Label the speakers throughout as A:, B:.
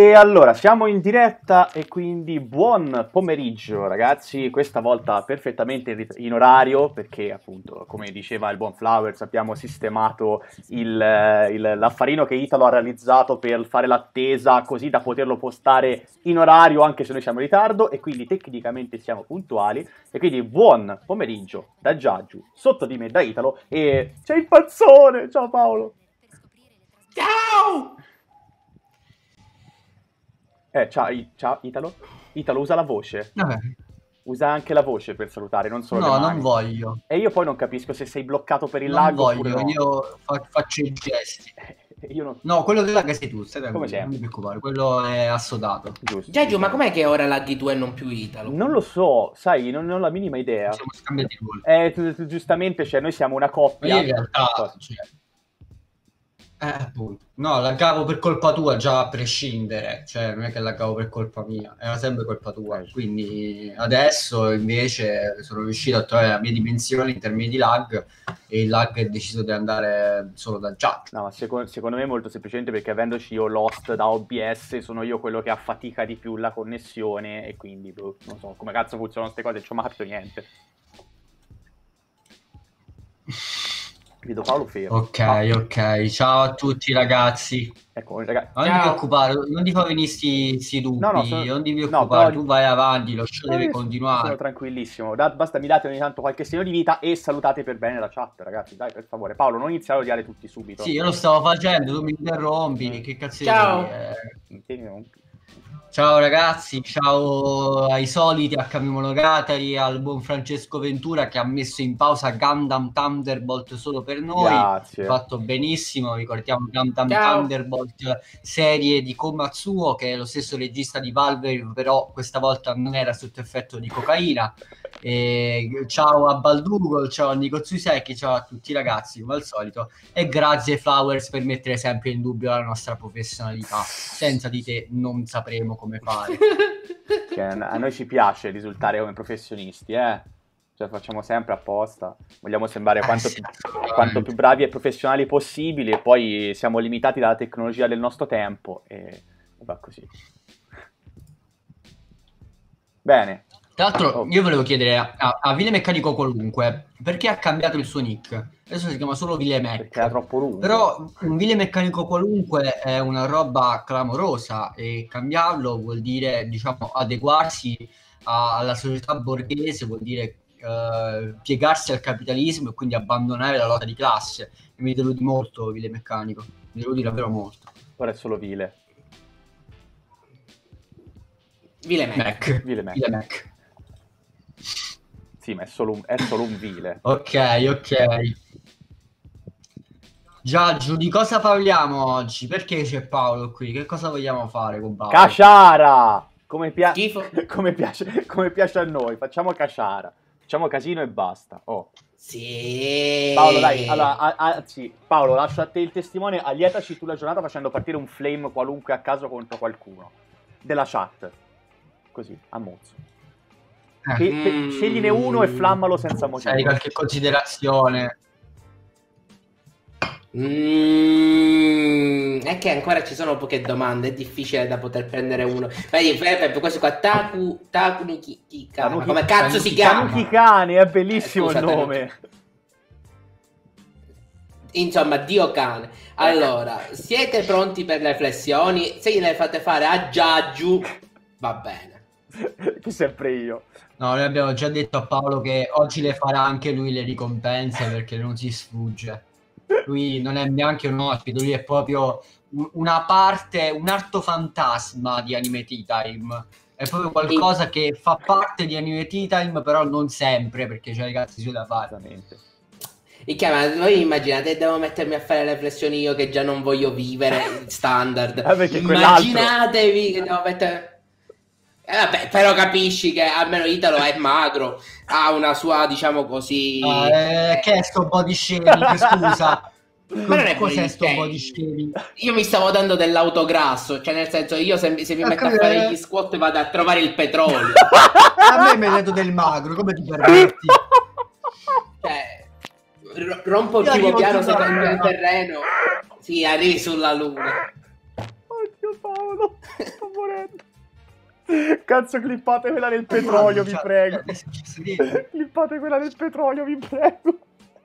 A: E allora, siamo in diretta e quindi buon pomeriggio ragazzi, questa volta perfettamente in orario perché appunto, come diceva il buon Flowers, abbiamo sistemato l'affarino che Italo ha realizzato per fare l'attesa così da poterlo postare in orario anche se noi siamo in ritardo e quindi tecnicamente siamo puntuali e quindi buon pomeriggio da Giaggiu, sotto di me da Italo e c'è il Pazzone, ciao Paolo!
B: Ciao!
A: Ciao Italo. Italo, usa la voce.
C: Vabbè.
A: Usa anche la voce per salutare, non solo le
C: No,
A: mani.
C: non voglio.
A: E io poi non capisco se sei bloccato per il
C: Non
A: lag
C: voglio,
A: oppure no.
C: io faccio i gesti.
A: Io non...
C: No, quello che lag sei tu, stai
A: Come
C: tranquillo,
A: sempre.
C: non ti preoccupare, quello è assodato.
A: Giusto.
B: Giaggiu, ma com'è che ora laghi tu e non più Italo?
A: Non lo so, sai, non ho la minima idea.
C: Siamo scambiati i ruoli.
A: Giustamente, cioè, noi siamo una
C: Ma
A: coppia.
C: io in realtà, appunto. No, laggavo per colpa tua già a prescindere, cioè non è che laggavo per colpa mia, era sempre colpa tua, quindi adesso invece sono riuscito a trovare la mia dimensione in termini di lag e il lag è deciso di andare solo da Giaggio.
A: No, ma secondo me è molto semplicemente perché avendoci io Lost da OBS sono io quello che affatica di più la connessione e quindi non so come cazzo funzionano queste cose, non ci ho mai capito niente. Vedo Paolo fermo.
C: Ok, ciao a tutti ragazzi.
A: Ecco, ragazzi.
C: Non ti preoccupare, non ti fa venire sti dubbi,
A: No,
C: non ti preoccupare, tu vai avanti, lo show deve continuare.
A: Sono tranquillissimo, basta mi date ogni tanto qualche segno di vita e salutate per bene la chat, ragazzi, dai, per favore. Paolo, non iniziare a odiare tutti subito.
C: Sì, io lo stavo facendo, tu mi interrompi, che cazzo
B: Ciao!
C: Ciao ragazzi, ciao ai soliti HB Monogatari, al buon Francesco Ventura che ha messo in pausa Gundam Thunderbolt solo per noi.
A: Grazie.
C: Fatto benissimo, ricordiamo Gundam Thunderbolt, serie di Komatsuo che è lo stesso regista di Valve, però questa volta non era sotto effetto di cocaina. Ciao a Baldugol, ciao a Nico Tsuseki, ciao a tutti ragazzi come al solito e grazie Flowers per mettere sempre in dubbio la nostra professionalità. Senza di te non sapremo come fare.
A: Che a noi ci piace risultare come professionisti, cioè facciamo sempre apposta, vogliamo sembrare quanto più bravi e professionali possibili e poi siamo limitati dalla tecnologia del nostro tempo e va così. Bene.
C: Tra l'altro io volevo chiedere a Vile Meccanico qualunque perché ha cambiato il suo nick. Adesso si chiama solo Vile Mech.
A: Perché era troppo lungo.
C: Però un Vile Meccanico qualunque è una roba clamorosa e cambiarlo vuol dire, diciamo, adeguarsi alla società borghese, vuol dire piegarsi al capitalismo e quindi abbandonare la lotta di classe. E mi deludi molto Vile Meccanico, mi deludi davvero molto.
A: Ora è solo Vile.
B: Vile Mech.
A: Vile Mech. Sì, ma è solo un vile.
C: Ok. Giaggio, di cosa parliamo oggi? Perché c'è Paolo qui? Che cosa vogliamo fare con Paolo?
A: Casciara! Come
B: Schifo.
A: come piace a noi. Facciamo casciara. Facciamo casino e basta. Oh.
B: Sì.
A: Paolo, dai, allora, sì. Paolo, lascio a te il testimone. Allietaci tu la giornata facendo partire un flame qualunque a caso contro qualcuno. Della chat. Così, a mozzo. Scegline uno e flammalo senza motivo.
C: Hai qualche considerazione?
B: È che ancora ci sono poche domande, è difficile da poter prendere uno. Vedi, questo qua Tanuki Kane, come cazzo si chiama?
A: Tanuki Kane, è bellissimo il nome.
B: Insomma, Dio cane. Allora, siete pronti per le flessioni? Se gliele fate fare a Giaggiu, va bene.
A: Che sempre io.
C: No, noi abbiamo già detto a Paolo che oggi le farà anche lui le ricompense perché non si sfugge. Lui non è neanche un ospite, lui è proprio una parte, un arto fantasma di Anime Tea Time. È proprio qualcosa che fa parte di Anime Tea Time, però non sempre, perché c'è i cazzi su da fare.
B: Voi immaginate, devo mettermi a fare le flessioni io che già non voglio vivere standard. Immaginatevi che devo mettere... vabbè, però capisci che almeno Italo è magro, ha una sua, diciamo così...
C: che è sto body shaming, scusa?
B: Ma non è
C: cos'è sto body shaming?
B: Io mi stavo dando dell'autograsso, cioè nel senso io se mi metto a fare gli squat vado a trovare il petrolio.
C: A me mi hai detto del magro, come ti permetti?
B: Cioè, rompo il primo piano secondo il terreno, sì, arrivi sulla luna.
A: Oddio Paolo, Cazzo, clippate quella del petrolio, vi prego. Clippate quella del petrolio, vi prego.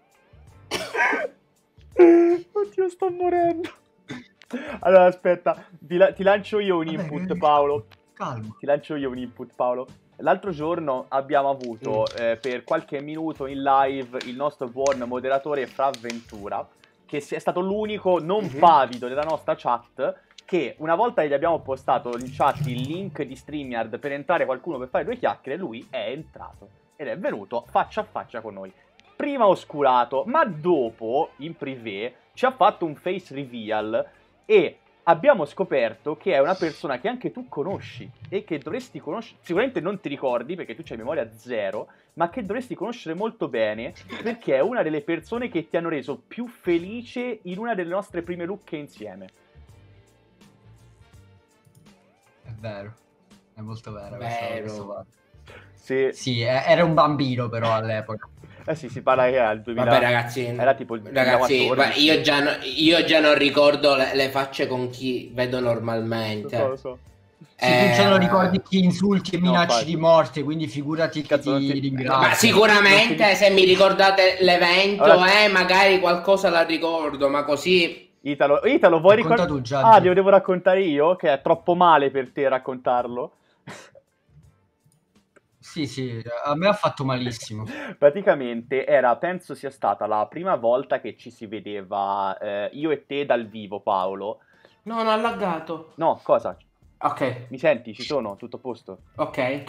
A: Oddio, sto morendo. Allora, aspetta, ti lancio io un input, Paolo.
C: Calma.
A: Ti lancio io un input, Paolo. L'altro giorno abbiamo avuto per qualche minuto in live il nostro buon moderatore Fra Ventura, che è stato l'unico non pavido della nostra chat, che una volta gli abbiamo postato in chat il link di StreamYard per entrare qualcuno per fare due chiacchiere, lui è entrato ed è venuto faccia a faccia con noi. Prima oscurato, ma dopo, in privé, ci ha fatto un face reveal e abbiamo scoperto che è una persona che anche tu conosci e che dovresti conoscere, sicuramente non ti ricordi perché tu c'hai memoria zero, ma che dovresti conoscere molto bene perché è una delle persone che ti hanno reso più felice in una delle nostre prime lucche insieme.
C: È vero, è molto vero.
B: Vero.
C: Sì, era un bambino però all'epoca.
A: Sì, si parla che era il 2000.
B: Vabbè, ragazzi,
A: era tipo il
B: 2014. Ragazzi, io già non ricordo le facce con chi vedo normalmente.
A: Lo so.
C: Se tu ce lo ricordi chi insulti e minacci di morte, quindi figurati che ti ringrazio.
B: Ma sicuramente se mi ricordate l'evento, magari qualcosa la ricordo, ma così...
A: Italo, vuoi ricordare? Devo raccontare io, che è troppo male per te raccontarlo.
C: Sì, a me ha fatto malissimo.
A: Praticamente penso sia stata la prima volta che ci si vedeva io e te dal vivo, Paolo.
B: No, non ha laggato.
A: No, cosa?
B: Ok.
A: Mi senti? Ci sono? Tutto a posto?
B: Ok.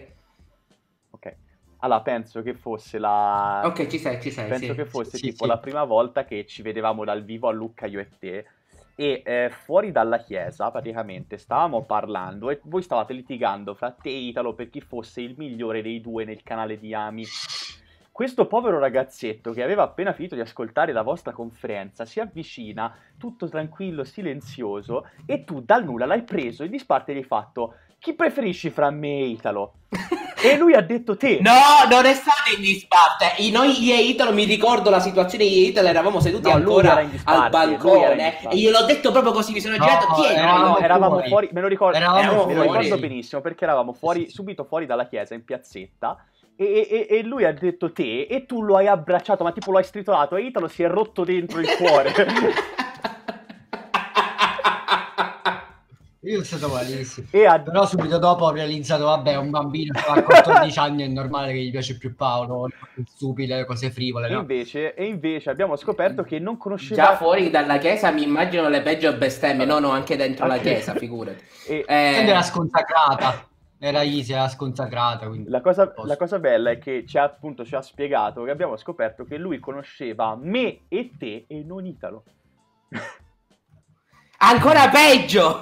A: Allora, penso che fosse la...
B: Ok, ci sei.
A: Penso che fosse tipo la prima volta che ci vedevamo dal vivo a Lucca, io e te. E fuori dalla chiesa, praticamente, stavamo parlando e voi stavate litigando fra te e Italo per chi fosse il migliore dei due nel canale di Ami. Questo povero ragazzetto che aveva appena finito di ascoltare la vostra conferenza si avvicina, tutto tranquillo, silenzioso, e tu dal nulla l'hai preso e in disparte gli hai fatto: chi preferisci fra me e Italo? E lui ha detto te.
B: No, non è stato in disparte. Noi io e Italo, mi ricordo la situazione, io e Italo eravamo seduti ancora al bancone e io l'ho detto proprio così, mi sono girato.
A: Eravamo fuori, me lo ricordo benissimo perché eravamo fuori, subito fuori dalla chiesa in piazzetta. E lui ha detto te e tu lo hai abbracciato, ma tipo lo hai stritolato e Italo si è rotto dentro il cuore.
C: Io sono stato malissimo. Però subito dopo ho realizzato, vabbè, un bambino a 14 anni, è normale che gli piace più Paolo, stupide, cose frivole.
A: No? E invece abbiamo scoperto che non conosceva...
B: Già fuori dalla chiesa mi immagino le peggio bestemmie, no, anche dentro la chiesa, figurati.
C: Era sconsacrata. Era easy, era sconsacrata. Quindi
A: la cosa bella è che ci ha spiegato che abbiamo scoperto che lui conosceva me e te e non Italo.
B: Ancora peggio!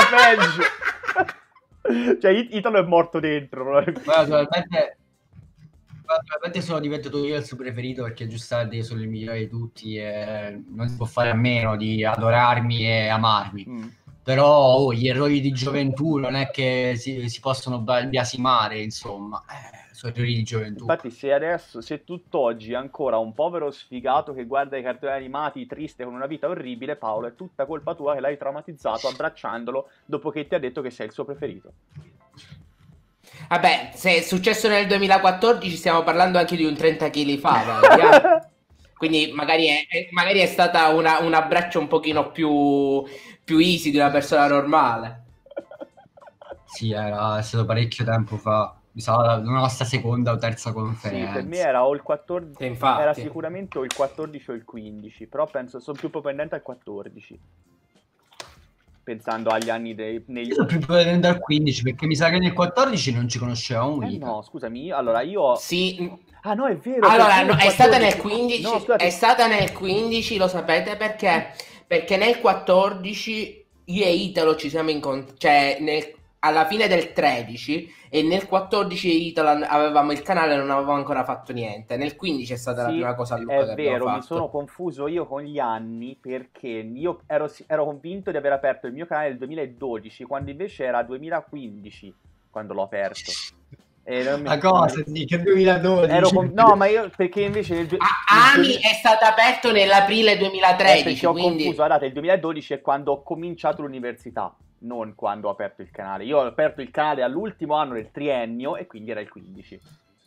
A: Cioè Italo è morto dentro.
C: Probabilmente sono diventato io il suo preferito perché giustamente io sono il migliore di tutti e non si può fare a meno di adorarmi e amarmi. Però gli errori di gioventù non è che si possono biasimare, insomma, sono errori di gioventù.
A: Infatti se tutt'oggi ancora un povero sfigato che guarda i cartoni animati triste con una vita orribile, Paolo, è tutta colpa tua che l'hai traumatizzato abbracciandolo dopo che ti ha detto che sei il suo preferito.
B: Vabbè, se è successo nel 2014 stiamo parlando anche di un 30 kg fa, quindi magari è stata un abbraccio un pochino più easy di una persona normale.
C: Sì, è stato parecchio tempo fa. Mi sa la nostra seconda o terza conferenza.
A: Sì, per me era o il 14,
B: infatti.
A: Era sicuramente o il 14 o il 15, però penso sono più propendente al 14. Pensando agli anni
C: Io più propendente al 15, perché mi sa che nel 14 non ci conoscevamo mica.
A: No, scusami, allora io...
B: Sì.
A: Ah no, è vero.
B: Allora, no, è stata nel 15, no, è stata nel 15, lo sapete perché? Perché nel 14 io e Italo ci siamo incontrati, cioè alla fine del 13 e nel 14 Italo avevamo il canale e non avevamo ancora fatto niente. Nel 15 è stata la prima cosa a Lucca che abbiamo fatto.
A: Mi sono confuso io con gli anni perché io ero convinto di aver aperto il mio canale nel 2012 quando invece era 2015 quando l'ho aperto.
C: La cosa sì, che 2012
A: no, ma io perché invece
B: Ami è stato aperto nell'aprile 2013
A: perché ho confuso, guardate, il 2012 è quando ho cominciato l'università non quando ho aperto il canale. Io ho aperto il canale all'ultimo anno del triennio e quindi era il 15.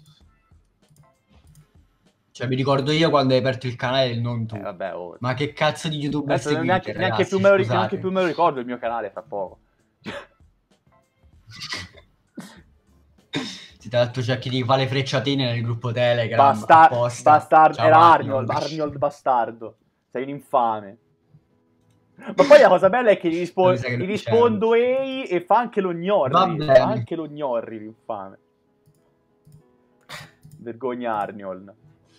C: Cioè, mi ricordo io quando hai aperto il canale, non tu.
A: Vabbè, oh.
C: Ma che cazzo di youtuber seguite,
A: neanche più me lo ricordo il mio canale fra poco.
C: Ti tra l'altro cerchi di fare le frecciatine nel gruppo Telegram.
A: Bastardo. Era Arnold bastardo. Sei un infame. Ma poi la cosa bella è che gli rispondo ehi e fa anche lo gnorri. Fa anche lo gnorri, l'infame. Vergogna Arnold.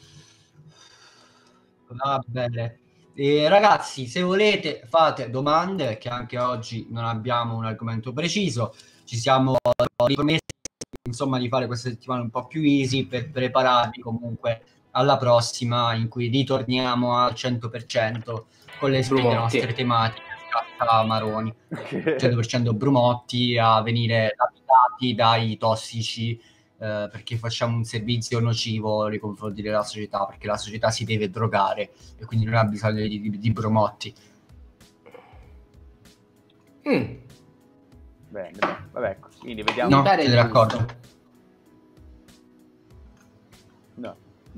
C: Va bene. Ragazzi, se volete fate domande, che anche oggi non abbiamo un argomento preciso. Ci siamo ripromessi insomma di fare questa settimana un po' più easy per prepararvi comunque alla prossima, in cui ritorniamo al 100% con le nostre tematiche maroni, 100% Brumotti, a venire lapidati dai tossici, perché facciamo un servizio nocivo nei confronti della società, perché la società si deve drogare e quindi non ha bisogno di Brumotti.
A: Bene, vabbè, quindi vediamo.
C: No, siete d'accordo?
A: No,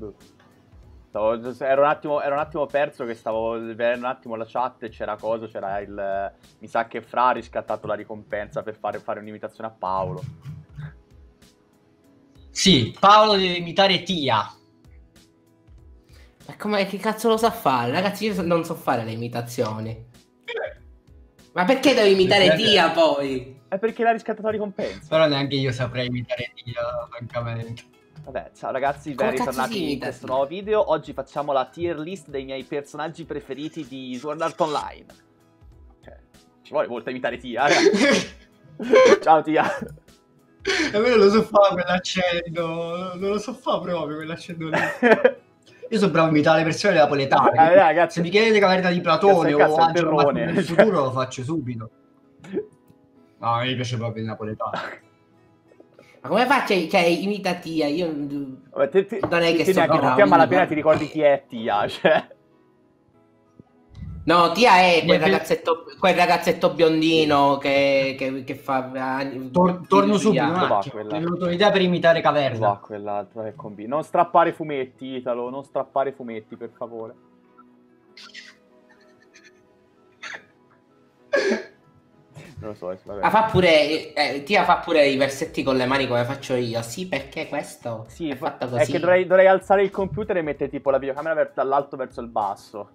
A: ero un attimo perso, che stavo vedendo un attimo la chat e c'era mi sa che Fra ha riscattato la ricompensa per fare un'imitazione a Paolo.
C: Sì, Paolo deve imitare Tia.
B: Ma che cazzo lo sa fare? Ragazzi, io non so fare le imitazioni. Ma perché devo imitare Tia poi?
A: È perché l'ha riscattato la ricompensa.
C: Però neanche io saprei imitare Tia, francamente.
A: Vabbè, ciao ragazzi, ben ritornati in questo nuovo video. Oggi facciamo la tier list dei miei personaggi preferiti di Sword Art Online. Cioè, ci vuole molto imitare Tia, ragazzi. Ciao Tia.
C: A me non lo so fare quell'accento, non lo so fare proprio quell'accento lì. Io sono bravo a imitare le persone napoletane.
A: Ragazzi,
C: se mi chiedete caverna di Platone o Angelo nel futuro lo faccio subito. No, a me mi piace proprio il napoletano.
B: Ma come faccio? Cioè, imita Tia? Io
A: vabbè,
B: non è che so bravo.
A: Te a malapena ti ricordi chi è Tia, cioè.
B: No, Tia è quel ragazzetto biondino che fa...
C: Torno subito, mi è venuta un'idea per imitare Caverna.
A: Va, quell'altro è convinto. Non strappare fumetti, Italo, non strappare fumetti, per favore. Non lo so, vabbè.
B: Tia fa pure i versetti con le mani come faccio io. Sì, perché questo
A: sì,
B: è fatto così.
A: È che dovrei alzare il computer e mettere tipo la videocamera dall'alto verso il basso.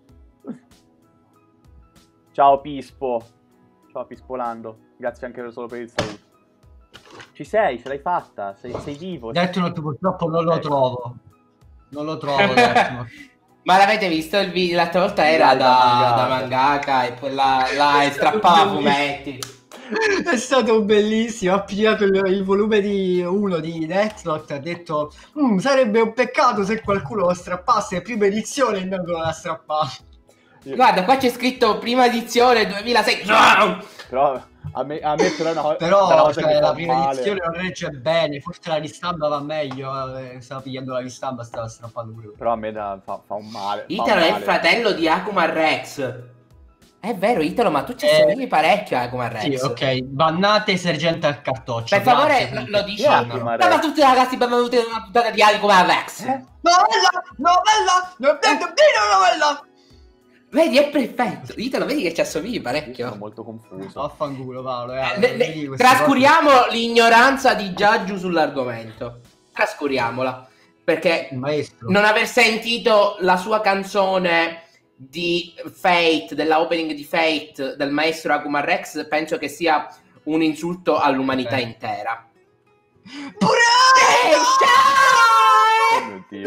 A: Ciao Pispo. Ciao Pispolando. Grazie anche solo per il saluto. Ci sei, ce l'hai fatta. Sei vivo.
C: Death Note purtroppo non lo trovo. Non lo trovo.
B: Ma l'avete visto il video? L'altra volta era da mangaka e poi là strappava fumetti.
C: È stato bellissimo. Ha pigliato il volume di 1 di Death Note, ha detto sarebbe un peccato se qualcuno lo strappasse, prima edizione, e non l'ha strappato.
B: Guarda, qua c'è scritto prima edizione 2006.
A: Però a me
C: però cioè, la prima edizione non regge bene, forse la ristampa va meglio. Stava pigliando la ristampa, stava strappando pure.
A: Però a me fa un male.
B: Italo è il fratello di Akuma Rex. È vero, Italo, ma tu ci assomigli parecchio a Akuma Rex.
C: Sì, ok, bannate Sergente al cartoccio.
B: Per favore, lo dici. Ciao a tutti ragazzi, benvenuti in una puntata di Akuma Rex. Novella. Vedi, è perfetto. Italo, vedi che ci assomigli parecchio.
A: Sono molto confuso.
C: Vaffanculo, Paolo.
B: Trascuriamo l'ignoranza di Giaggiu sull'argomento. Trascuriamola. Perché non aver sentito la sua canzone di Fate, della opening di Fate del maestro Akuma Rex, penso che sia un insulto all'umanità intera.
C: Pure!
A: Oh mio Dio.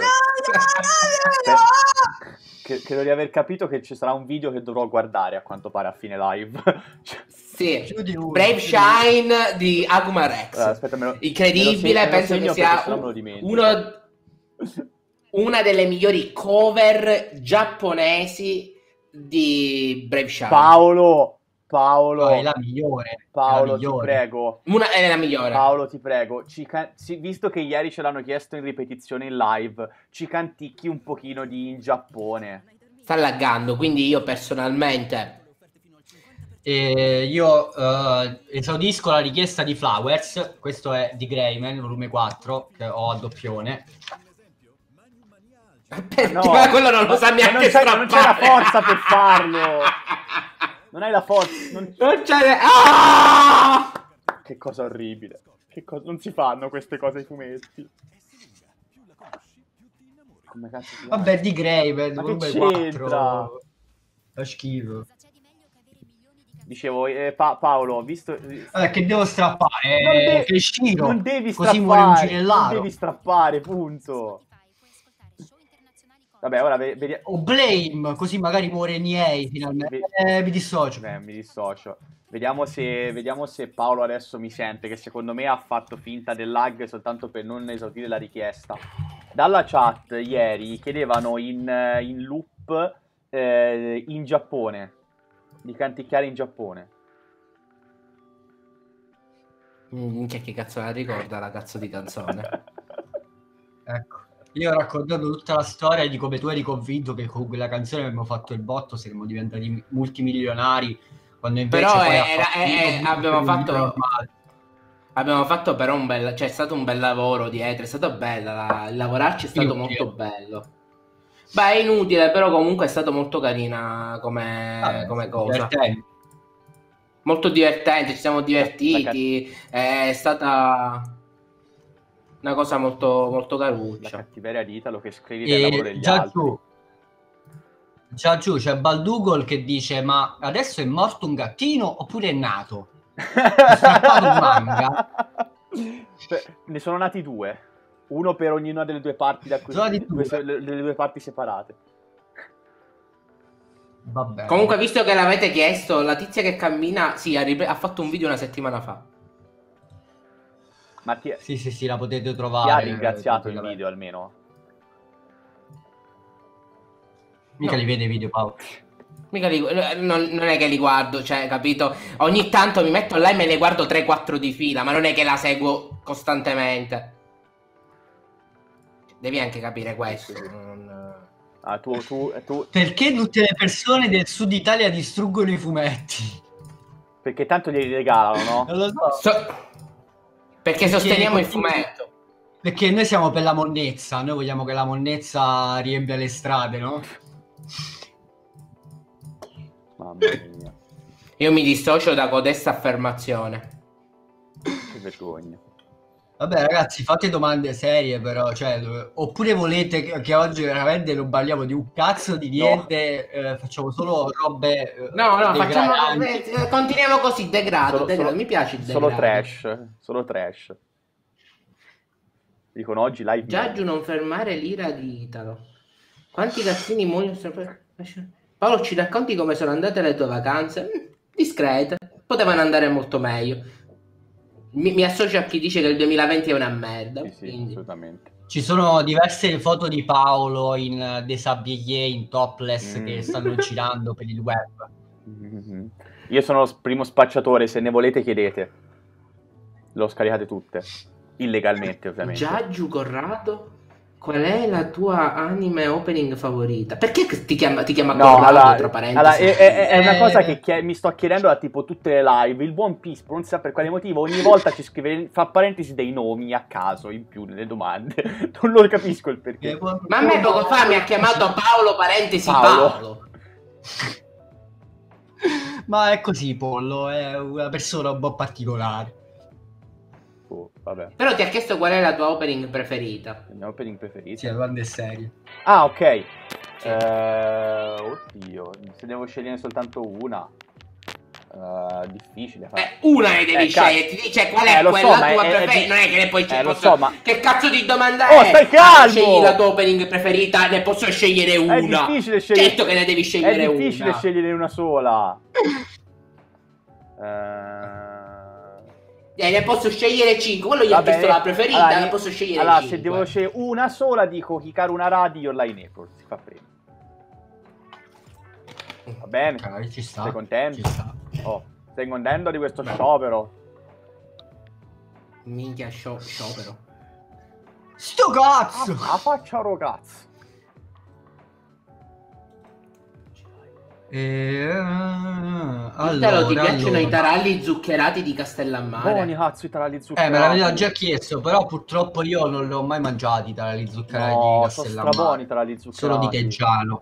A: Credo di aver capito che ci sarà un video che dovrò guardare a quanto pare a fine live.
B: Sì, Brave Shine di Akuma Rex.
A: Aspetta,
B: incredibile, penso che sia una delle migliori cover giapponesi di Brave Shine.
A: Paolo,
C: è la migliore.
A: Paolo, ti prego.
B: È la migliore.
A: Paolo, ti prego. Visto che ieri ce l'hanno chiesto in ripetizione in live, ci canticchi un pochino in Giappone.
B: Sta laggando, quindi io personalmente
C: Io esaudisco la richiesta di Flowers. Questo è di Greyman, volume 4, che ho a doppione.
B: No, ma quello non lo sa neanche strappare.
A: Non c'è la forza per farlo. Non hai la forza.
B: Non c'è... Ah!
A: Che cosa orribile. Non si fanno queste cose ai fumetti. Come cazzo si
C: Vabbè, di Greyman, volume 4. Fa schifo.
A: Dicevo, Paolo, ho visto...
C: che devo strappare?
A: Non devi strappare.
C: Così muore un ginellaro.
A: Non devi strappare, punto. Vabbè, ora vediamo.
C: O Blame, così magari muore Niei finalmente. Mi dissocio.
A: Mi dissocio. Vediamo se Paolo adesso mi sente, che secondo me ha fatto finta del lag soltanto per non esaudire la richiesta. Dalla chat ieri chiedevano in loop in Giappone, di canticchiare in Giappone.
B: Che cazzo la ricorda la cazzo di canzone?
C: Ecco. Io ho raccontato tutta la storia di come tu eri convinto che con quella canzone avremmo fatto il botto, saremmo diventati multimilionari, quando invece
B: però
C: poi
B: abbiamo fatto però un bel, cioè è stato un bel lavoro dietro, è stato bello, lavorarci è stato molto bello. Beh, è inutile, però comunque è stato molto carina come cosa. Molto divertente, ci siamo divertiti, è stata una cosa molto, molto caruccia.
A: La cattiveria di Italo che scrivi del lavoro degli altri.
C: Già giù c'è Baldugol che dice: ma adesso è morto un gattino oppure è nato? È strappato un manga.
A: Ne sono nati due, uno per ognuna delle due parti delle due parti separate.
C: Vabbè.
B: Comunque, visto che l'avete chiesto, la tizia che cammina ha fatto un video una settimana fa.
A: Ma
C: sì, la potete trovare.
A: Ti ha ringraziato il video almeno?
C: Mica li vede i video, Paolo.
B: Non è che li guardo, cioè, capito? Ogni tanto mi metto là e me ne guardo 3-4 di fila, ma non è che la seguo costantemente. Devi anche capire questo.
A: Tu...
C: Perché tutte le persone del sud Italia distruggono i fumetti?
A: Perché tanto glieli regalano, no?
C: Non lo so.
B: Perché sosteniamo il fumetto.
C: Perché noi siamo per la monnezza, noi vogliamo che la monnezza riempia le strade, no?
A: Mamma mia.
B: Io mi dissocio da codesta affermazione.
A: Che vergogna.
C: Vabbè ragazzi, fate domande serie però, cioè, oppure volete che oggi veramente non parliamo di un cazzo di niente, no. Facciamo solo robe
B: continuiamo così, degrado. Mi piace il degrado.
A: Solo trash. Dicono oggi live.
B: Giaggio, non fermare l'ira di Italo. Quanti gattini muoiono? Paolo, ci racconti come sono andate le tue vacanze? Discrete, potevano andare molto meglio. Mi associo a chi dice che il 2020 è una merda.
A: Sì, assolutamente.
C: Ci sono diverse foto di Paolo in déshabillé, in topless, che stanno girando per il web.
A: Io sono il primo spacciatore, se ne volete chiedete. L'ho scaricate tutte. Illegalmente, ovviamente.
B: Giaggio Corrado, qual è la tua anime opening favorita? Perché ti chiama Corrado, tra parentesi?
A: È una cosa che mi sto chiedendo da tipo tutte le live. Il buon Pispo, non sa per quale motivo, ogni volta ci scrive, fa parentesi dei nomi a caso in più nelle domande. Non lo capisco il perché.
B: Ma a me poco fa mi ha chiamato Paolo parentesi Paolo.
C: Ma è così, Pollo, è una persona un po' particolare.
A: Vabbè.
B: Però ti ha chiesto qual è la tua opening preferita.
A: La mia opening preferita?
C: Sì, la banda è seria.
A: Ah, ok. Oddio, se devo scegliere soltanto una. Difficile.
B: Una ne devi scegliere. Ti dice qual è quella tua preferita. Non è che ne puoi scegliere. Che cazzo di domanda è?
A: Stai calmo!
B: Scegli la tua opening preferita, ne posso scegliere una.
A: È difficile scegliere.
B: Certo che ne devi scegliere una.
A: È difficile scegliere una sola.
B: Ne posso scegliere 5. Quello gli ha chiesto la preferita.
A: Allora,
B: ne posso scegliere 5.
A: Allora, se devo scegliere una sola, dico Hikaru Naradi Your Lie in April. Si fa prima. Va bene?
C: Ci sta.
A: Sei contento?
C: Ci sta.
A: Oh, sei contento di questo sciopero?
B: Minchia, sciopero.
C: Sto cazzo!
A: Faccia ragazzo.
B: Allora, ti piacciono i taralli zuccherati di Castellammare?
A: Buoni cazzo i taralli zuccherati.
C: Me l'aveva già chiesto, però purtroppo io non li ho mai mangiati i taralli zuccherati di Castellammare.
A: Sono strabuoni i taralli zuccherati.
C: Solo di Teggiano.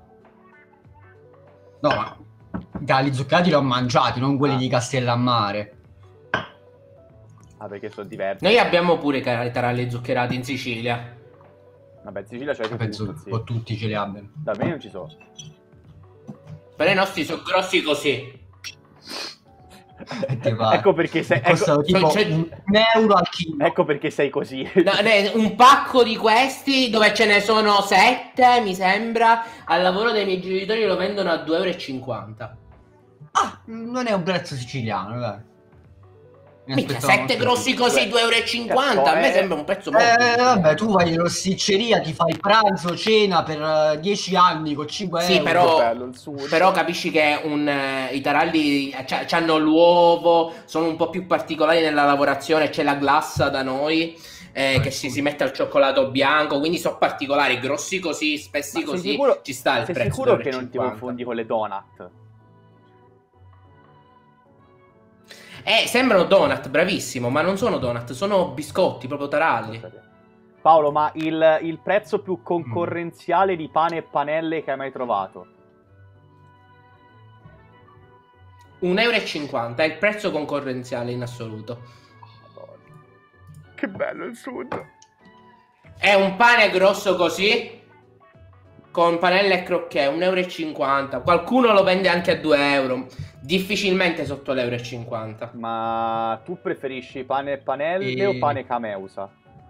C: No, ma i taralli zuccherati li ho mangiati, non quelli di Castellammare.
A: Ah, perché sono diversi.
B: Noi abbiamo pure i taralli zuccherati in Sicilia.
A: Vabbè, in Sicilia c'è
C: Penso un po' tutti ce li abbiano.
A: Da me non ci sono.
B: Però i nostri sono grossi così.
A: Ecco perché sei...
C: Costano tipo €1 al chilo.
A: Ecco perché sei così.
B: No, un pacco di questi, dove ce ne sono 7, mi sembra, al lavoro dei miei genitori lo vendono a €2,50.
C: Ah, non è un prezzo siciliano, dai.
B: Mica 7 grossi così, €2,50, a me sembra un prezzo molto
C: vabbè, tu vai in rosticceria, ti fai pranzo, cena per 10 anni con 5
B: sì,
C: euro.
B: però capisci che i taralli hanno l'uovo, sono un po' più particolari nella lavorazione, c'è la glassa da noi, che si mette al cioccolato bianco, quindi sono particolari, grossi così, spessi così,
A: sicuro,
B: ci sta il prezzo.
A: Sei sicuro che non ti confondi con le donut?
B: Sembrano donut, bravissimo, ma non sono donut, sono biscotti, proprio taralli.
A: Paolo, ma il prezzo più concorrenziale di pane e panelle che hai mai trovato?
B: €1,50 è il prezzo concorrenziale in assoluto.
A: Che bello il sud.
B: È un pane grosso così, con panelle e crocchè, €1,50. Qualcuno lo vende anche a €2. Difficilmente sotto l'euro,50.
A: Ma tu preferisci pane e panelle o pane cameusa?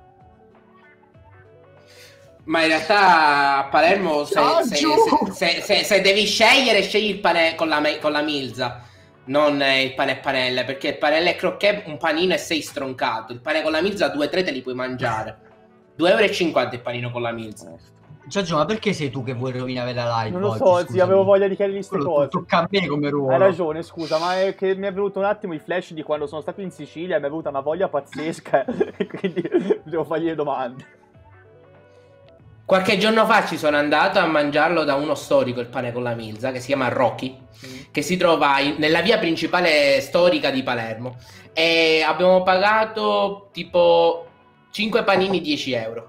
B: Ma in realtà a Palermo se devi scegliere, scegli il pane con la milza, non il pane e panelle, perché il panelle e crocchè un panino e sei stroncato. Il pane con la milza 2-3 te li puoi mangiare. €2,50 il panino con la milza.
C: Giorgio, ma perché sei tu che vuoi rovinare la live?
A: Non lo so, zio, avevo voglia di chiarire queste cose.
C: Tocca a me come ruolo.
A: Hai ragione, scusa, ma è che mi è venuto un attimo il flash di quando sono stato in Sicilia e mi è venuta una voglia pazzesca e quindi devo fargli le domande.
B: Qualche giorno fa ci sono andato a mangiarlo da uno storico, il pane con la milza, che si chiama Rocky, che si trova nella via principale storica di Palermo. E abbiamo pagato tipo 5 panini €10.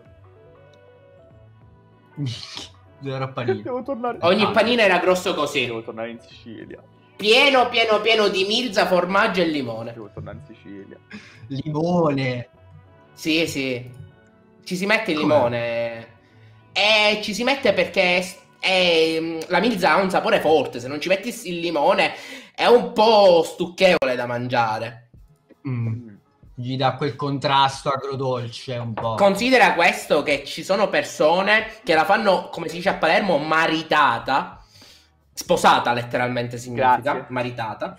A: Devo tornare.
B: Ogni panino era grosso così.
A: Devo tornare in Sicilia.
B: Pieno di milza, formaggio e limone.
A: Devo tornare in Sicilia.
C: Limone.
B: Sì, sì. Ci si mette il limone. E ci si mette perché la milza ha un sapore forte. Se non ci metti il limone è un po' stucchevole da mangiare.
C: Gli dà quel contrasto agrodolce un po'.
B: Considera questo che ci sono persone che la fanno, come si dice a Palermo, maritata. Sposata letteralmente significa.
A: Grazie.
B: Maritata.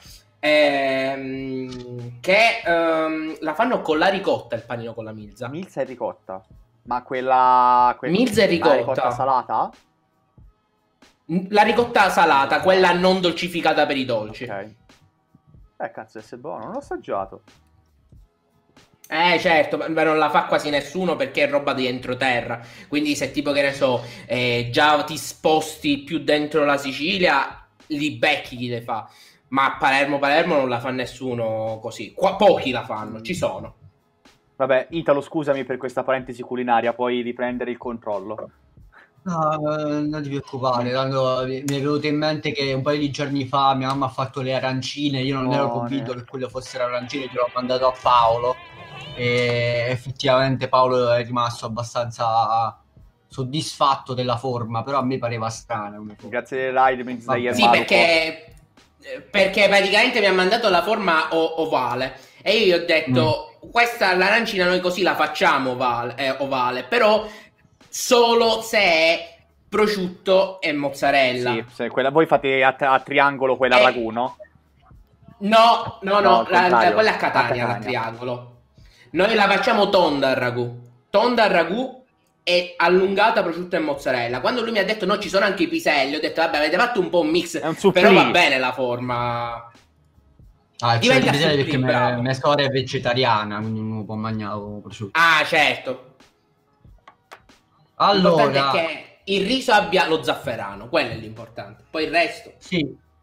B: La fanno con la ricotta, il panino con la milza.
A: Milza e ricotta. Ma quella
B: milza e ricotta.
A: La ricotta salata?
B: La ricotta salata, quella non dolcificata per i dolci.
A: Ok. Cazzo, deve essere buono, non l'ho assaggiato.
B: Certo, ma non la fa quasi nessuno perché è roba di entroterra. Quindi se tipo, che ne so, già ti sposti più dentro la Sicilia, li becchi chi le fa. Ma a Palermo non la fa nessuno così. Qua pochi la fanno, ci sono.
A: Vabbè, Italo, scusami per questa parentesi culinaria, puoi riprendere il controllo.
C: No, non ti preoccupare, tanto mi è venuto in mente che un paio di giorni fa mia mamma ha fatto le arancine, io non ero convinto che quelle fossero arancine, gliel'ho mandato a Paolo e effettivamente Paolo è rimasto abbastanza soddisfatto della forma, però a me pareva strana.
A: Grazie delle live,
B: sì, perché praticamente mi ha mandato la forma ovale e io gli ho detto questa l'arancina noi così la facciamo ovale, però solo se è prosciutto e mozzarella.
A: Sì, se voi fate a triangolo quella ragù, no?
B: No, quella è a Catania, la triangolo. Noi la facciamo tonda al ragù e allungata prosciutto e mozzarella. Quando lui mi ha detto no, ci sono anche i piselli, ho detto vabbè, avete fatto un po' un mix, però va bene la forma.
C: Diventa perché mia sorella è vegetariana, quindi non può mangiare prosciutto.
B: Ah, certo.
C: Allora,
B: l'importante è che il riso abbia lo zafferano, quello è l'importante. Poi il resto.
C: Sì.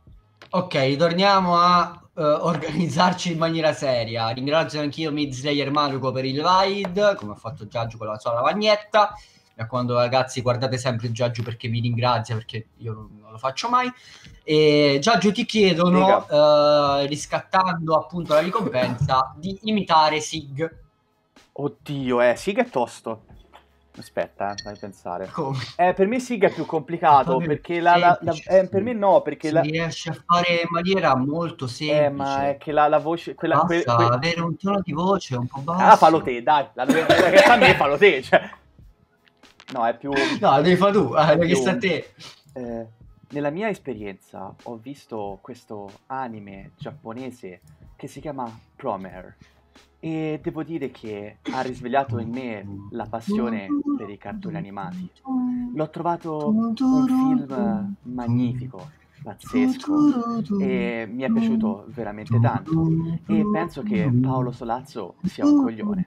C: Ok, ritorniamo a organizzarci in maniera seria. Ringrazio anch'io Midslayer Maruko per il ride, come ha fatto Giaggio con la sua lavagnetta. Mi raccomando ragazzi, guardate sempre Giaggio perché vi ringrazia, perché io non lo faccio mai. E Giaggio ti chiedono, riscattando appunto la ricompensa, di imitare Sig.
A: Oddio, Sig è tosto. Aspetta, fammi pensare.
C: Come?
A: Per me Sig è più complicato, perché per me no, perché
C: si riesce a fare in maniera molto semplice.
A: ma è che la voce...
C: Basta avere un tono di voce un po' basso.
A: Ah, fallo te, dai. Che a me fallo te, cioè. No, è più...
C: No, devi fare tu, devi sta a te.
A: Nella mia esperienza ho visto questo anime giapponese che si chiama Promare. E devo dire che ha risvegliato in me la passione per i cartoni animati. L'ho trovato un film magnifico, pazzesco, e mi è piaciuto veramente tanto. E penso che Paolo Solazzo sia un coglione.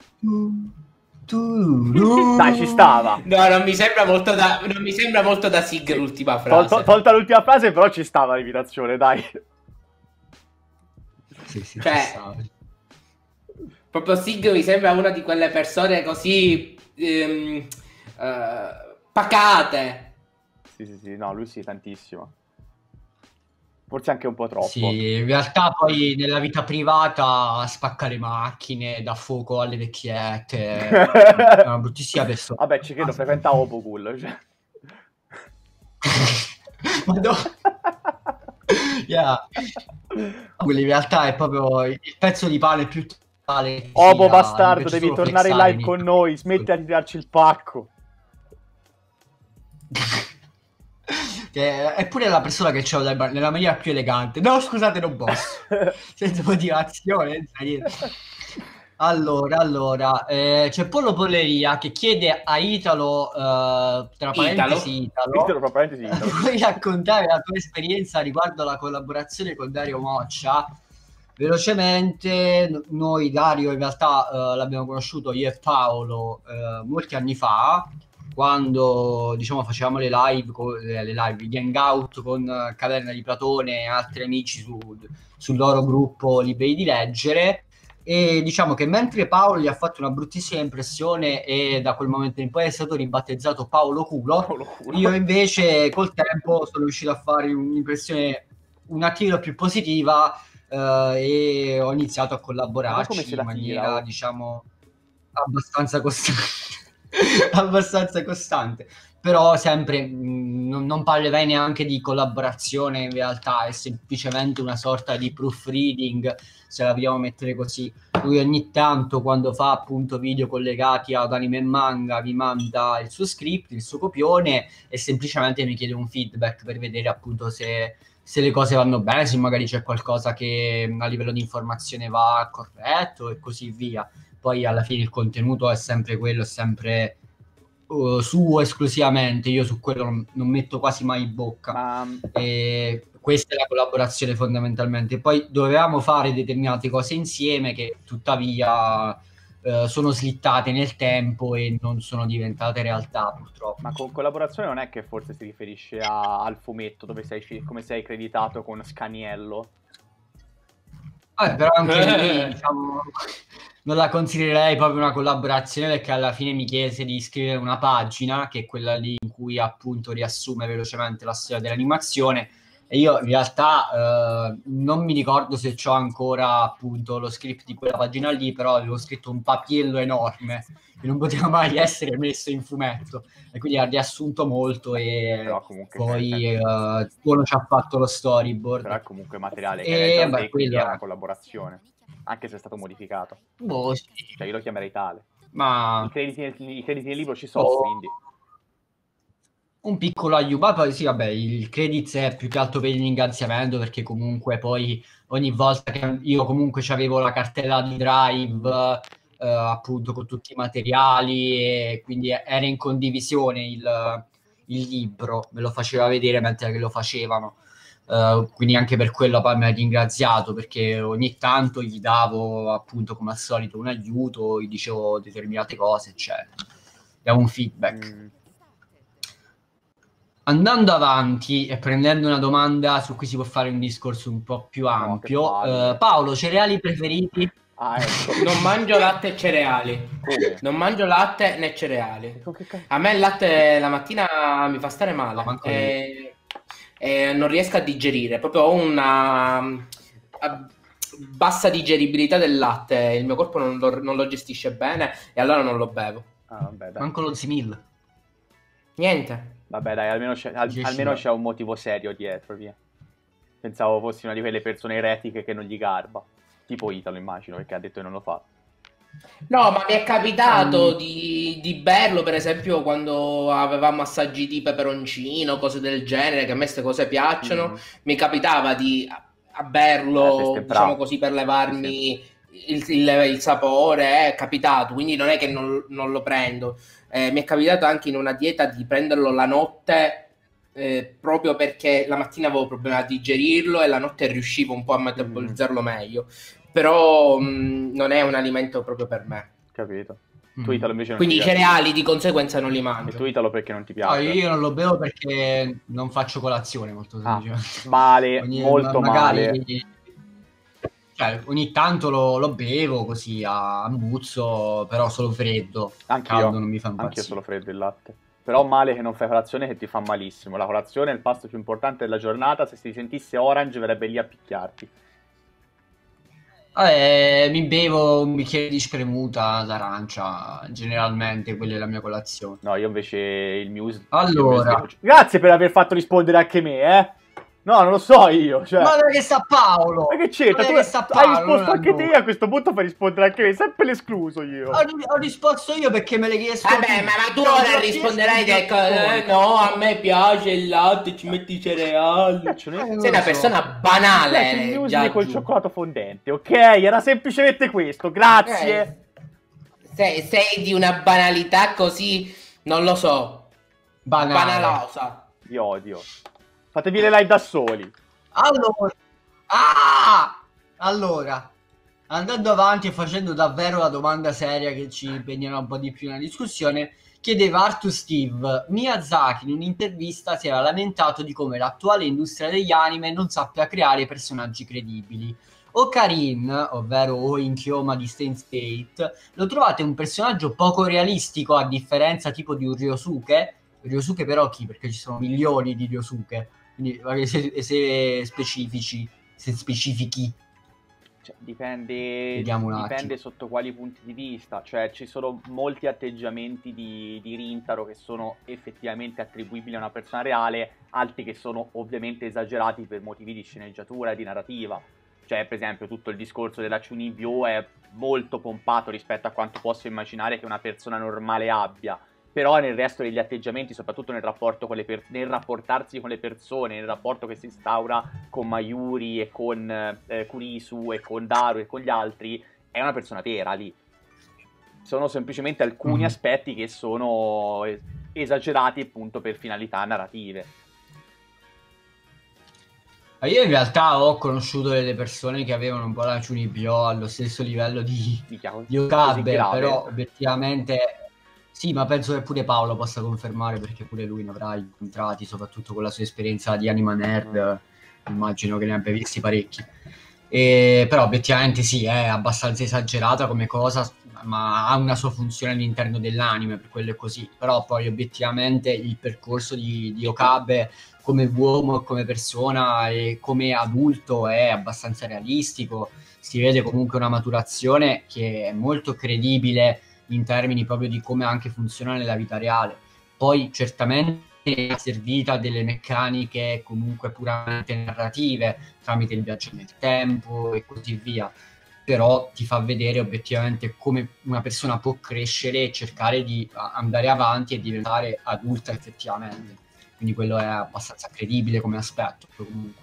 A: Dai, ci stava.
B: No, non mi sembra molto da Sig l'ultima frase.
A: Tolta l'ultima frase, però ci stava l'imitazione, dai.
C: Sì,
B: cioè, proprio Sig mi sembra una di quelle persone così pacate.
A: Sì, no, lui sì, tantissimo. Forse anche un po' troppo.
C: Sì, in realtà poi nella vita privata spacca le macchine, dà fuoco alle vecchiette, è una bruttissima persona.
A: Vabbè, ci credo, frequenta Opokul, cioè.
C: Yeah. Quello in realtà è proprio il pezzo di pane più tale.
A: Opo bastardo, devi tornare in live con noi, smetti di tirarci il pacco.
C: Che è pure la persona che c'ho nella maniera più elegante. No, scusate, non posso. Senza motivazione, senza niente. Allora, c'è Pollo Polleria che chiede a Italo, tra parentesi Italo, vuoi raccontare la tua esperienza riguardo la collaborazione con Dario Moccia? Velocemente, noi Dario in realtà l'abbiamo conosciuto io e Paolo molti anni fa, quando diciamo facevamo le live, gli hangout con Caverna di Platone e altri amici sul loro gruppo Liberi di Leggere. E diciamo che mentre Paolo gli ha fatto una bruttissima impressione e da quel momento in poi è stato ribattezzato Paolo Culo, io invece col tempo sono riuscito a fare un'impressione un attimo più positiva e ho iniziato a collaborarci in maniera diciamo abbastanza costante. Però sempre non parlerei neanche di collaborazione, in realtà è semplicemente una sorta di proofreading, se la vogliamo mettere così. Lui ogni tanto, quando fa appunto video collegati ad anime e manga, vi manda il suo script, il suo copione, e semplicemente mi chiede un feedback per vedere appunto se le cose vanno bene, se magari c'è qualcosa che a livello di informazione va corretto e così via. Poi alla fine il contenuto è sempre quello, è sempre suo esclusivamente, io su quello non metto quasi mai bocca. E questa è la collaborazione fondamentalmente. Poi dovevamo fare determinate cose insieme che tuttavia sono slittate nel tempo e non sono diventate realtà, purtroppo.
A: Ma con collaborazione non è che forse si riferisce al fumetto dove come sei creditato con Scaniello?
C: Però anche lì, diciamo, non la considererei proprio una collaborazione, perché alla fine mi chiese di scrivere una pagina, che è quella lì in cui appunto riassume velocemente la storia dell'animazione, e io in realtà non mi ricordo se c'ho ancora appunto lo script di quella pagina lì, però avevo scritto un papiello enorme che non poteva mai essere messo in fumetto, e quindi ha riassunto molto, e poi uno ci ha fatto lo storyboard.
A: Però è comunque materiale che è una collaborazione, anche se è stato modificato.
C: Sì.
A: Cioè io lo chiamerei tale.
C: Ma
A: i crediti nel libro ci sono, quindi
C: un piccolo aiuto. Poi sì, vabbè, il credits è più che altro per il ringraziamento, perché comunque poi ogni volta che io comunque avevo la cartella di Drive appunto con tutti i materiali, e quindi era in condivisione il libro, me lo faceva vedere mentre che lo facevano, quindi anche per quello poi mi ha ringraziato, perché ogni tanto gli davo appunto come al solito un aiuto, gli dicevo determinate cose, eccetera, davo un feedback. andando avanti e prendendo una domanda su cui si può fare un discorso un po' più ampio, Paolo, cereali preferiti?
B: Ecco. Non mangio latte e cereali.
A: Come?
B: Non mangio latte né cereali. A me il latte la mattina mi fa stare male. E non riesco a digerire. Proprio ho una bassa digeribilità del latte. Il mio corpo non lo gestisce bene e allora non lo bevo.
A: Vabbè, dai.
C: Manco lo Zimil.
B: Niente.
A: Vabbè, dai, almeno c'è un motivo serio dietro, via. Pensavo fossi una di quelle persone eretiche che non gli garba. Tipo Italo, immagino, perché ha detto che non lo fa.
B: No, ma mi è capitato di berlo, per esempio, quando avevamo assaggi di peperoncino, cose del genere, che a me queste cose piacciono. Mi capitava di berlo, diciamo così, per levarmi il sapore, è capitato, quindi non è che non lo prendo. Mi è capitato anche in una dieta di prenderlo la notte, proprio perché la mattina avevo problemi a digerirlo e la notte riuscivo un po' a metabolizzarlo meglio. Però non è un alimento proprio per me.
A: Capito. Tu Italo invece non
B: quindi i cereali di conseguenza non li mangio.
A: E tu Italo perché non ti piace?
C: Io non lo bevo perché non faccio colazione molto semplicemente.
A: Male, molto male.
C: Cioè, ogni tanto lo bevo così a muzzo, però solo freddo. Caldo non mi fa impazzire.
A: Anch'io solo freddo il latte. Però male che non fai colazione, che ti fa malissimo. La colazione è il pasto più importante della giornata. Se si sentisse Orange verrebbe lì a picchiarti.
C: Mi bevo un bicchiere di spremuta d'arancia, generalmente quella è la mia colazione.
A: No, io invece il Muse.
C: Allora,
A: grazie per aver fatto rispondere anche me, eh. No, non lo so io. Cioè...
C: Ma dove sta Paolo?
A: Ma che c'entra? Tu hai risposto anche te, a questo punto fai rispondere anche me. Sempre l'escluso io.
C: Ho risposto io perché me l'hai chiesto.
B: Vabbè, ma tu ora risponderai che no, a me piace il latte, ci metti i cereali. Sei una persona banale.
A: Il Muse col cioccolato fondente, ok? Era semplicemente questo, grazie.
B: Sei di una banalità così, non lo so. Banalosa.
A: Io odio. Fatevi le live da soli.
C: Allora, andando avanti e facendo davvero la domanda seria che ci impegnerà un po' di più nella discussione, chiedeva Arthur Steve: Miyazaki in un'intervista si era lamentato di come l'attuale industria degli anime non sappia creare personaggi credibili. Ocarina, ovvero O Inkyoma di Steins Gate, lo trovate un personaggio poco realistico a differenza tipo di un Ryosuke? Ryosuke però chi? Perché ci sono milioni di Ryosuke. Quindi se specifichi.
A: Cioè, dipende sotto quali punti di vista. Cioè, ci sono molti atteggiamenti di Rintaro che sono effettivamente attribuibili a una persona reale, altri che sono ovviamente esagerati per motivi di sceneggiatura e di narrativa. Cioè, per esempio, tutto il discorso della Chunibyo è molto pompato rispetto a quanto posso immaginare che una persona normale abbia. Però nel resto degli atteggiamenti, soprattutto nel rapporto nel rapportarsi con le persone, nel rapporto che si instaura con Mayuri e con Kurisu e con Daru e con gli altri, è una persona vera lì. Sono semplicemente alcuni aspetti che sono esagerati appunto per finalità narrative.
C: Io in realtà ho conosciuto delle persone che avevano un po' la Chunibyo allo stesso livello di Okabe, però obiettivamente... Sì, ma penso che pure Paolo possa confermare, perché pure lui ne avrà incontrati, soprattutto con la sua esperienza di Anima Nerd, immagino che ne abbia visti parecchi. Però obiettivamente sì, è abbastanza esagerata come cosa, ma ha una sua funzione all'interno dell'anime, per quello è così. Però poi obiettivamente il percorso di Okabe come uomo, come persona e come adulto è abbastanza realistico. Si vede comunque una maturazione che è molto credibile in termini proprio di come anche funziona nella vita reale. Poi certamente è servita delle meccaniche comunque puramente narrative tramite il viaggio nel tempo e così via, però ti fa vedere obiettivamente come una persona può crescere e cercare di andare avanti e diventare adulta effettivamente, quindi quello è abbastanza credibile come aspetto. Comunque.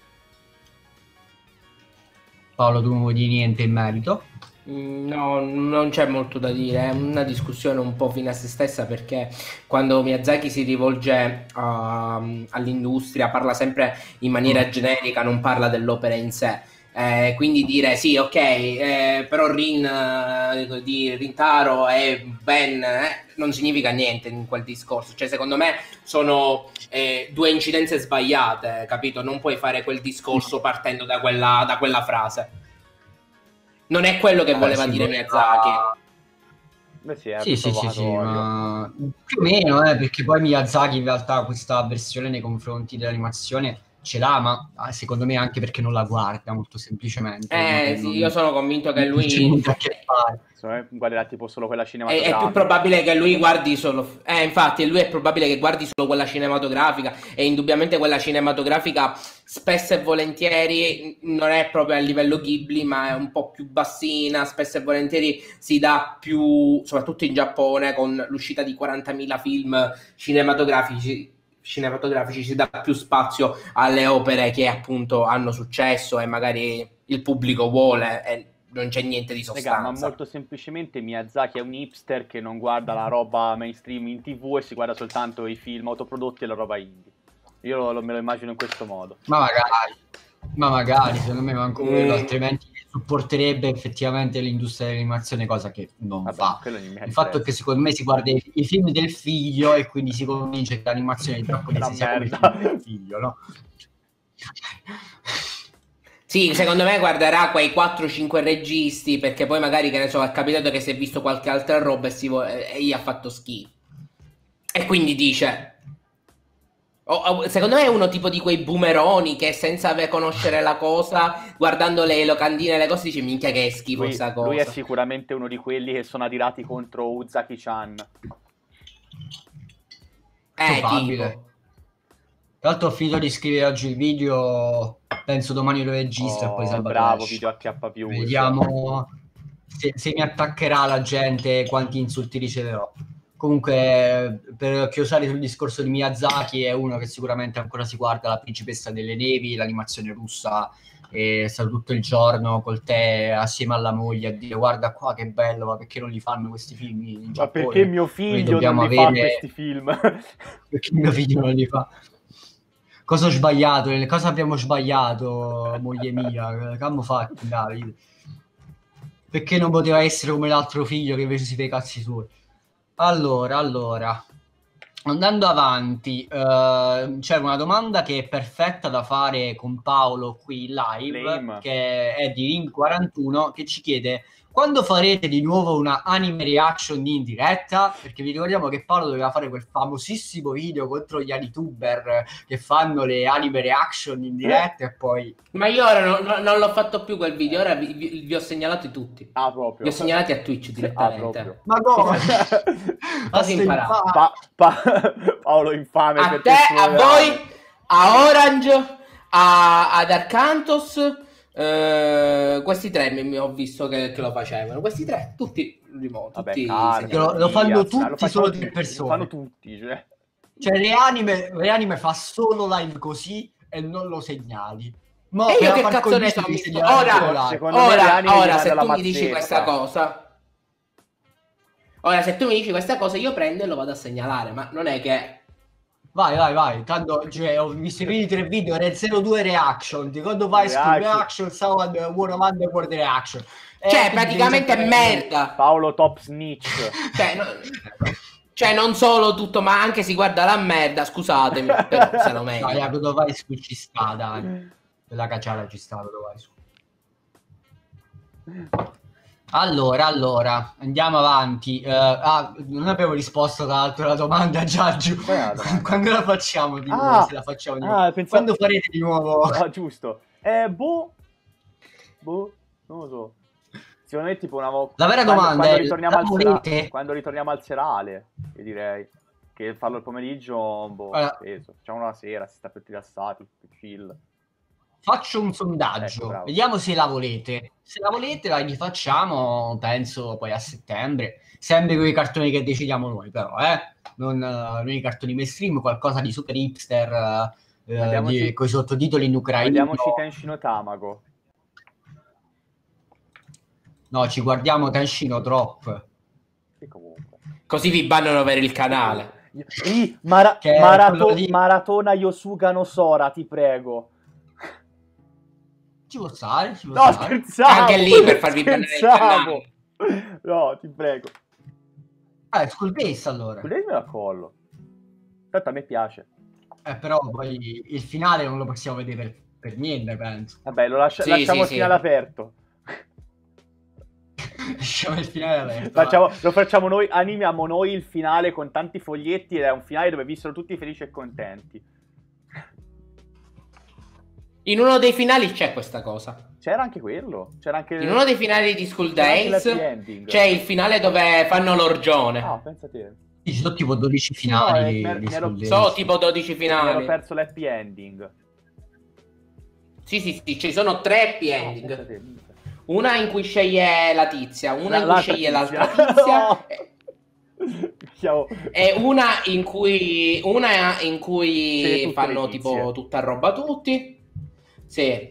C: Paolo, tu non vuoi dire niente in merito?
B: No, non c'è molto da dire, è una discussione un po' fine a se stessa, perché quando Miyazaki si rivolge all'industria parla sempre in maniera generica, non parla dell'opera in sé. Quindi dire sì, ok, però di Rintaro e Ben non significa niente in quel discorso. Cioè, secondo me sono due incidenze sbagliate, capito? Non puoi fare quel discorso partendo da quella frase. Non è quello che voleva dire Miyazaki.
A: Beh,
C: sì, ma più o meno, perché poi Miyazaki in realtà questa avversione nei confronti dell'animazione ce l'ha, ma secondo me anche perché non la guarda, molto semplicemente.
B: Sì, io sono convinto che lui
C: c'è niente a che fare.
A: Secondo me guarderà tipo solo quella cinematografica.
B: È più probabile che lui guardi solo... infatti, lui è probabile che guardi solo quella cinematografica, e indubbiamente quella cinematografica spesso e volentieri non è proprio a livello Ghibli, ma è un po' più bassina, spesso e volentieri si dà più, soprattutto in Giappone, con l'uscita di 40.000 film cinematografici si dà più spazio alle opere che appunto hanno successo e magari il pubblico vuole, e non c'è niente di sostanza.
A: Ma molto semplicemente Miyazaki è un hipster che non guarda la roba mainstream in TV e si guarda soltanto i film autoprodotti e la roba indie. Io me lo immagino in questo modo.
C: Ma magari, secondo me manco quello, altrimenti supporterebbe effettivamente l'industria dell'animazione, cosa che non fa. Il fatto è che secondo me si guarda i film del figlio e quindi si convince che l'animazione giapponese sia come il film del figlio, no?
B: Sì, secondo me guarderà quei 4-5 registi, perché poi magari, che ne so, è capitato che si è visto qualche altra roba e gli ha fatto schifo. E quindi dice... secondo me è uno tipo di quei boomeroni che senza conoscere la cosa, guardando le locandine e le cose, dice minchia che è schifo questa cosa.
A: Lui è sicuramente uno di quelli che sono adirati contro Uzaki-chan.
C: Probabile. Tra l'altro ho finito di scrivere oggi il video, penso domani lo registro e poi salva.
A: Bravo, video H+.
C: Vediamo se mi attaccherà la gente, quanti insulti riceverò. Comunque, per chiusare sul discorso di Miyazaki, è uno che sicuramente ancora si guarda La principessa delle nevi, l'animazione russa, e sta tutto il giorno col tè assieme alla moglie a dire guarda qua che bello, ma perché non li fanno questi film in Giappone?
A: Ma perché mio figlio non li fa questi film?
C: Perché mio figlio non li fa? Cosa ho sbagliato? Cosa abbiamo sbagliato, moglie mia? Che abbiamo fatto, Davide? Perché non poteva essere come l'altro figlio che invece si fa i cazzi suoi? Allora, andando avanti, c'è una domanda che è perfetta da fare con Paolo qui live, che è di Ring41, che ci chiede: quando farete di nuovo una anime reaction in diretta? Perché vi ricordiamo che Paolo doveva fare quel famosissimo video contro gli anituber che fanno le anime reaction in diretta e poi...
B: Ma io ora non l'ho fatto più quel video, ora vi ho segnalati tutti.
A: Proprio.
B: Vi ho segnalati a Twitch direttamente.
C: Ma come?
B: Cosa imparato?
A: Paolo infame.
B: A te, a voi, a Orange, ad Arcantos... questi tre ho visto che lo facevano, questi tre tutti remote.
C: Lo fanno tutti, solo 3 persone.
A: Lo fanno tutti,
C: cioè Reanime fa solo live così e non lo segnali.
B: Ma io che cazzo ne so? Ora se tu mi dici questa cosa, io prendo e lo vado a segnalare, ma non è che...
C: Vai. Tanto, cioè, ho visto i primi 3 video, era il 02 reaction. Di quando vai su reaction, stavo a buona manda for the reaction.
B: Cioè, praticamente è merda.
A: Paolo top snitch.
B: Cioè, non solo tutto, ma anche si guarda la merda, scusatemi. Però se lo meglio.
C: Dai, dove vai su ci sta, dai. La cacciata ci sta, dove vai su. Allora, andiamo avanti. Non abbiamo risposto tra l'altro alla domanda, Giorgio. Quando la facciamo di nuovo? Se la facciamo di nuovo. Quando farete di nuovo?
A: Giusto. Boh, non lo so. Secondo me tipo una volta...
C: La vera domanda
A: è quando ritorniamo al serale, io direi. Che farlo il pomeriggio, peso. Facciamo una sera, si sta più rilassati, più chill.
C: Faccio un sondaggio, vediamo se la volete. Se la volete la rifacciamo, penso poi a settembre, sempre con i cartoni che decidiamo noi, però, non i cartoni mainstream, qualcosa di super hipster, con i sottotitoli in ucraino.
A: Vediamoci Tenshino Tamago.
C: No, ci guardiamo Tenshino Drop.
B: Così vi bannano per il canale.
A: Maratona Yosuga no Sora, ti prego.
C: Ci può stare, ci può
A: No,
C: stare.
A: scherzavo!
B: Anche lì per farvi prendere il canale.
A: No, ti prego.
C: Skull Base allora.
A: Quello me la collo. Tanto a me piace.
C: Però poi il finale non lo possiamo vedere per niente, penso.
A: Vabbè, lasciamo il finale aperto.
C: Lasciamo il finale aperto.
A: Lo facciamo noi, animiamo noi il finale con tanti foglietti ed è un finale dove vissero tutti felici e contenti.
B: In uno dei finali c'è questa cosa.
A: C'era anche quello. C'era anche...
B: In uno dei finali di Skull Days c'è il finale dove fanno l'orgione.
A: Ah, pensa te.
C: Ci sono tipo 12 finali.
B: So tipo 12 finali.
A: Mi ero perso l'happy ending.
B: Sì, ci sono 3 happy ending. Una in cui sceglie la tizia, una in cui sceglie l'altra tizia. E una in cui fanno tipo tutta roba tutti. Sì.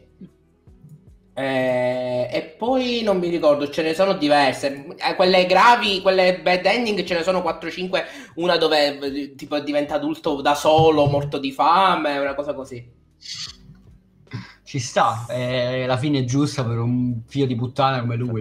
B: E poi non mi ricordo, ce ne sono diverse. Quelle gravi, quelle bad ending ce ne sono 4-5. Una dove tipo diventa adulto da solo, morto di fame, una cosa così.
C: Ci sta, è la fine giusta per un figlio di puttana come lui.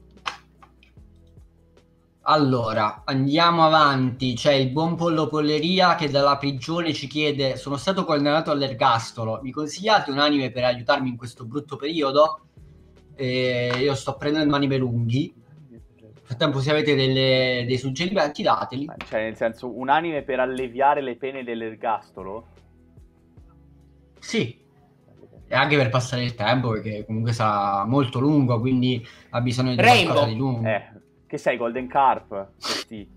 C: Allora, andiamo avanti. C'è il buon Pollo Polleria che dalla prigione ci chiede: sono stato condannato all'ergastolo, mi consigliate un anime per aiutarmi in questo brutto periodo? Io sto prendendo anime lunghi. Nel frattempo, se avete dei suggerimenti, dateli.
A: Cioè, nel senso, un anime per alleviare le pene dell'ergastolo?
C: Sì. E anche per passare il tempo, perché comunque sarà molto lungo, quindi ha bisogno di qualcosa di lungo.
A: Che sei, Golden Carp? Sì.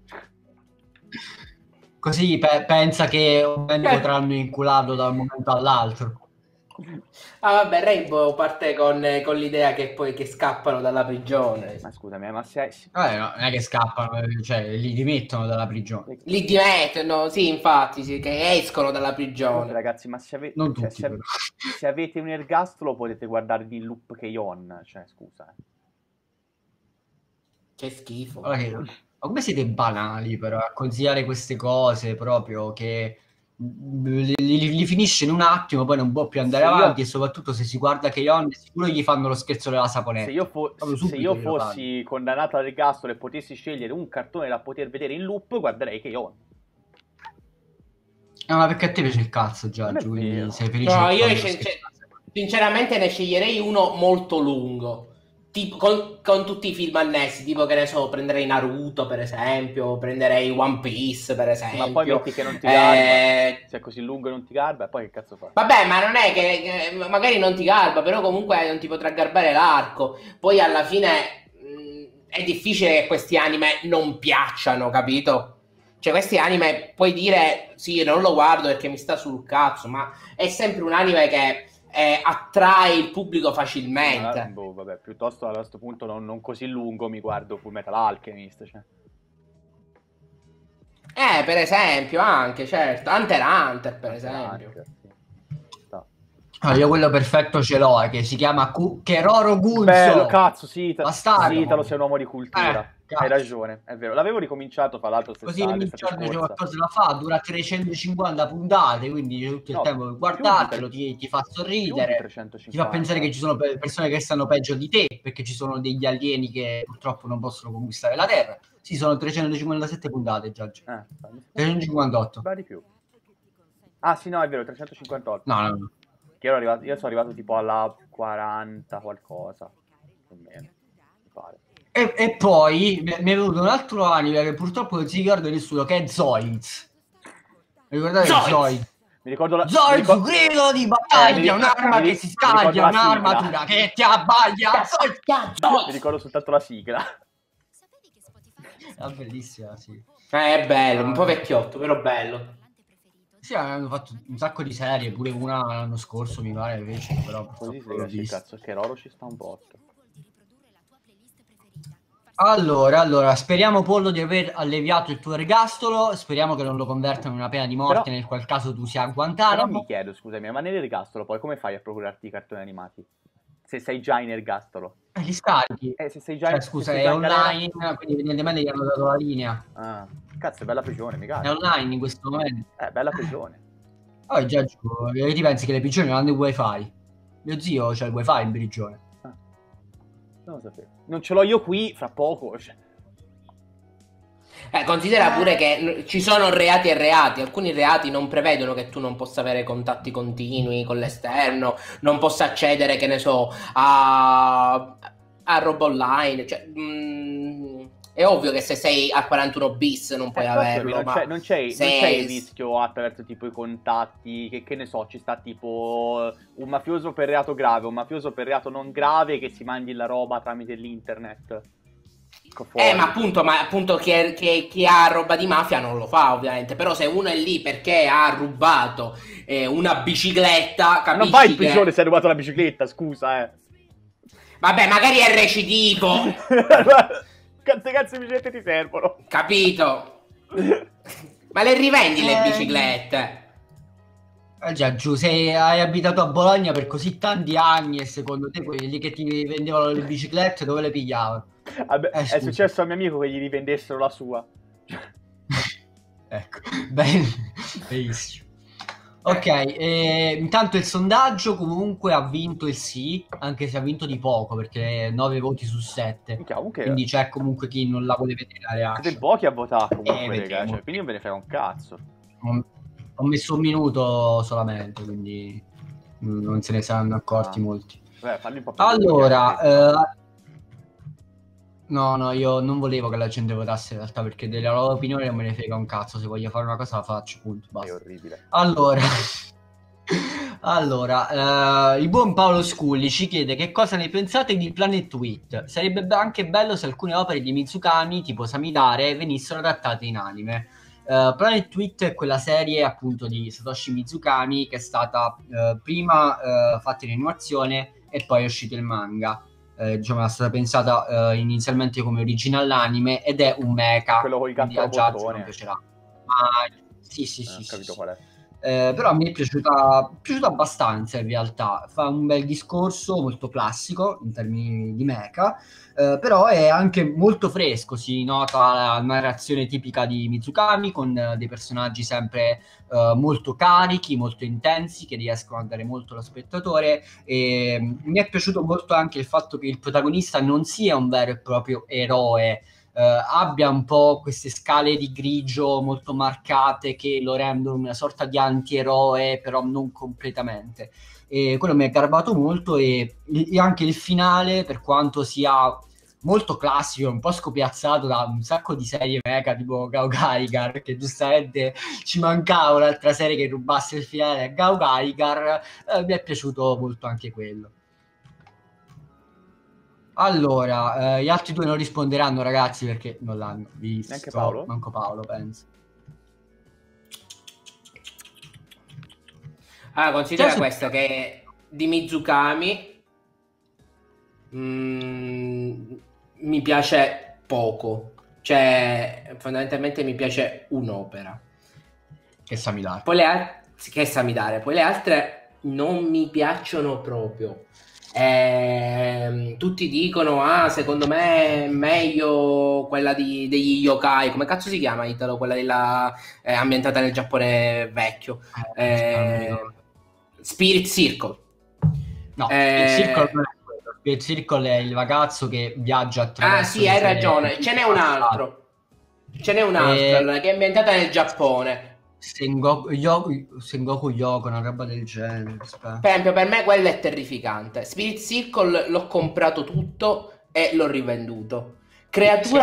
C: Così pensa che potranno incularlo da un momento all'altro.
B: Ah vabbè, Rainbow parte con l'idea che poi che scappano dalla prigione.
A: Ma scusami, ma se
C: no, non è che scappano, cioè li dimettono dalla prigione.
B: Li dimettono, sì, infatti, sì, che escono dalla prigione.
A: Ragazzi, ma se avete
C: non tutti,
A: se avete un ergastolo potete guardarvi il loop Keion, cioè scusa.
B: Che schifo.
C: Okay. Ma come siete banali però a consigliare queste cose proprio che li finisce in un attimo, poi non può più andare avanti e soprattutto se si guarda Keion sicuro gli fanno lo scherzo della saponetta.
A: Se io fossi condannato all'ergastolo e potessi scegliere un cartone da poter vedere in loop, guarderei Keion.
C: Ma perché a te piace il cazzo, Giorgio? Quindi sei felice?
B: No, io sinceramente ne sceglierei uno molto lungo. Tipo, con tutti i film annessi, tipo che ne so, prenderei Naruto per esempio, prenderei One Piece per esempio.
A: Ma poi metti che non ti garba, se è così lungo e non ti garba, poi che cazzo fa?
B: Vabbè, ma non è che magari non ti garba, però comunque non ti potrà garbare l'arco. Poi alla fine è difficile che questi anime non piacciono, capito? Cioè questi anime puoi dire sì, non lo guardo perché mi sta sul cazzo, ma è sempre un anime che attrae il pubblico facilmente.
A: Vabbè, piuttosto a questo punto non così lungo mi guardo Full Metal Alchemist, cioè.
B: Per esempio, anche, certo, Hunter x Hunter, per esempio.
C: Io quello perfetto ce l'ho, che si chiama Keroro Gunso.
A: Bello, cazzo, sì,
C: Bastardo.
A: Sì, Italo sei un uomo di cultura. Hai ragione, è vero. L'avevo ricominciato, fra l'altro,
C: così ogni giorno c'è qualcosa da fare, dura 350 puntate, quindi c'è tutto il tempo per guardartelo, ti fa sorridere, ti fa pensare che ci sono persone che stanno peggio di te, perché ci sono degli alieni che purtroppo non possono conquistare la Terra. Sì, sono 357 puntate, Giorgio. 358.
A: Va di più. Ah sì, no, è vero, 358.
C: No.
A: Che io sono arrivato tipo alla 40 qualcosa, più o meno, mi pare.
C: E poi mi è venuto un altro anime che purtroppo non si ricorda nessuno, che è Zoids. Mi ricordate Zoids?
A: Mi ricordo
C: Zoids, grido di battaglia, un'arma che si scaglia, un'armatura che ti abbaglia.
A: Mi ricordo soltanto la sigla.
C: È bellissima, sì.
B: È bello, un po' vecchiotto, però bello.
C: Sì, hanno fatto un sacco di serie, pure una l'anno scorso mi pare invece, però
A: così si cazzo, che Roro ci sta un botto.
C: Allora, speriamo Pollo di aver alleviato il tuo ergastolo, speriamo che non lo converta in una pena di morte, nel qual caso tu sia a Guantanamo.
A: Però mi chiedo, scusami, ma nell'ergastolo poi come fai a procurarti i cartoni animati? Se sei già in ergastolo?
C: Li scarichi.
A: Se sei già
C: scusa, è online, quindi evidentemente gli hanno dato la linea.
A: Ah, cazzo, è bella prigione, mi cazzo.
C: È online in questo momento.
A: Bella prigione.
C: Già, che ti pensi che le prigioni non hanno il wifi? Mio zio c'ha il wifi in prigione.
A: Non lo sapevo. Non ce l'ho io qui, fra poco. Cioè.
B: Considera pure che ci sono reati e reati. Alcuni reati non prevedono che tu non possa avere contatti continui con l'esterno, non possa accedere, che ne so, a roba online. Cioè, è ovvio che se sei a 41 bis non puoi averlo.
A: Non c'è il rischio attraverso tipo i contatti, che ne so, ci sta tipo un mafioso per reato grave, un mafioso per reato non grave che si mangi la roba tramite l'internet.
B: Ma appunto chi ha roba di mafia non lo fa, ovviamente. Però se uno è lì perché ha rubato una bicicletta, capisci?
A: Non vai in prigione se hai rubato la bicicletta, scusa,
B: Vabbè, magari è recidivo.
A: Quante cazzo di biciclette ti servono?
B: Capito? Ma le rivendi le biciclette?
C: Già, Giù, se hai abitato a Bologna per così tanti anni e secondo te quelli che ti vendevano le biciclette dove le pigliavano?
A: Vabbè, è successo a mio amico che gli rivendessero la sua.
C: Ecco, benissimo. Ok, intanto il sondaggio comunque ha vinto il sì, anche se ha vinto di poco, perché 9 voti su 7. Quindi c'è comunque chi non la vuole vedere la reaction.
A: Siete pochi a votare comunque, raga, cioè, quindi non ve ne frega un cazzo.
C: Ho messo un minuto solamente, quindi non se ne saranno accorti molti.
A: Beh, falli un po' più.
C: Allora, no, io non volevo che la gente votasse in realtà, perché della loro opinione non me ne frega un cazzo. Se voglio fare una cosa la faccio, punto, basta.
A: È orribile.
C: Allora, il buon Paolo Sculli ci chiede che cosa ne pensate di Planet Tweet. Sarebbe anche bello se alcune opere di Mizukami, tipo Samidare, venissero adattate in anime. Planet Tweet è quella serie appunto di Satoshi Mizukami che è stata prima fatta in animazione e poi è uscito il manga. Diciamo è stata pensata inizialmente come original anime ed è un mecha,
A: quello con il gatto
C: a Giorgio non piacerà. Sì,
A: capito qual è.
C: Però a me è piaciuta abbastanza in realtà, fa un bel discorso molto classico in termini di mecha, però è anche molto fresco, si nota la narrazione tipica di Mizukami con dei personaggi sempre molto carichi, molto intensi, che riescono a dare molto allo spettatore, e mi è piaciuto molto anche il fatto che il protagonista non sia un vero e proprio eroe, abbia un po' queste scale di grigio molto marcate che lo rendono una sorta di antieroe, però non completamente. E quello mi è garbato molto, e anche il finale, per quanto sia molto classico, un po' scopiazzato da un sacco di serie mecha tipo Gaugarigar, che giustamente ci mancava un'altra serie che rubasse il finale a Gaugarigar, mi è piaciuto molto anche quello. Allora, gli altri due non risponderanno, ragazzi, perché non l'hanno visto.
A: Neanche Paolo?
C: Manco Paolo, penso.
B: Allora, considera questo, che di Mizukami mi piace poco. Cioè, fondamentalmente mi piace un'opera.
C: Che Samidare.
B: Poi che Samidare. Poi le altre non mi piacciono proprio. Tutti dicono secondo me è meglio quella degli yokai, come cazzo si chiama, Italo? Quella della ambientata nel Giappone vecchio, Spirit Circle.
C: No, Spirit Circle non è quello. Spirit Circle è il ragazzo che viaggia attraverso
B: sì, hai ragione, ce n'è un altro che è ambientata nel Giappone. Sengoku
C: Yoko, una roba del genere.
B: Per esempio, per me quello è terrificante. Spirit Circle l'ho comprato tutto e l'ho rivenduto. Creature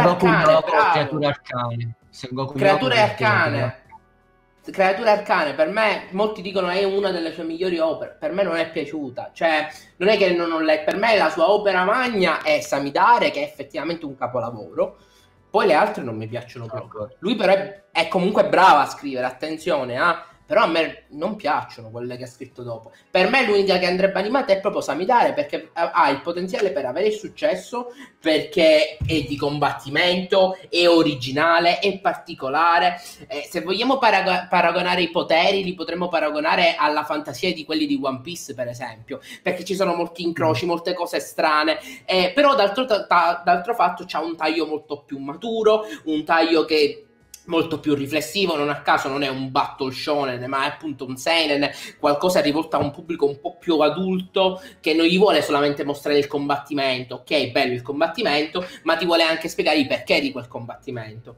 B: Arcane, per me molti dicono è una delle sue migliori opere. Per me non è piaciuta. Cioè, non è che non ho letto. Per me la sua opera magna è Samidare, che è effettivamente un capolavoro. Poi le altre non mi piacciono proprio. Lui però è comunque bravo a scrivere, attenzione, però a me non piacciono quelle che ha scritto dopo. Per me l'unica che andrebbe animata è proprio Samidare, perché ha il potenziale per avere il successo, perché è di combattimento, è originale, è particolare. Se vogliamo paragonare i poteri, li potremmo paragonare alla fantasia di quelli di One Piece, per esempio, perché ci sono molti incroci, molte cose strane, però d'altro fatto c'ha un taglio molto più maturo, un taglio che molto più riflessivo, non a caso non è un battle shonen, ma è appunto un seinen, qualcosa rivolto a un pubblico un po' più adulto, che non gli vuole solamente mostrare il combattimento, ok, bello il combattimento, ma ti vuole anche spiegare i perché di quel combattimento.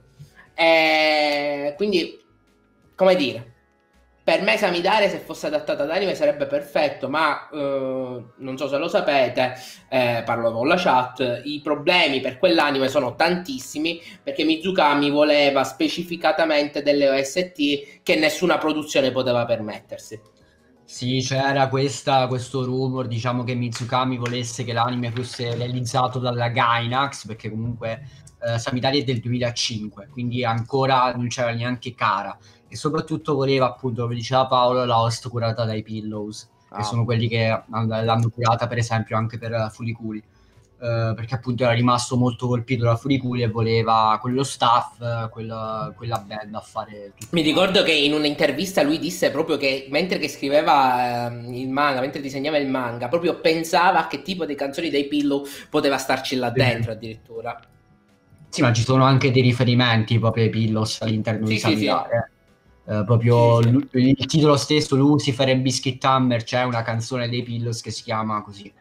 B: Quindi, come dire, per me Samidare, se fosse adattata ad anime, sarebbe perfetto, ma non so se lo sapete, parlo con la chat, i problemi per quell'anime sono tantissimi, perché Mizukami voleva specificatamente delle OST che nessuna produzione poteva permettersi.
C: Sì, c'era questo rumor, diciamo, che Mizukami volesse che l'anime fosse realizzato dalla Gainax, perché comunque Samidare è del 2005, quindi ancora non c'era neanche Kara. E soprattutto voleva, appunto, come diceva Paolo, la host curata dai Pillows, che sono quelli che l'hanno curata per esempio anche per Furikuri, perché appunto era rimasto molto colpito da Furikuri e voleva quello staff, quella band a fare tutto.
B: Mi ricordo che in un'intervista lui disse proprio che mentre che scriveva il manga, mentre disegnava il manga, proprio pensava a che tipo di canzoni dei Pillow poteva starci là dentro addirittura.
C: Sì, ma ci sono anche dei riferimenti proprio ai Pillows all'interno di Samidare. Proprio il titolo stesso, Lucifer e Biscuit Hammer, c'è una canzone dei Pillows che si chiama così.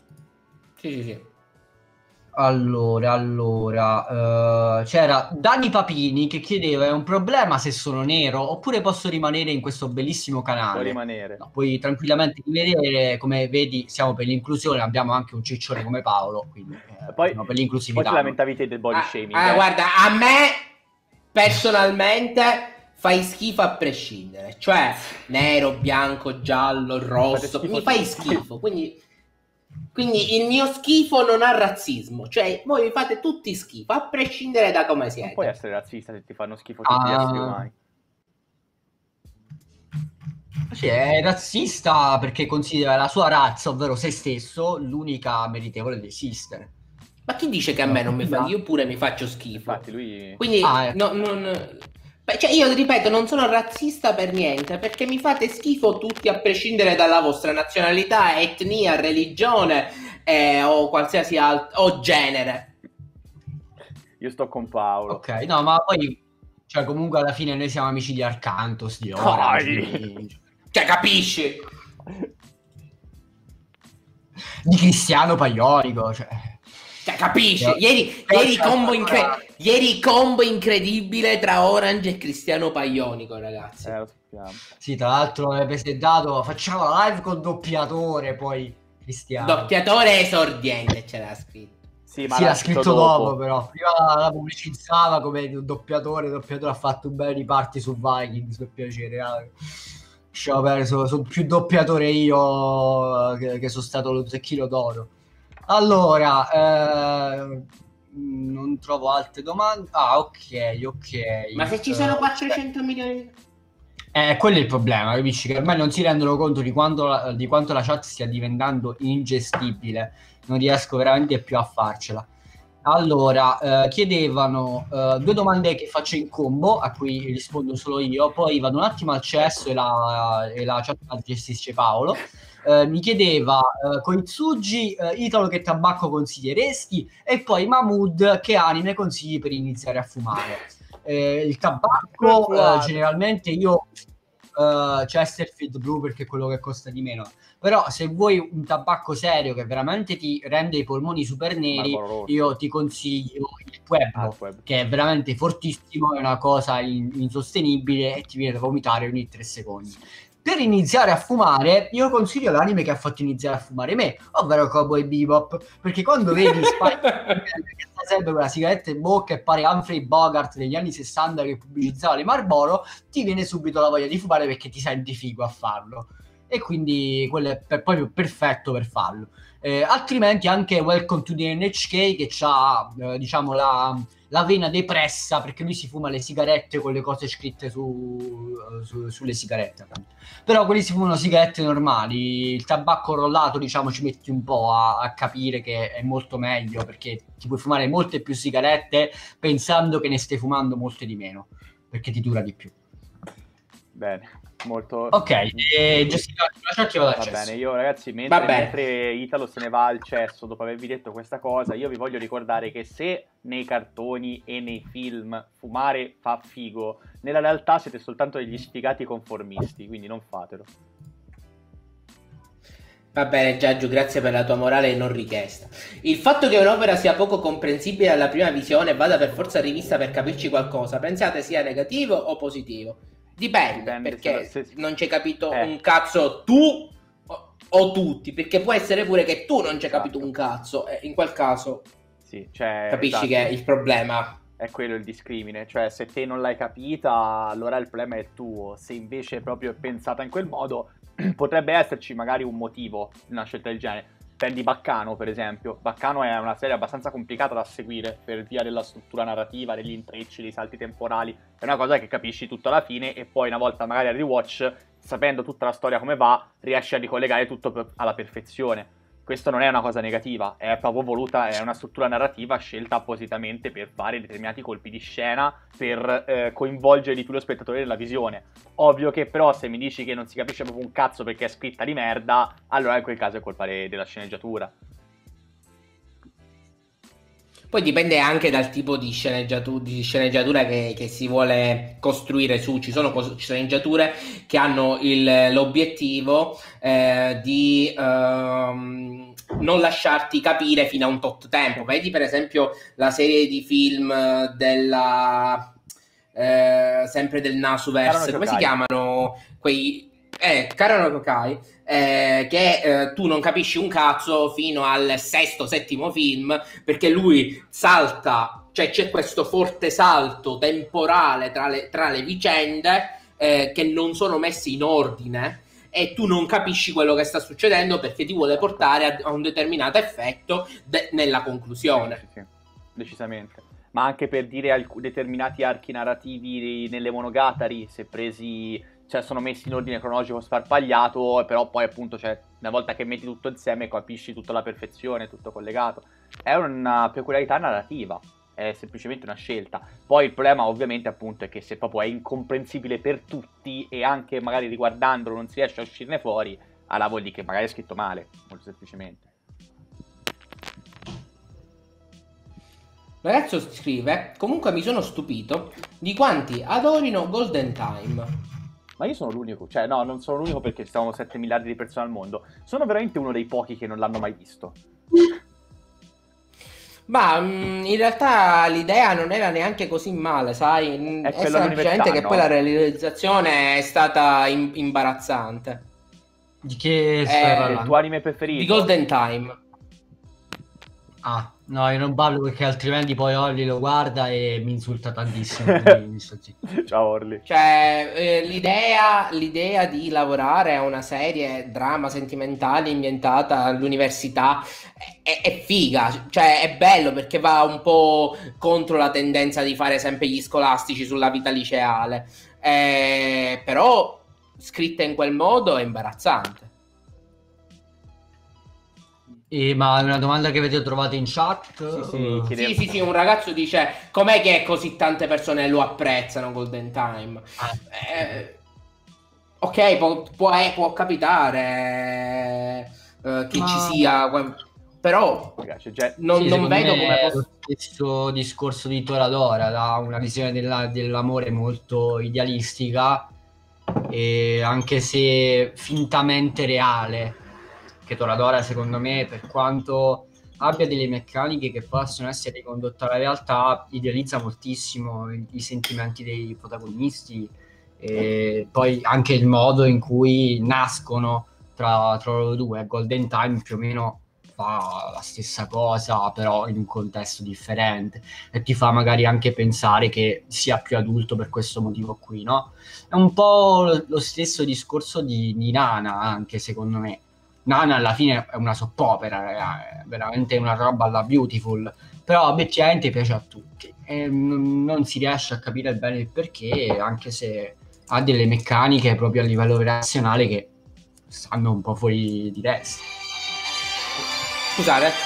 B: Sì.
C: Allora, c'era Dani Papini che chiedeva: è un problema se sono nero oppure posso rimanere in questo bellissimo canale?
A: Puoi rimanere.
C: No, puoi tranquillamente rimanere, come vedi siamo per l'inclusione, abbiamo anche un ciccione come Paolo, quindi
A: poi,
C: per l'inclusività.
A: Poi ti lamentavi te del body shaming.
B: Guarda, a me personalmente fai schifo a prescindere, cioè nero, bianco, giallo, rosso, mi fai schifo, quindi il mio schifo non ha razzismo, cioè voi mi fate tutti schifo a prescindere da come siete.
A: Non puoi essere razzista se ti fanno schifo tutti gli esseri umani.
C: Sì, è razzista perché considera la sua razza, ovvero se stesso, l'unica meritevole di esistere.
B: Ma chi dice che a me non mi fa? Io pure mi faccio schifo.
A: Infatti lui...
B: Quindi cioè io ripeto, non sono razzista per niente, perché mi fate schifo tutti a prescindere dalla vostra nazionalità, etnia, religione o qualsiasi altro, o genere.
A: Io sto con Paolo.
C: Ok, no, ma poi, cioè comunque alla fine noi siamo amici di Arcantos, di Orange,
B: cioè capisci?
C: Di Cristiano Paionico, cioè
B: capisci? Ieri combo incredibile tra Orange e Cristiano Paionico, ragazzi.
A: Lo sappiamo.
C: Sì, tra l'altro avete dato, facciamo la live con doppiatore, poi Cristiano.
B: Doppiatore esordiente c'era scritto.
C: Sì, l'ha scritto dopo, però prima la pubblicizzava come un doppiatore ha fatto un bel riparti su Vikings, per piacere. Sono più doppiatore io che sono stato lo zecchino d'oro. Allora, non trovo altre domande. Ok.
B: Ma se ci sono 400 milioni...
C: quello è il problema, capisci? Che ormai non si rendono conto di quanto la chat stia diventando ingestibile. Non riesco veramente più a farcela. Allora, chiedevano 2 domande che faccio in combo, a cui rispondo solo io, poi vado un attimo al cesso e la chat la gestisce Paolo. Mi chiedeva Koitsuji, Italo, che tabacco consiglieresti? E poi Mahmood, che anime consigli per iniziare a fumare? Il tabacco generalmente io Chesterfield Blue, perché è quello che costa di meno, però se vuoi un tabacco serio che veramente ti rende i polmoni super neri, io ti consiglio il Pueblo, che è veramente fortissimo, è una cosa insostenibile e ti viene da vomitare ogni 3 secondi. Per iniziare a fumare, io consiglio l'anime che ha fatto iniziare a fumare me, ovvero Cowboy Bebop, perché quando vedi Spike che sta sempre con la sigaretta in bocca e pare Humphrey Bogart degli anni 60 che pubblicizzava le Marlboro, ti viene subito la voglia di fumare perché ti senti figo a farlo. E quindi quello è proprio perfetto per farlo. Altrimenti anche Welcome to the NHK, che ha diciamo la vena depressa, perché lui si fuma le sigarette con le cose scritte sulle sigarette, però quelli si fumano sigarette normali. Il tabacco rollato, diciamo, ci metti un po' a capire che è molto meglio, perché ti puoi fumare molte più sigarette pensando che ne stai fumando molte di meno, perché ti dura di più.
A: Bene. molto...
C: Ok, gestito
A: Va bene, io ragazzi, mentre Italo se ne va al cesso dopo avervi detto questa cosa, io vi voglio ricordare che se nei cartoni e nei film fumare fa figo, nella realtà siete soltanto degli sfigati conformisti, quindi non fatelo.
B: Va bene Giaggio, grazie per la tua morale non richiesta. Il fatto che un'opera sia poco comprensibile alla prima visione e vada per forza rivista per capirci qualcosa, pensate sia negativo o positivo? Dipende perché se non ci hai capito un cazzo tu o tutti, perché può essere pure che tu non ci hai capito un cazzo, e in quel caso
A: sì, cioè,
B: capisci che il problema
A: è quello il discrimine, cioè se te non l'hai capita allora il problema è tuo, se invece proprio è pensata in quel modo potrebbe esserci magari un motivo in una scelta del genere. Prendi Baccano per esempio. Baccano è una serie abbastanza complicata da seguire per via della struttura narrativa, degli intrecci, dei salti temporali. È una cosa che capisci tutto alla fine e poi una volta magari al rewatch, sapendo tutta la storia come va, riesci a ricollegare tutto alla perfezione. Questo non è una cosa negativa, è proprio voluta, è una struttura narrativa scelta appositamente per fare determinati colpi di scena, per coinvolgere di più lo spettatore nella visione. Ovvio che però se mi dici che non si capisce proprio un cazzo perché è scritta di merda, allora in quel caso è colpa della sceneggiatura.
B: Poi dipende anche dal tipo di sceneggiatura che si vuole costruire su. Ci sono sceneggiature che hanno l'obiettivo di non lasciarti capire fino a un tot tempo. Vedi per esempio la serie di film sempre del Nasuverse, come si chiamano quei... Karano Kokai, che tu non capisci un cazzo fino al sesto, settimo film, perché lui salta, cioè c'è questo forte salto temporale tra le vicende che non sono messe in ordine e tu non capisci quello che sta succedendo perché ti vuole portare a un determinato effetto nella conclusione.
A: Sì, decisamente. Ma anche per dire determinati archi narrativi nelle Monogatari, se presi... cioè sono messi in ordine cronologico sparpagliato, però poi appunto cioè, una volta che metti tutto insieme capisci tutto alla perfezione, tutto collegato. È una peculiarità narrativa, è semplicemente una scelta. Poi il problema ovviamente appunto è che se proprio è incomprensibile per tutti e anche magari riguardandolo non si riesce a uscirne fuori, allora vuol dire che magari è scritto male, molto semplicemente.
B: Ragazzo scrive: comunque mi sono stupito di quanti adorino Golden Time.
A: Ma io sono l'unico, cioè no, non sono l'unico perché ci siamo 7 miliardi di persone al mondo. Sono veramente uno dei pochi che non l'hanno mai visto.
B: Ma in realtà l'idea non era neanche così male, sai? È semplicemente che poi la realizzazione è stata imbarazzante.
C: Di che stai parlando?
A: Il tuo anime preferito?
B: Di Golden Time.
C: Ah, no, io non parlo perché altrimenti poi Olli lo guarda e mi insulta tantissimo.
A: Ciao Orly.
B: Cioè, l'idea di lavorare a una serie drama sentimentale ambientata all'università è figa, cioè è bello perché va un po' contro la tendenza di fare sempre gli scolastici sulla vita liceale, però scritta in quel modo è imbarazzante.
C: Ma una domanda che avete trovato in chat?
B: Sì, un ragazzo dice: com'è che così tante persone lo apprezzano Golden Time? Ok, può capitare che ci sia, però non vedo come
C: posso... Lo stesso discorso di Toradora, da una visione dell'amore molto idealistica, e anche se fintamente reale, che Toradora secondo me, per quanto abbia delle meccaniche che possono essere ricondotte alla realtà, idealizza moltissimo i sentimenti dei protagonisti e poi anche il modo in cui nascono tra loro due. Golden Time più o meno fa la stessa cosa, però in un contesto differente, e ti fa magari anche pensare che sia più adulto per questo motivo qui, no? È un po' lo stesso discorso di Nana, anche secondo me. Nana alla fine è una soppopera, è veramente una roba alla Beautiful, però obiettivamente piace a tutti e non si riesce a capire bene il perché, anche se ha delle meccaniche proprio a livello relazionale che stanno un po' fuori di testa.
B: Scusate,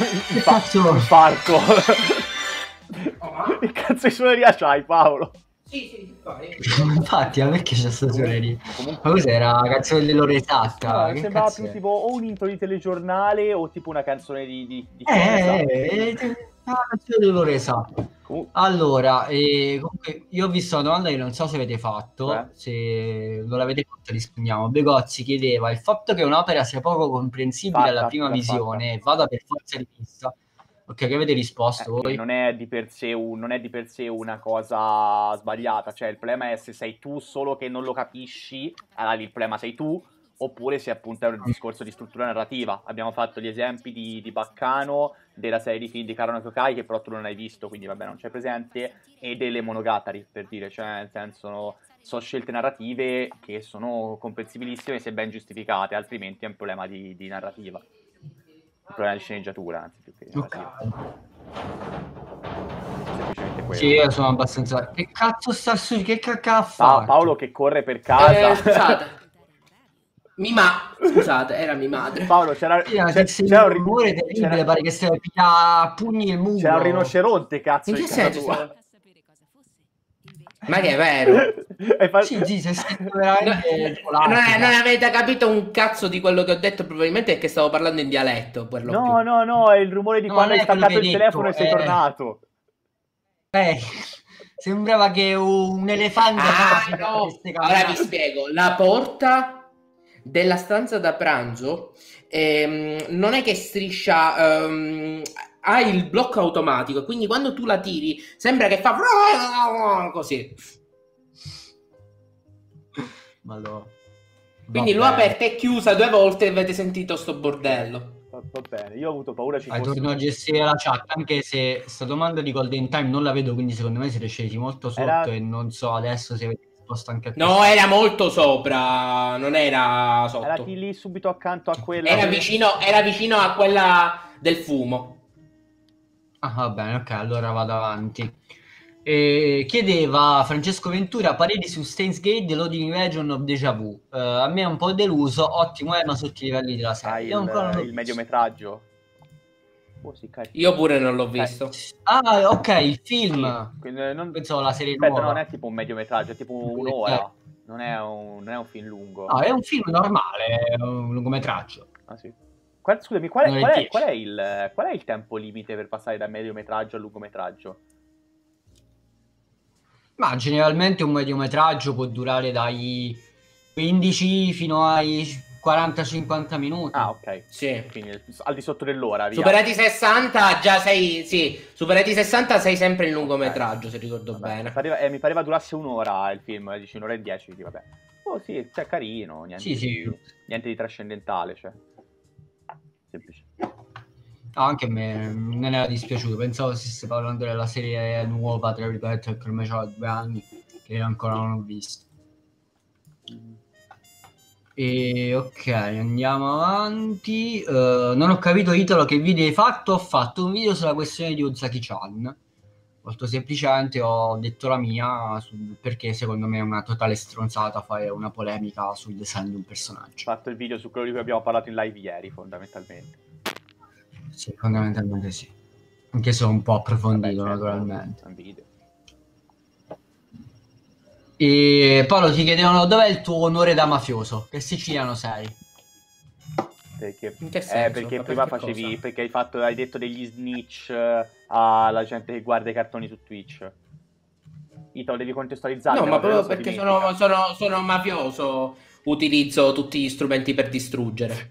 A: il parco. Che cazzo di suoneria c'hai, Paolo?
B: Sì, vai.
C: Infatti, a me che c'è sta suoneria. Ma cos'era la canzone dell'ora esatta?
A: No,
C: Che
A: sembrava
C: cazzo
A: più
C: è?
A: tipo o un intro di telegiornale o tipo una canzone di
C: La canzone dell'ora esatta.
A: Comunque,
C: Allora, comunque io ho visto una domanda che non so se avete
A: cioè?
C: fatto, se non l'avete fatta rispondiamo. Begozzi chiedeva il fatto che un'opera sia poco comprensibile alla
A: Fatta,
C: prima
A: già fatta.
C: visione e vada per forza rivista. Ok, che avete risposto
A: Che
C: voi?
A: non è di per sé non è di per sé una cosa sbagliata, cioè il problema è se sei tu solo che non lo capisci, allora lì il problema sei tu, oppure se appunto è un discorso di struttura narrativa. Abbiamo fatto gli esempi di Baccano, della serie di film di Caro Kokai, che però tu non hai visto, quindi vabbè non c'è presente, e delle Monogatari, per dire, cioè nel senso sono scelte narrative che sono comprensibilissime se ben giustificate, altrimenti è un problema di narrativa. Un problema di sceneggiatura, anzi più che di narrativa. Semplicemente quello.
C: Sì, io sono abbastanza... Che cazzo sta su? Che cacca ha fatto?
A: Paolo che corre per casa.
B: Scusate. Scusate, era mia madre.
A: Paolo, c'era
C: un rumore terribile, pare che stai a pugni il muro.
A: C'era un rinoceronte, cazzo,
B: in che
A: casa
B: senso?
A: tua.
B: Ma che è vero?
C: Sì, sei veramente
B: non avete capito un cazzo di quello che ho detto, probabilmente perché stavo parlando in dialetto.
A: No, è il rumore di quando hai staccato il telefono e sei tornato.
C: Sembrava che un elefante...
B: no. Ora vi spiego. La porta della stanza da pranzo non è che striscia... ha il blocco automatico, quindi quando tu la tiri sembra che fa così.
C: Madonna.
B: Quindi l'ho aperta e chiusa 2 volte e avete sentito sto bordello.
A: Va bene, io ho avuto paura ci fosse...
C: Torno a gestire la chat, anche se sta domanda di Golden Time non la vedo, quindi secondo me siete scesi molto sotto e non so adesso se avete risposto anche a
B: No, era molto sopra, non era sotto.
A: Era di lì subito accanto a quella...
B: Era vicino a quella del fumo.
C: Ah, va bene, ok, allora vado avanti. Chiedeva Francesco Ventura pareri su Steins Gate The Loading Region of Deja Vu. A me è un po' deluso, ottimo ma sotto i livelli della serie. Io ancora non
A: il mediometraggio.
B: Io pure non l'ho visto.
C: Ah, ok, il film.
A: Sì,
C: non pensavo la serie
A: nuova.
C: Non
A: è tipo un mediometraggio, è tipo un'ora. Non è un film lungo.
C: No, è un film normale, è un lungometraggio.
A: Ah sì. Scusami, qual è il tempo limite per passare da mediometraggio a lungometraggio?
C: Ma generalmente un mediometraggio può durare dai 15 fino ai 40-50 minuti.
A: Ah, ok.
B: Sì.
A: Quindi al di sotto dell'ora, via.
B: Superati 60 già sei... Sì, superati 60 sei sempre in lungometraggio, se ricordo bene.
A: Mi pareva durasse un'ora il film, dici un'ora e 10, quindi vabbè. Oh sì, cioè carino, niente di trascendentale, cioè. Semplice.
C: Anche a me non era dispiaciuto, pensavo stesse parlando della serie nuova, tra virgolette, che ormai c'ho 2 anni, che ancora non ho visto. E ok, andiamo avanti. Non ho capito, Italo, che video hai fatto. Ho fatto un video sulla questione di Ozaki-chan. Molto semplicemente ho detto la mia perché secondo me è una totale stronzata fare una polemica sul design di un personaggio.
A: Ho fatto il video su quello di cui abbiamo parlato in live ieri, fondamentalmente.
C: Sì, fondamentalmente sì. Anche se ho un po' approfondito, naturalmente.
A: Un video.
C: E Paolo ti chiedevano dov'è il tuo onore da mafioso? Che siciliano sei?
A: Perché,
B: in che senso?
A: Perché prima facevi, perché hai detto degli snitch alla gente che guarda i cartoni su Twitch. Ito, devi contestualizzare.
B: No, ma proprio perché sono mafioso, utilizzo tutti gli strumenti per distruggere.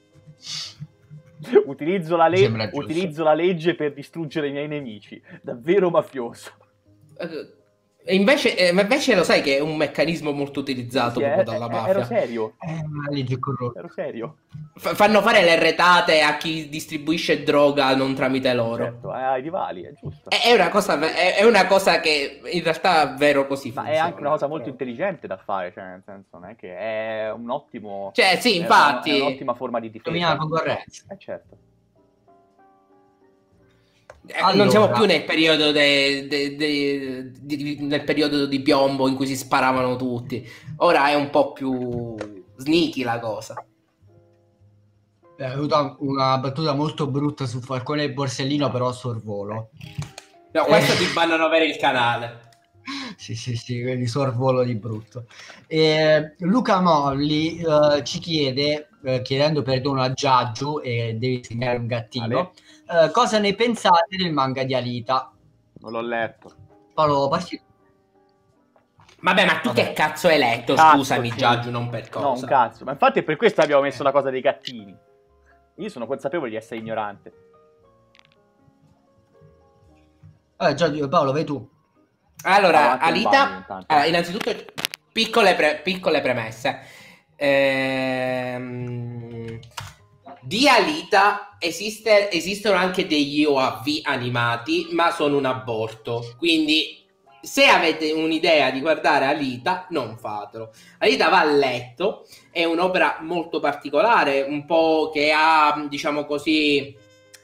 A: Utilizzo la legge per distruggere i miei nemici. Davvero mafioso.
B: E invece lo sai che è un meccanismo molto utilizzato proprio dalla mafia.
A: Ero serio.
C: Ero
A: serio.
B: Fanno fare le retate a chi distribuisce droga non tramite loro.
A: Certo, ai rivali, è giusto.
B: È una cosa che in realtà è vero così.
A: Ma è anche una cosa molto intelligente da fare, cioè nel senso non è che è un ottimo...
B: Cioè sì, infatti...
A: È un'ottima forma di difesa.
C: La concorrenza.
A: Certo.
B: Allora, non siamo più nel periodo nel periodo di piombo in cui si sparavano tutti. Ora è un po' più sneaky la cosa.
C: È avuto una battuta molto brutta su Falcone e Borsellino, però a sorvolo.
B: No, questo ti bannano per il canale.
C: Sì. di sorvolo di brutto. Luca Molli ci chiede, chiedendo perdono a Giaggiu, e devi segnare un gattino, cosa ne pensate del manga di Alita?
A: Non l'ho letto.
C: Paolo, parti.
B: Vabbè, ma tu che cazzo hai letto? Scusami, sì. Giaggiu, non per cosa.
A: No, un cazzo. Ma infatti è per questo abbiamo messo la cosa dei gattini. Io sono consapevole di essere ignorante.
C: Giorgio, Paolo, vai tu.
B: Allora, Alita, innanzitutto piccole premesse. Di Alita esistono anche degli OAV animati, ma sono un aborto. Quindi, se avete un'idea di guardare Alita, non fatelo. Alita va a letto, è un'opera molto particolare, un po' che ha, diciamo così,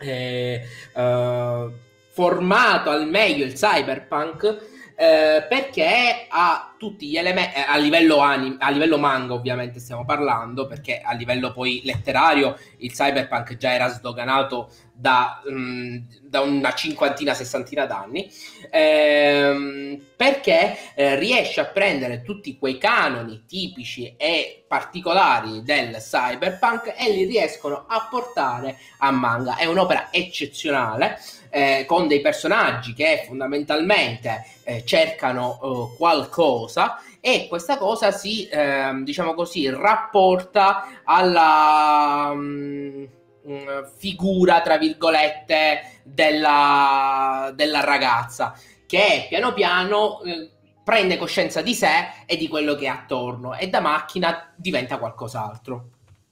B: formato al meglio il cyberpunk, perché ha tutti gli elementi a livello manga, ovviamente stiamo parlando, perché a livello poi letterario il cyberpunk già era sdoganato da una cinquantina, sessantina d'anni, perché riesce a prendere tutti quei canoni tipici e particolari del cyberpunk e li riescono a portare a manga. È un'opera eccezionale, con dei personaggi che fondamentalmente cercano qualcosa, e questa cosa si, diciamo così, rapporta alla figura, tra virgolette, della ragazza, che piano piano prende coscienza di sé e di quello che è attorno, e da macchina diventa qualcos'altro.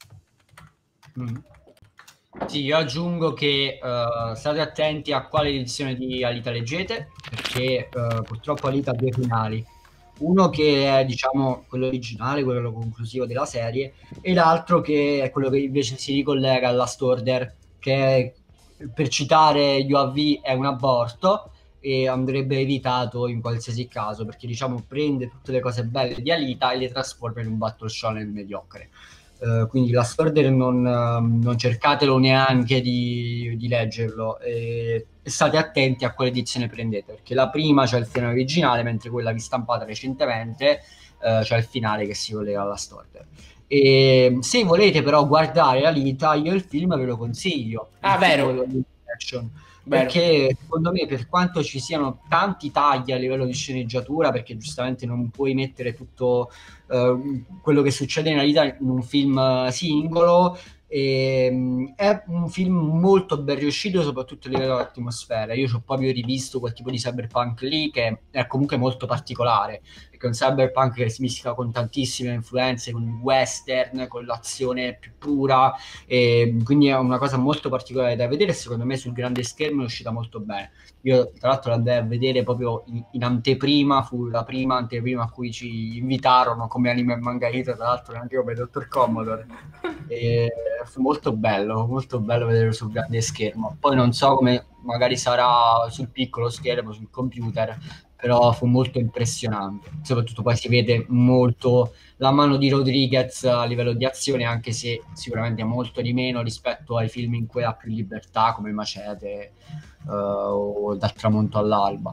C: Sì, io aggiungo che state attenti a quale edizione di Alita leggete, perché purtroppo Alita ha due finali. Uno che è, diciamo, quello originale, quello conclusivo della serie, e l'altro che è quello che invece si ricollega alla Last Order, che per citare gli OAV è un aborto e andrebbe evitato in qualsiasi caso, perché, diciamo, prende tutte le cose belle di Alita e le trasforma in un battle shonen mediocre. Quindi la Order non cercatelo neanche di leggerlo, e state attenti a quale edizione prendete, perché la prima c'è il finale originale, mentre quella vi stampata recentemente c'è il finale che si collega alla Order. E se volete però guardare Alita, io il film ve lo consiglio.
B: Vero.
C: Perché secondo me, per quanto ci siano tanti tagli a livello di sceneggiatura, perché giustamente non puoi mettere tutto quello che succede in realtà in un film singolo, è un film molto ben riuscito, soprattutto a livello di atmosfera. Io ci ho proprio rivisto quel tipo di cyberpunk lì, che è comunque molto particolare, perché è un cyberpunk che si mischica con tantissime influenze, con il western, con l'azione più pura, e quindi è una cosa molto particolare da vedere. Secondo me sul grande schermo è uscita molto bene. Io tra l'altro l'andai a vedere proprio in anteprima, fu la prima anteprima a cui ci invitarono come Anime e Manga Hito, tra l'altro anche come Dr. Commodore, e fu molto bello vederlo sul grande schermo. Poi non so come magari sarà sul piccolo schermo, sul computer, però fu molto impressionante. Soprattutto poi si vede molto la mano di Rodriguez a livello di azione, anche se sicuramente è molto di meno rispetto ai film in cui ha più libertà, come Macete o Dal tramonto all'alba.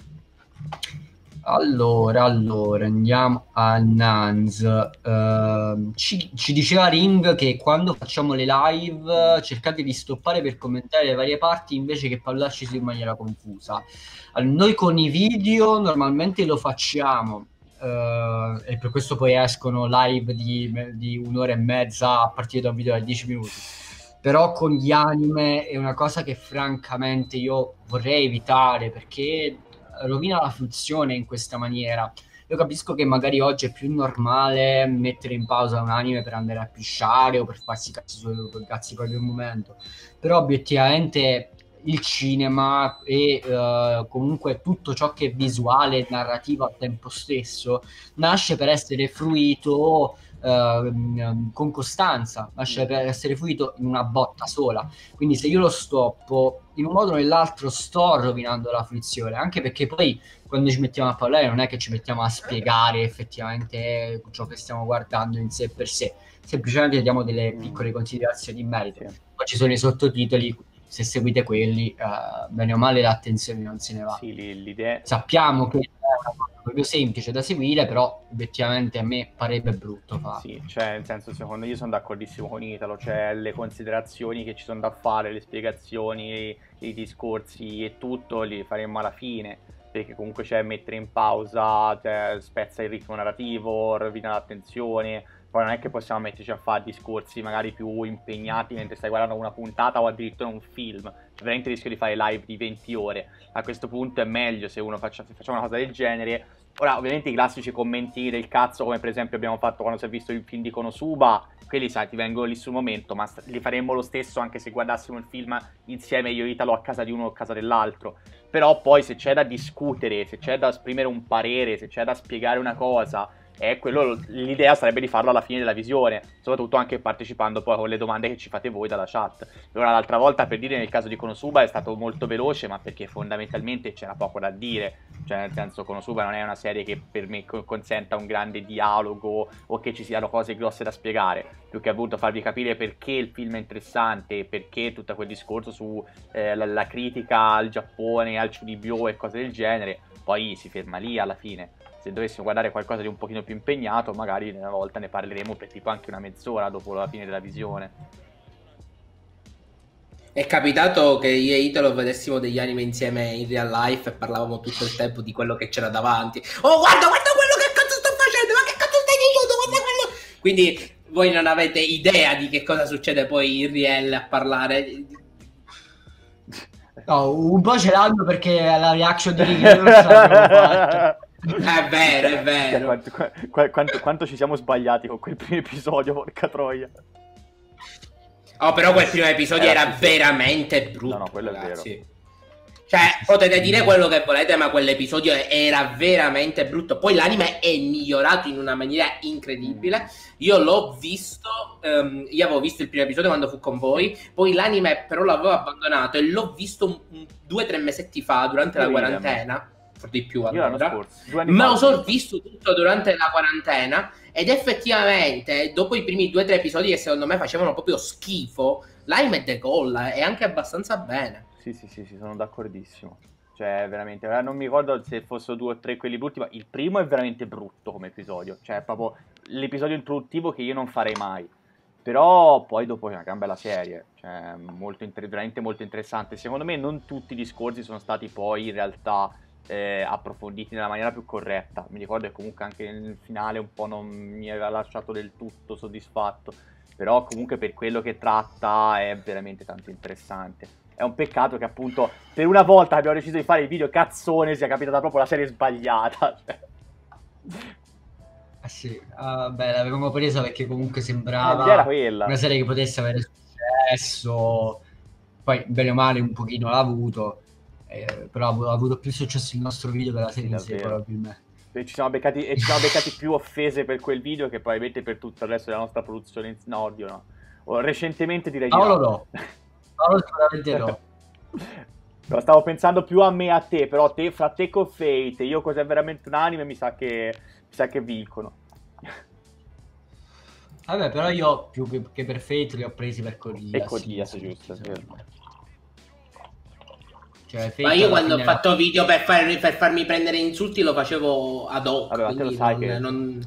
C: Allora andiamo a Nans. Ci diceva Ring che quando facciamo le live cercate di stoppare per commentare le varie parti invece che parlarci in maniera confusa. Allora, noi con i video normalmente lo facciamo, e per questo poi escono live di un'ora e mezza a partire da un video da 10 minuti. Però con gli anime è una cosa che francamente io vorrei evitare, perché rovina la fruizione in questa maniera. Io capisco che magari oggi è più normale mettere in pausa un anime per andare a pisciare o per farsi cazzi proprio un momento, però obiettivamente il cinema e comunque tutto ciò che è visuale e narrativo al tempo stesso nasce per essere fruito con costanza, nasce per essere fruito in una botta sola. Quindi se io lo stoppo, in un modo o nell'altro sto rovinando la fruizione, anche perché poi quando ci mettiamo a parlare non è che ci mettiamo a spiegare effettivamente ciò che stiamo guardando in sé per sé, semplicemente diamo delle piccole considerazioni in merito. Poi ci sono i sottotitoli, se seguite quelli, bene o male l'attenzione non se ne va.
A: Sì, l'idea...
C: Sappiamo che proprio semplice da seguire, però obiettivamente a me parebbe brutto farlo.
A: Sì, cioè nel senso, secondo me, io sono d'accordissimo con Italo, cioè le considerazioni che ci sono da fare, le spiegazioni, i discorsi e tutto li faremmo alla fine, perché comunque c'è mettere in pausa, cioè, spezza il ritmo narrativo, rovina l'attenzione. Poi non è che possiamo metterci a fare discorsi magari più impegnati mentre stai guardando una puntata o addirittura un film. Cioè, veramente rischio di fare live di 20 ore. A questo punto è meglio se uno facciamo una cosa del genere. Ora, ovviamente i classici commenti del cazzo, come per esempio abbiamo fatto quando si è visto il film di Konosuba, quelli sai, ti vengono lì sul momento, ma li faremmo lo stesso anche se guardassimo il film insieme io e Italo a casa di uno o a casa dell'altro. Però poi se c'è da discutere, se c'è da esprimere un parere, se c'è da spiegare una cosa, l'idea sarebbe di farlo alla fine della visione, soprattutto anche partecipando poi con le domande che ci fate voi dalla chat. Ora l'altra volta, per dire, nel caso di Konosuba è stato molto veloce, ma perché fondamentalmente c'era poco da dire, cioè nel senso Konosuba non è una serie che per me consenta un grande dialogo o che ci siano cose grosse da spiegare, più che ha voluto farvi capire perché il film è interessante, perché tutto quel discorso su la critica al Giappone, al Chunibyo e cose del genere, poi si ferma lì alla fine. Se dovessimo guardare qualcosa di un pochino più impegnato, magari una volta ne parleremo per tipo anche una mezz'ora dopo la fine della visione.
B: È capitato che io e Italo vedessimo degli anime insieme in real life e parlavamo tutto il tempo di quello che c'era davanti. Oh, guarda quello che cazzo sto facendo, ma che cazzo stai dicendo, guarda quello. Quindi voi non avete idea di che cosa succede poi in real a parlare.
C: No, un po' ce l'hanno perché la reaction di Ricky non l'abbiamo fatta.
B: È vero, è vero.
A: Quanto ci siamo sbagliati con quel primo episodio, porca troia.
B: Oh, però quel primo episodio era veramente brutto.
A: No, quello ragazzi. È vero.
B: Cioè, potete dire quello che volete, ma quell'episodio era veramente brutto. Poi l'anime è migliorato in una maniera incredibile. Io l'ho visto, io avevo visto il primo episodio quando fu con voi, poi l'anime però l'avevo abbandonato e l'ho visto 2 o 3 mesetti fa, durante la quarantena. Di più allora, ma lo so visto tutto durante la quarantena ed effettivamente dopo i primi 2 o 3 episodi che secondo me facevano proprio schifo, l'anime decolla e anche abbastanza bene.
A: Sì, sono d'accordissimo. Cioè veramente, non mi ricordo se fossero 2 o 3 quelli brutti, ma il primo è veramente brutto come episodio, cioè è proprio l'episodio introduttivo che io non farei mai. Però poi dopo è una gran bella serie, cioè veramente molto interessante. Secondo me non tutti i discorsi sono stati poi in realtà approfonditi nella maniera più corretta. Mi ricordo che comunque anche nel finale un po' non mi aveva lasciato del tutto soddisfatto, però comunque per quello che tratta è veramente tanto interessante. È un peccato che appunto per una volta che abbiamo deciso di fare il video cazzone sia capitata proprio la serie sbagliata, cioè.
C: Sì, beh, l'avevamo presa perché comunque sembrava
A: era quella.
C: Una serie che potesse avere successo, poi bene o male un pochino l'ha avuto. Però ha avuto più successo il nostro video che la serie in sé, probabilmente.
A: Ci siamo beccati più offese per quel video che probabilmente per tutto il resto della nostra produzione in audio, no? Recentemente direi di
C: no. Paolo sicuramente no.
A: No, stavo pensando più a me e a te, però fra te con Fate, io cos'è veramente un anime, mi sa che vincono.
C: Vabbè, però io più che per Fate li ho presi per Codias.
A: E Codias, giusto, è vero.
B: Cioè, ma io quando ho fatto video per farmi prendere insulti lo facevo ad hoc.
A: Vabbè, ma te lo sai che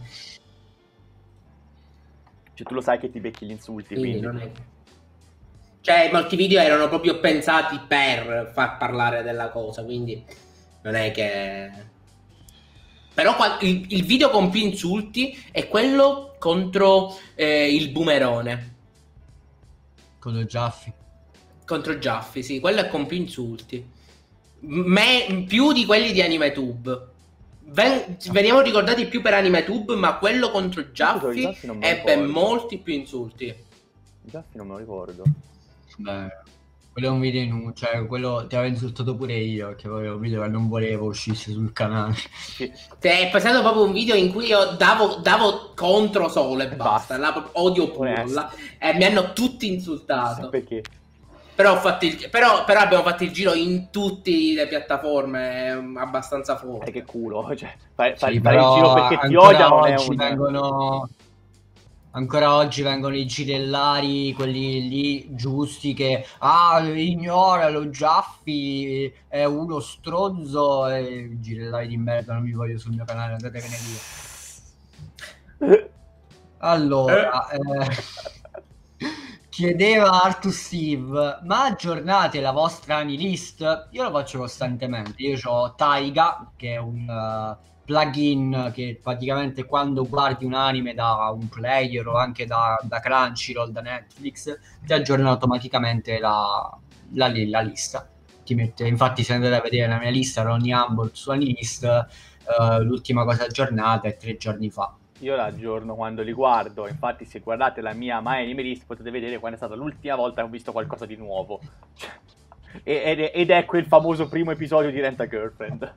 A: cioè, tu lo sai che ti becchi gli insulti, quindi
B: non è... Cioè molti video erano proprio pensati per far parlare della cosa, quindi non è che... Però il video con più insulti è quello contro il Boomerone.
C: Contro Giaffi.
B: Contro Giaffi, sì, quello è con più insulti. Più di quelli di AnimeTube. Veniamo ricordati più per AnimeTube, ma quello contro Giaffi ebbe molti più insulti.
A: Giaffi non me lo ricordo.
C: Beh, quello è un video cioè quello ti avevo insultato pure io, che avevo un video che non volevo uscisse sul canale.
B: È passato proprio un video in cui io davo contro solo e basta. Là, odio puro e mi hanno tutti insultato.
A: Perché?
B: Però abbiamo fatto il giro in tutte le piattaforme abbastanza forte.
A: Che culo, cioè fare il giro perché ti odiano
C: vengono Ancora oggi vengono i girellari, quelli lì giusti, che ignoralo, Giaffi è uno stronzo, e girellari di merda, non mi voglio sul mio canale, andatevene via. Allora, chiedeva Arthur Steve, ma aggiornate la vostra Anilist? Io lo faccio costantemente. Io ho Taiga, che è un plugin che praticamente quando guardi un anime da un player o anche da Crunchyroll, da Netflix, ti aggiorna automaticamente la lista. Ti mette, infatti, se andate a vedere la mia lista, Ronnie Humboldt su Anilist, l'ultima cosa aggiornata è 3 giorni fa.
A: Io la aggiorno quando li guardo, infatti se guardate la mia My Anime List potete vedere quando è stata l'ultima volta che ho visto qualcosa di nuovo. Ed è quel famoso primo episodio di Rent a Girlfriend.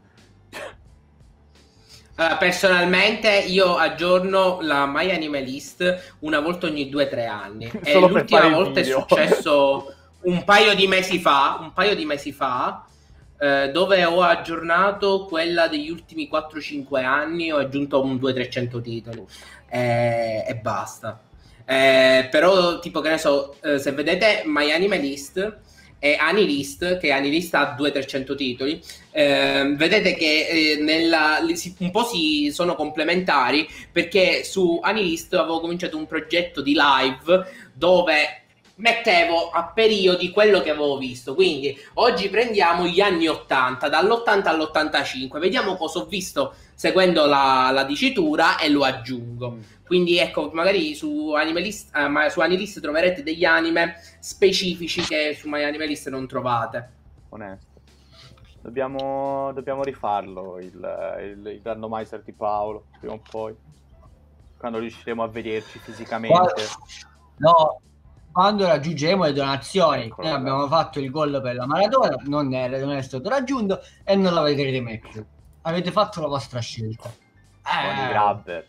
B: Personalmente io aggiorno la My Anime List una volta ogni 2-3 anni. E
A: Solo
B: l'ultima volta è successo un paio di mesi fa, dove ho aggiornato quella degli ultimi 4-5 anni, ho aggiunto un 200-300 titoli e basta. Però tipo, che ne so, se vedete My Anime List e Anilist, che Anilist ha 200-300 titoli, vedete che un po' si sono complementari, perché su Anilist avevo cominciato un progetto di live dove mettevo a periodi quello che avevo visto. Quindi oggi prendiamo gli anni 80, dall'80 all'85, vediamo cosa ho visto seguendo la dicitura e lo aggiungo. Quindi ecco, magari su Anilist troverete degli anime specifici che su My Anime List non trovate.
A: Onesto. Dobbiamo rifarlo il randomizer di Paolo prima o poi, quando riusciremo a vederci fisicamente.
C: No, quando raggiungeremo le donazioni. Noi abbiamo fatto il gol per la maratona, non è stato raggiunto e non la vedrete mai più. Avete fatto la vostra scelta.
A: Grabber.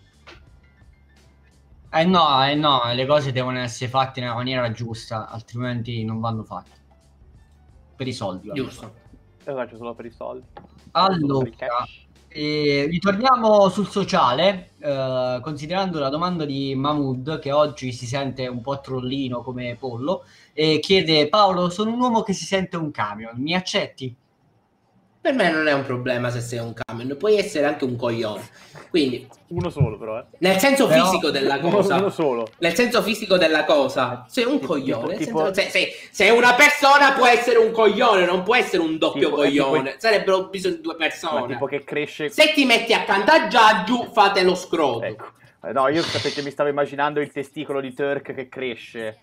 C: No, le cose devono essere fatte nella maniera giusta, altrimenti non vanno fatte. Per i soldi.
B: Giusto.
A: Io faccio solo per i soldi.
C: Allora, ritorniamo sul sociale, considerando la domanda di Mahmood, che oggi si sente un po' trollino come pollo, e chiede: Paolo, sono un uomo che si sente un camion, mi accetti?
B: Per me non è un problema se sei un camion, puoi essere anche un coglione. Quindi
A: uno solo, però.
B: Nel senso fisico della cosa.
A: Uno solo.
B: Nel senso fisico della cosa. Sei un coglione. Se una persona può essere un coglione, non può essere un doppio coglione. Sarebbero bisogno di 2 persone.
A: Ma tipo che cresce.
B: Se ti metti accanto a Giaggiu, fate lo scroto.
A: Ecco. No, io perché mi stavo immaginando il testicolo di Turk che cresce.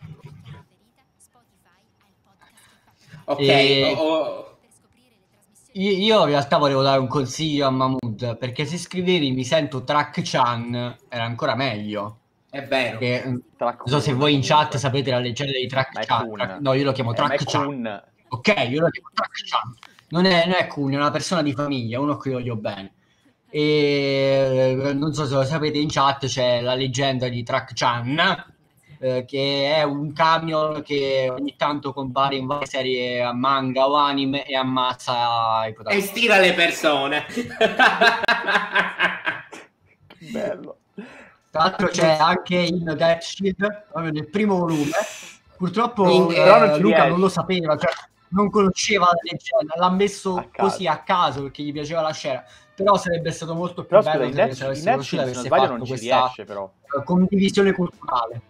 B: Ok.
C: Io in realtà volevo dare un consiglio a Mahmood, perché se scrivevi mi sento Track-chan era ancora meglio.
B: È vero.
C: Non so se voi in chat sapete la leggenda di Track-chan. No, io lo chiamo Track-chan. Ok, io lo chiamo Track-chan. Non è Kun, è una persona di famiglia, uno a cui voglio bene. E non so se lo sapete, in chat c'è la leggenda di Track-chan, che è un camion che ogni tanto compare in varie serie manga o anime e ammazza i protagonisti.
B: E stira le persone.
A: Bello.
C: Tra l'altro c'è anche in Death Shield, proprio nel primo volume. Purtroppo Luca non lo sapeva, cioè non conosceva la leggenda, l'ha messo così a caso perché gli piaceva la scena. Però sarebbe stato molto più bello se avesse conosciuto, avesse fatto questa condivisione culturale.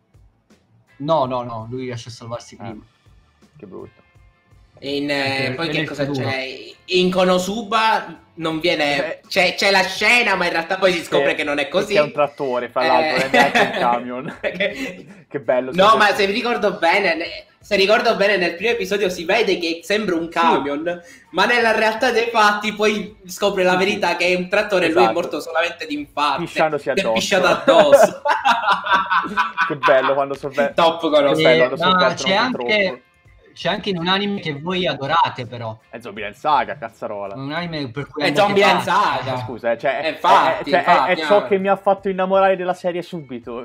C: No, lui riesce a salvarsi prima.
A: Che brutto.
B: Poi che cosa c'è? In Konosuba non viene... C'è la scena, ma in realtà poi si scopre che non è così.
A: È un trattore, fra l'altro, è anche un camion. Che bello.
B: No, ma se ricordo bene, nel primo episodio si vede che sembra un camion, ma nella realtà dei fatti poi scopre la verità che è un trattore, esatto. E lui è morto solamente di infarto.
A: Pisciandosi addosso.
B: Pisciato addosso.
A: Che bello quando
B: Top
C: c'è anche in un anime che voi adorate, però.
A: È Zombieland Saga, cazzarola.
C: Un anime per cui
B: è Zombieland Saga.
A: Scusa, cioè,
B: infatti,
A: è ciò che mi ha fatto innamorare della serie subito.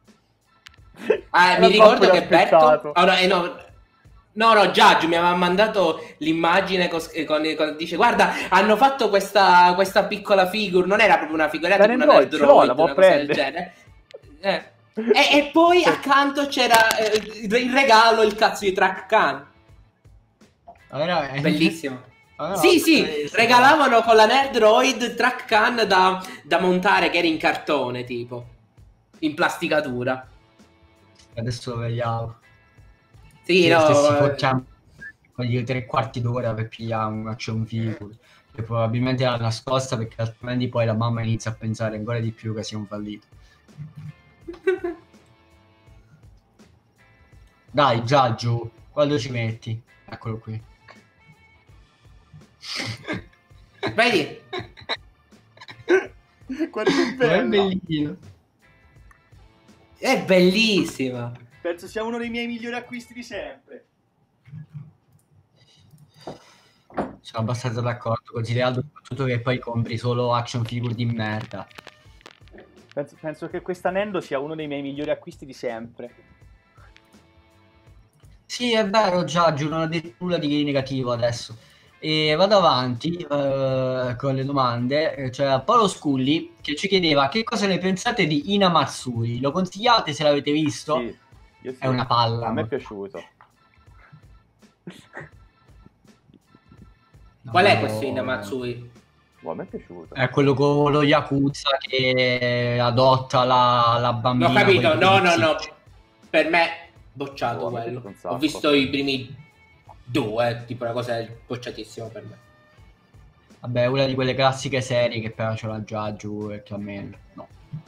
B: Mi ricordo che Berto... No, Giaggio mi aveva mandato l'immagine dice: guarda, hanno fatto questa piccola figure. Non era proprio una figura, era tipo una Nerdroid, una cosa del genere. E poi accanto c'era il regalo, il cazzo di Track Can. Bellissimo. Sì, regalavano con la Nerdroid Track Can da montare, che era in cartone, tipo, in plasticatura.
C: Adesso lo vediamo.
B: Sì, no,
C: facciamo quegli 3/4 d'ora per pigliare un action figure, che probabilmente l'ha nascosta, perché altrimenti poi la mamma inizia a pensare ancora di più che sia un fallito. Dai, già giù, quando ci metti? Eccolo qui.
B: Vedi?
A: Quanto è bello.
B: È bellissima.
A: Penso sia uno dei miei migliori acquisti di sempre.
C: Sono abbastanza d'accordo, considerando soprattutto che poi compri solo action figure di merda.
A: Penso che questa Nendo sia uno dei miei migliori acquisti di sempre.
C: Sì, è vero, già, non ho detto nulla di negativo adesso. E vado avanti con le domande. C'è Paolo Sculli che ci chiedeva: che cosa ne pensate di Ina Matsuri? Lo consigliate se l'avete visto?
A: Sì, io sì.
C: È una palla.
A: A me è piaciuto.
B: Qual è questo Ina Matsuri?
A: A me è piaciuto.
C: È quello con lo Yakuza che adotta la bambina.
B: L'ho capito, no. Per me bocciato quello. Ho visto i primi 2, tipo una cosa bocciatissima per me.
C: Vabbè, una di quelle classiche serie che però ce l'ha già giù e che a me no.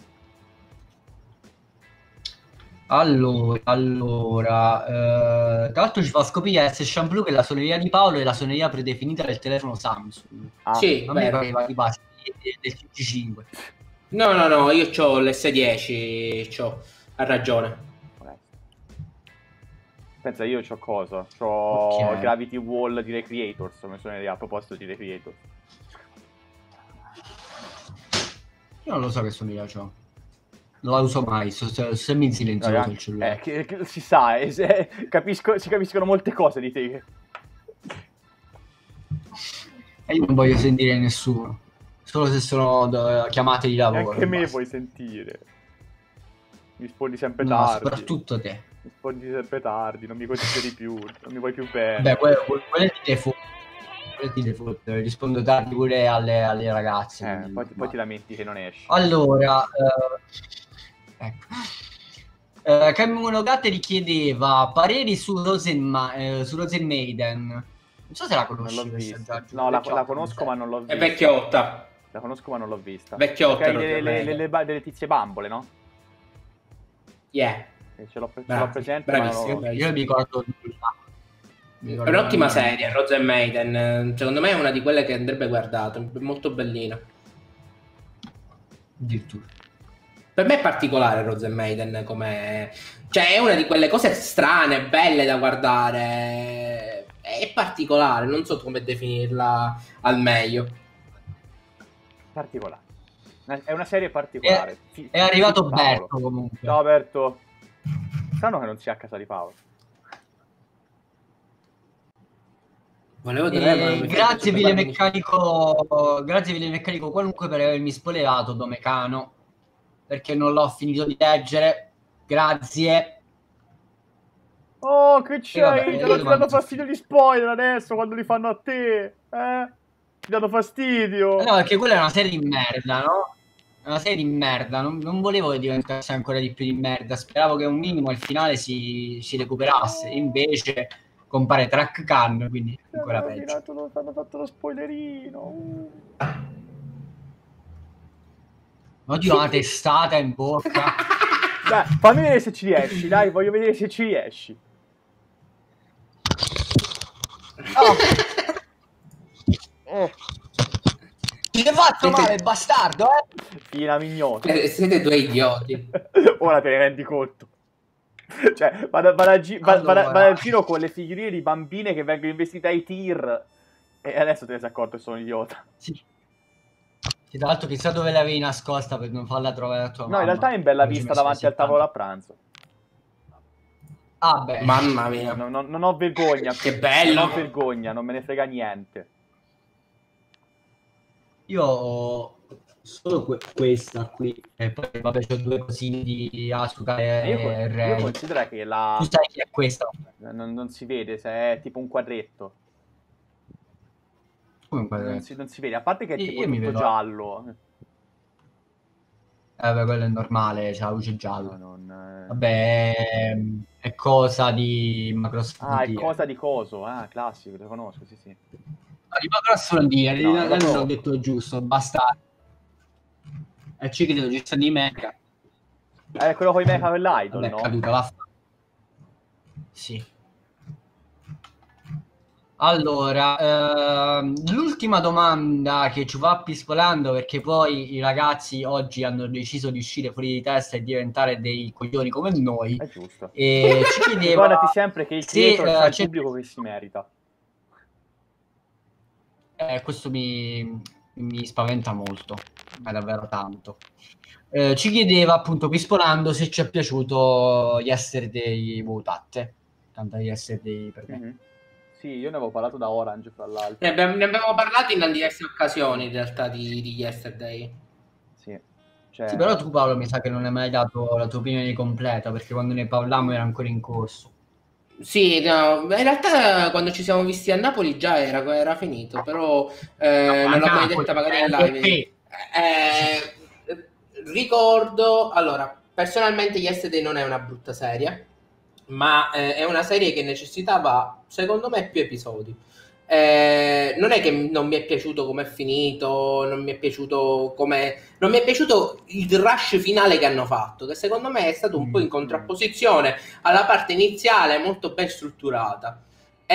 C: Allora, tra l'altro ci fa scoprire S Shampoo che la suoneria di Paolo è la suoneria predefinita del telefono Samsung.
B: Sì,
C: a me pareva di base del CG5.
B: No, io c'ho l'S10, ha ragione.
A: Pensa, io c'ho cosa? C'ho Gravity Wall di Recreators, come suoneria a proposito di Recreators.
C: Io non lo so che suoneria c'ho. Non la uso mai, sempre in silenzioso il cellulare.
A: Che si sa, si capiscono molte cose di te.
C: E io non voglio sentire nessuno, solo se sono chiamate di lavoro.
A: Anche me vuoi sentire. Mi rispondi sempre tardi.
C: Soprattutto te.
A: Mi rispondi sempre tardi, non mi consideri più, non mi vuoi più bene.
C: Beh, quello è di default. Rispondo tardi pure alle ragazze.
A: Poi ti lamenti che non esci.
C: Allora, ecco. Camunogatte richiedeva pareri su Rosen Maiden. Non so se la conosci.
A: Non l'ho vista. No, la conosco ma non l'ho vista.
B: È vecchiotta.
A: La conosco ma non l'ho vista.
B: Vecchiotta.
A: Delle tizie bambole, no?
B: Yeah.
A: Ce l'ho presente.
B: Bravissimo.
C: Io mi ricordo.
B: È un'ottima serie, Rosen Maiden. Secondo me è una di quelle che andrebbe guardata. È molto bellina.
C: Addirittura.
B: Per me è particolare Rosen Maiden, come... Cioè è una di quelle cose strane, belle da guardare. È particolare, non so come definirla al meglio.
A: Particolare. È una serie particolare.
C: È arrivato Berto comunque.
A: Ciao Berto. Strano che non sia a casa di Paolo.
C: Grazie Vile Meccanico qualunque per avermi spoilerato Domecano, perché non l'ho finito di leggere. Grazie.
A: Oh, che c'hai? Ti hanno dato fastidio gli spoiler adesso quando li fanno a te? Ti danno fastidio?
C: No, perché quella è una serie di merda, no? È una serie di merda. Non volevo che diventasse ancora di più di merda. Speravo che un minimo al finale si recuperasse. Invece compare Track Can, quindi ancora peggio.
A: Hanno fatto lo spoilerino.
C: Oddio, una testata in bocca.
A: Dai, fammi vedere se ci riesci, dai, voglio vedere se ci riesci.
C: Ti hai fatto male, bastardo,
A: Fina mignotta.
B: Siete due idioti.
A: Ora te ne rendi conto. Cioè, vado al giro con le figurine di bambine che vengono investite ai tir. E adesso te ne sei accorto che sono idiota.
C: Sì. E tra l'altro chissà dove l'avevi nascosta per non farla trovare a tua mamma.
A: No, in realtà è in bella vista davanti al tavolo a pranzo.
C: Ah, beh.
B: Mamma mia.
A: Non ho vergogna.
B: Che bello.
A: Non ho vergogna, non me ne frega niente.
C: Io solo questa qui, e poi vabbè c'ho due cosine di Asuka e Rei.
A: Io considero che la...
C: Tu sai chi è questa?
A: Non si vede, se è tipo un quadretto.
C: Come un quadretto?
A: Non si vede, a parte che è tipo tutto giallo.
C: Beh, quello è normale, c'è la luce gialla. Vabbè, è cosa di Macross
A: Frontier. Ah, è cosa di coso, classico, lo conosco, sì.
C: No, di Macross Frontier, non ho detto giusto, basta. Ci credo, ci sta di Mecha.
A: È quello con i Mecha dell'Idol,
C: no? È caduta, vaffa. Sì. Allora, l'ultima domanda che ci va pispolando, perché poi i ragazzi oggi hanno deciso di uscire fuori di testa e diventare dei coglioni come noi.
A: È giusto.
C: E ci chiedeva,
A: ricordati sempre che il creator c'è il pubblico che si merita.
C: Questo mi spaventa molto, ma davvero tanto. Ci chiedeva appunto pispolando se ci è piaciuto Yesterday Votate. Tanta Yesterday per me.
A: Sì, io ne avevo parlato da Orange, fra l'altro.
B: Ne abbiamo parlato in diverse occasioni, in realtà, di Yesterday.
A: Sì.
C: Sì, però tu, Paolo, mi sa che non hai mai dato la tua opinione completa, perché quando ne parlammo era ancora in corso.
B: Sì, no, in realtà quando ci siamo visti a Napoli già era finito, però non l'ho mai detta magari in live. Ricordo, allora, personalmente Yesterday non è una brutta serie, ma è una serie che necessitava, secondo me, più episodi. Non è che non mi è piaciuto come è finito, non mi è piaciuto il rush finale che hanno fatto, che secondo me è stato un po' in contrapposizione alla parte iniziale molto ben strutturata.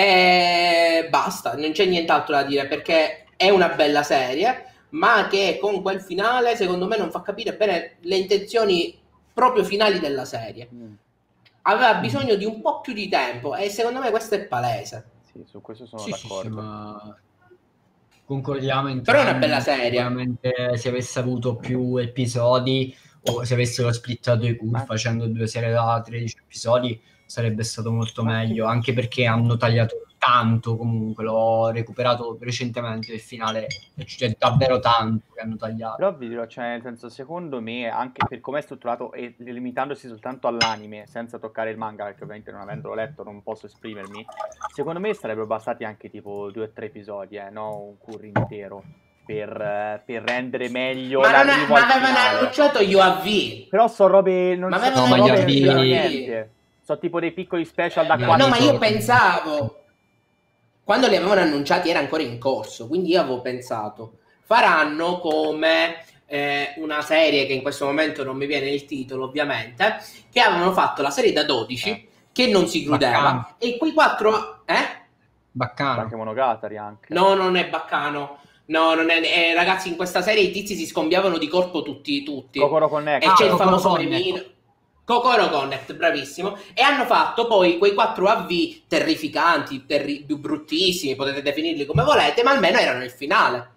B: E basta, non c'è nient'altro da dire, perché è una bella serie, ma che con quel finale secondo me non fa capire bene le intenzioni proprio finali della serie. Aveva bisogno di un po' più di tempo e secondo me questo è palese.
A: Sì, su questo sono d'accordo.
C: Ma concordiamo entrambi.
B: Però è una bella serie.
C: Sicuramente se avesse avuto più episodi o se avessero splittato i Q facendo 2 serie da 13 episodi sarebbe stato molto meglio, anche perché hanno tagliato tanto. Comunque l'ho recuperato recentemente, il finale c'è davvero tanto che hanno tagliato.
A: Però vi dirò, cioè, nel senso, secondo me, anche per come è strutturato e limitandosi soltanto all'anime senza toccare il manga, perché ovviamente non avendolo letto non posso esprimermi, secondo me sarebbero bastati anche tipo 2 o 3 episodi, no? Un curry intero per rendere meglio l'arrivo al finale.
B: Ma avevano annunciato UAV.
A: Però sono robe non
B: ma
A: so niente. Sono tipo dei piccoli special da 4.
B: No, ma io pensavo, quando li avevano annunciati era ancora in corso, quindi io avevo pensato faranno come una serie che in questo momento non mi viene il titolo ovviamente, che avevano fatto la serie da 12 che non si chiudeva. Baccano. E quei 4
C: Baccano.
A: Anche Monogatari anche.
B: No, non è Baccano. No, non è, ragazzi, in questa serie i tizi si scombiavano di corpo tutti.
A: Kokoro Connect.
B: E c'è il famoso memino Kokoro Connect, bravissimo. E hanno fatto poi quei 4 AV terrificanti, bruttissimi, potete definirli come volete, ma almeno erano il finale.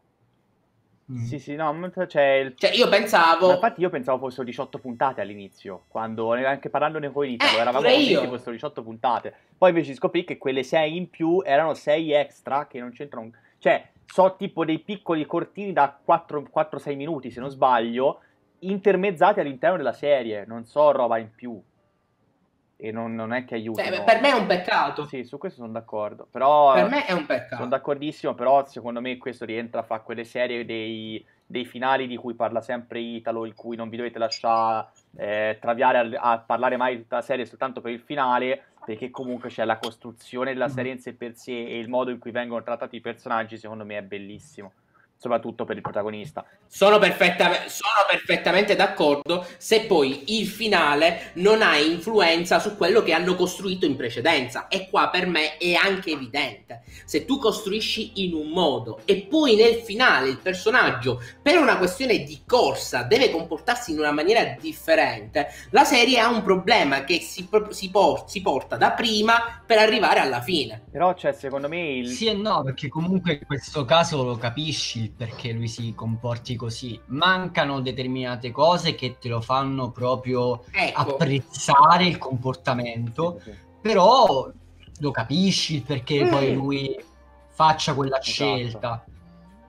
A: Sì, no, cioè
B: io pensavo...
A: infatti io pensavo fossero 18 puntate all'inizio, quando anche parlandone con Italo, eravamo convinti fossero 18 puntate. Poi invece scoprì che quelle 6 in più erano 6 extra che non c'entrano... Cioè, so tipo dei piccoli cortini da 4-6 minuti, se non sbaglio, intermezzati all'interno della serie, non so roba in più. E non è che aiuta.
B: Per me è un peccato.
A: Sì, su questo sono d'accordo. Però
B: per me è un peccato.
A: Sono d'accordissimo, però secondo me questo rientra a fare quelle serie dei finali di cui parla sempre Italo, in cui non vi dovete lasciare traviare a parlare mai di tutta la serie soltanto per il finale, perché comunque c'è la costruzione della serie in sé per sé e il modo in cui vengono trattati i personaggi, secondo me è bellissimo. Soprattutto per il protagonista.
B: Sono perfettamente d'accordo se poi il finale non ha influenza su quello che hanno costruito in precedenza, e qua per me è anche evidente. Se tu costruisci in un modo e poi nel finale il personaggio per una questione di corsa deve comportarsi in una maniera differente, la serie ha un problema che si porta da prima per arrivare alla fine.
A: Però cioè, secondo me
C: sì e no, perché comunque in questo caso lo capisci perché lui si comporti così. Mancano determinate cose che te lo fanno proprio apprezzare il comportamento, però lo capisci perché poi lui faccia quella scelta.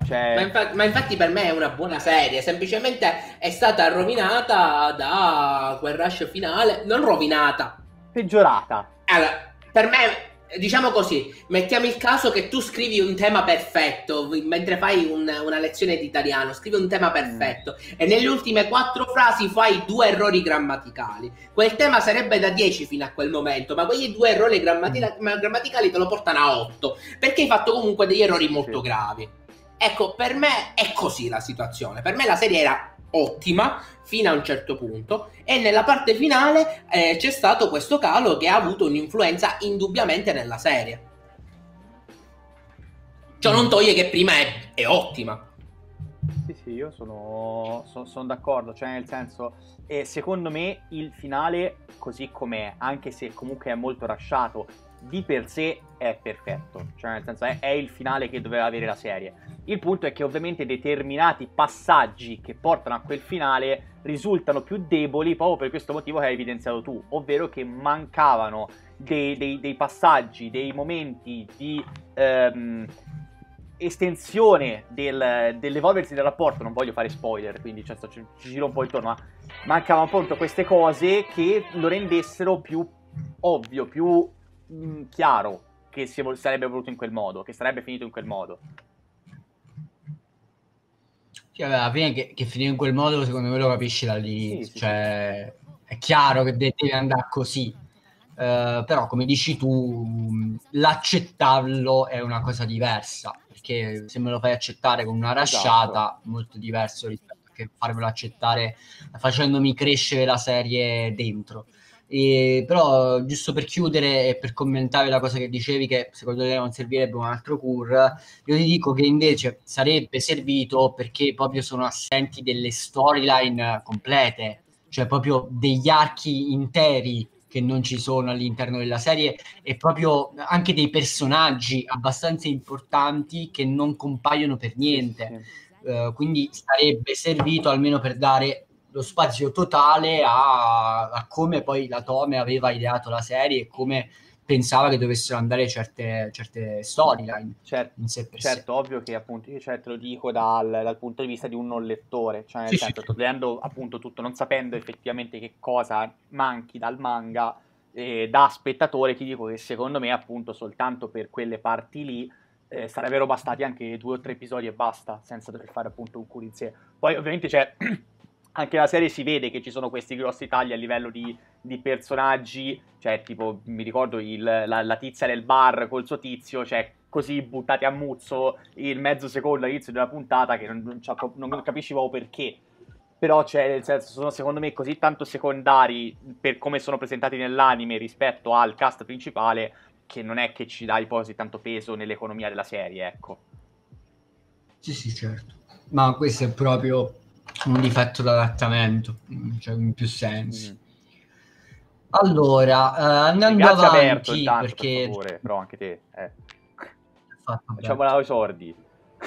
A: Cioè...
B: Ma infatti per me è una buona serie, semplicemente è stata rovinata da quel rush finale, non rovinata,
A: peggiorata.
B: Allora, per me, diciamo così, mettiamo il caso che tu scrivi un tema perfetto, mentre fai una lezione di italiano, scrivi un tema perfetto e nelle ultime 4 frasi fai 2 errori grammaticali. Quel tema sarebbe da 10 fino a quel momento, ma quegli 2 errori grammaticali te lo portano a 8, perché hai fatto comunque degli errori molto gravi. Ecco, per me è così la situazione. Per me la serie era ottima fino a un certo punto e nella parte finale c'è stato questo calo che ha avuto un'influenza indubbiamente nella serie. Ciò non toglie che prima è ottima.
A: Sì, io sono d'accordo, cioè nel senso, secondo me il finale così com'è, anche se comunque è molto rushato, di per sé è perfetto, cioè nel senso è il finale che doveva avere la serie. Il punto è che ovviamente determinati passaggi che portano a quel finale risultano più deboli proprio per questo motivo che hai evidenziato tu, ovvero che mancavano dei passaggi, dei momenti di estensione dell'evolversi del rapporto. Non voglio fare spoiler, quindi cioè, ci giro un po' intorno, ma mancavano appunto queste cose che lo rendessero più ovvio, più chiaro che sarebbe voluto in quel modo, che sarebbe finito in quel modo.
C: Sì, alla fine che finire in quel modo secondo me lo capisci dall'inizio, cioè è chiaro che deve andare così, però come dici tu l'accettarlo è una cosa diversa, perché se me lo fai accettare con una rasciata molto diverso rispetto a che farmelo accettare facendomi crescere la serie dentro. Però giusto per chiudere e per commentare la cosa che dicevi che secondo te non servirebbe un altro cur, io ti dico che invece sarebbe servito perché proprio sono assenti delle storyline complete, cioè proprio degli archi interi che non ci sono all'interno della serie e proprio anche dei personaggi abbastanza importanti che non compaiono per niente. Quindi sarebbe servito almeno per dare lo spazio totale a come poi la Tome aveva ideato la serie e come pensava che dovessero andare certe storyline in sé per sé.
A: Ovvio che appunto io te lo dico dal punto di vista di un non lettore, cioè nel senso sto leggendo appunto tutto non sapendo effettivamente che cosa manchi dal manga, da spettatore ti dico che secondo me appunto soltanto per quelle parti lì sarebbero bastati anche 2 o 3 episodi e basta, senza dover fare appunto un cura in sé. Poi ovviamente c'è anche la serie si vede che ci sono questi grossi tagli a livello di personaggi, cioè tipo mi ricordo la tizia del bar col suo tizio, cioè così buttati a muzzo il mezzo secondo all'inizio della puntata che non capisci proprio perché. Però cioè, nel senso, sono secondo me così tanto secondari per come sono presentati nell'anime rispetto al cast principale che non è che ci dai poi così tanto peso nell'economia della serie, ecco.
C: Sì, certo. Ma questo è proprio un difetto d'adattamento, cioè in più sensi. Allora, andando avanti,
A: Alberto, intanto, perché per favore, però anche te, facciamola ai sordi.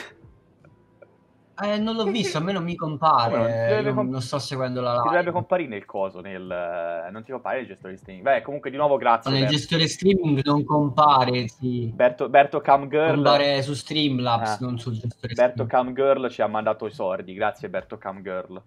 C: Non l'ho visto, a me non mi compare, non sto seguendo la live.
A: Ti dovrebbe comparire nel coso, non ti compare il gestore di streaming. Beh, comunque di nuovo grazie.
C: Nel gestore streaming non compare, sì.
A: Berto Camgirl
C: compare su Streamlabs, non sul gestore
A: Berto Camgirl ci ha mandato i sordi, grazie Berto Camgirl.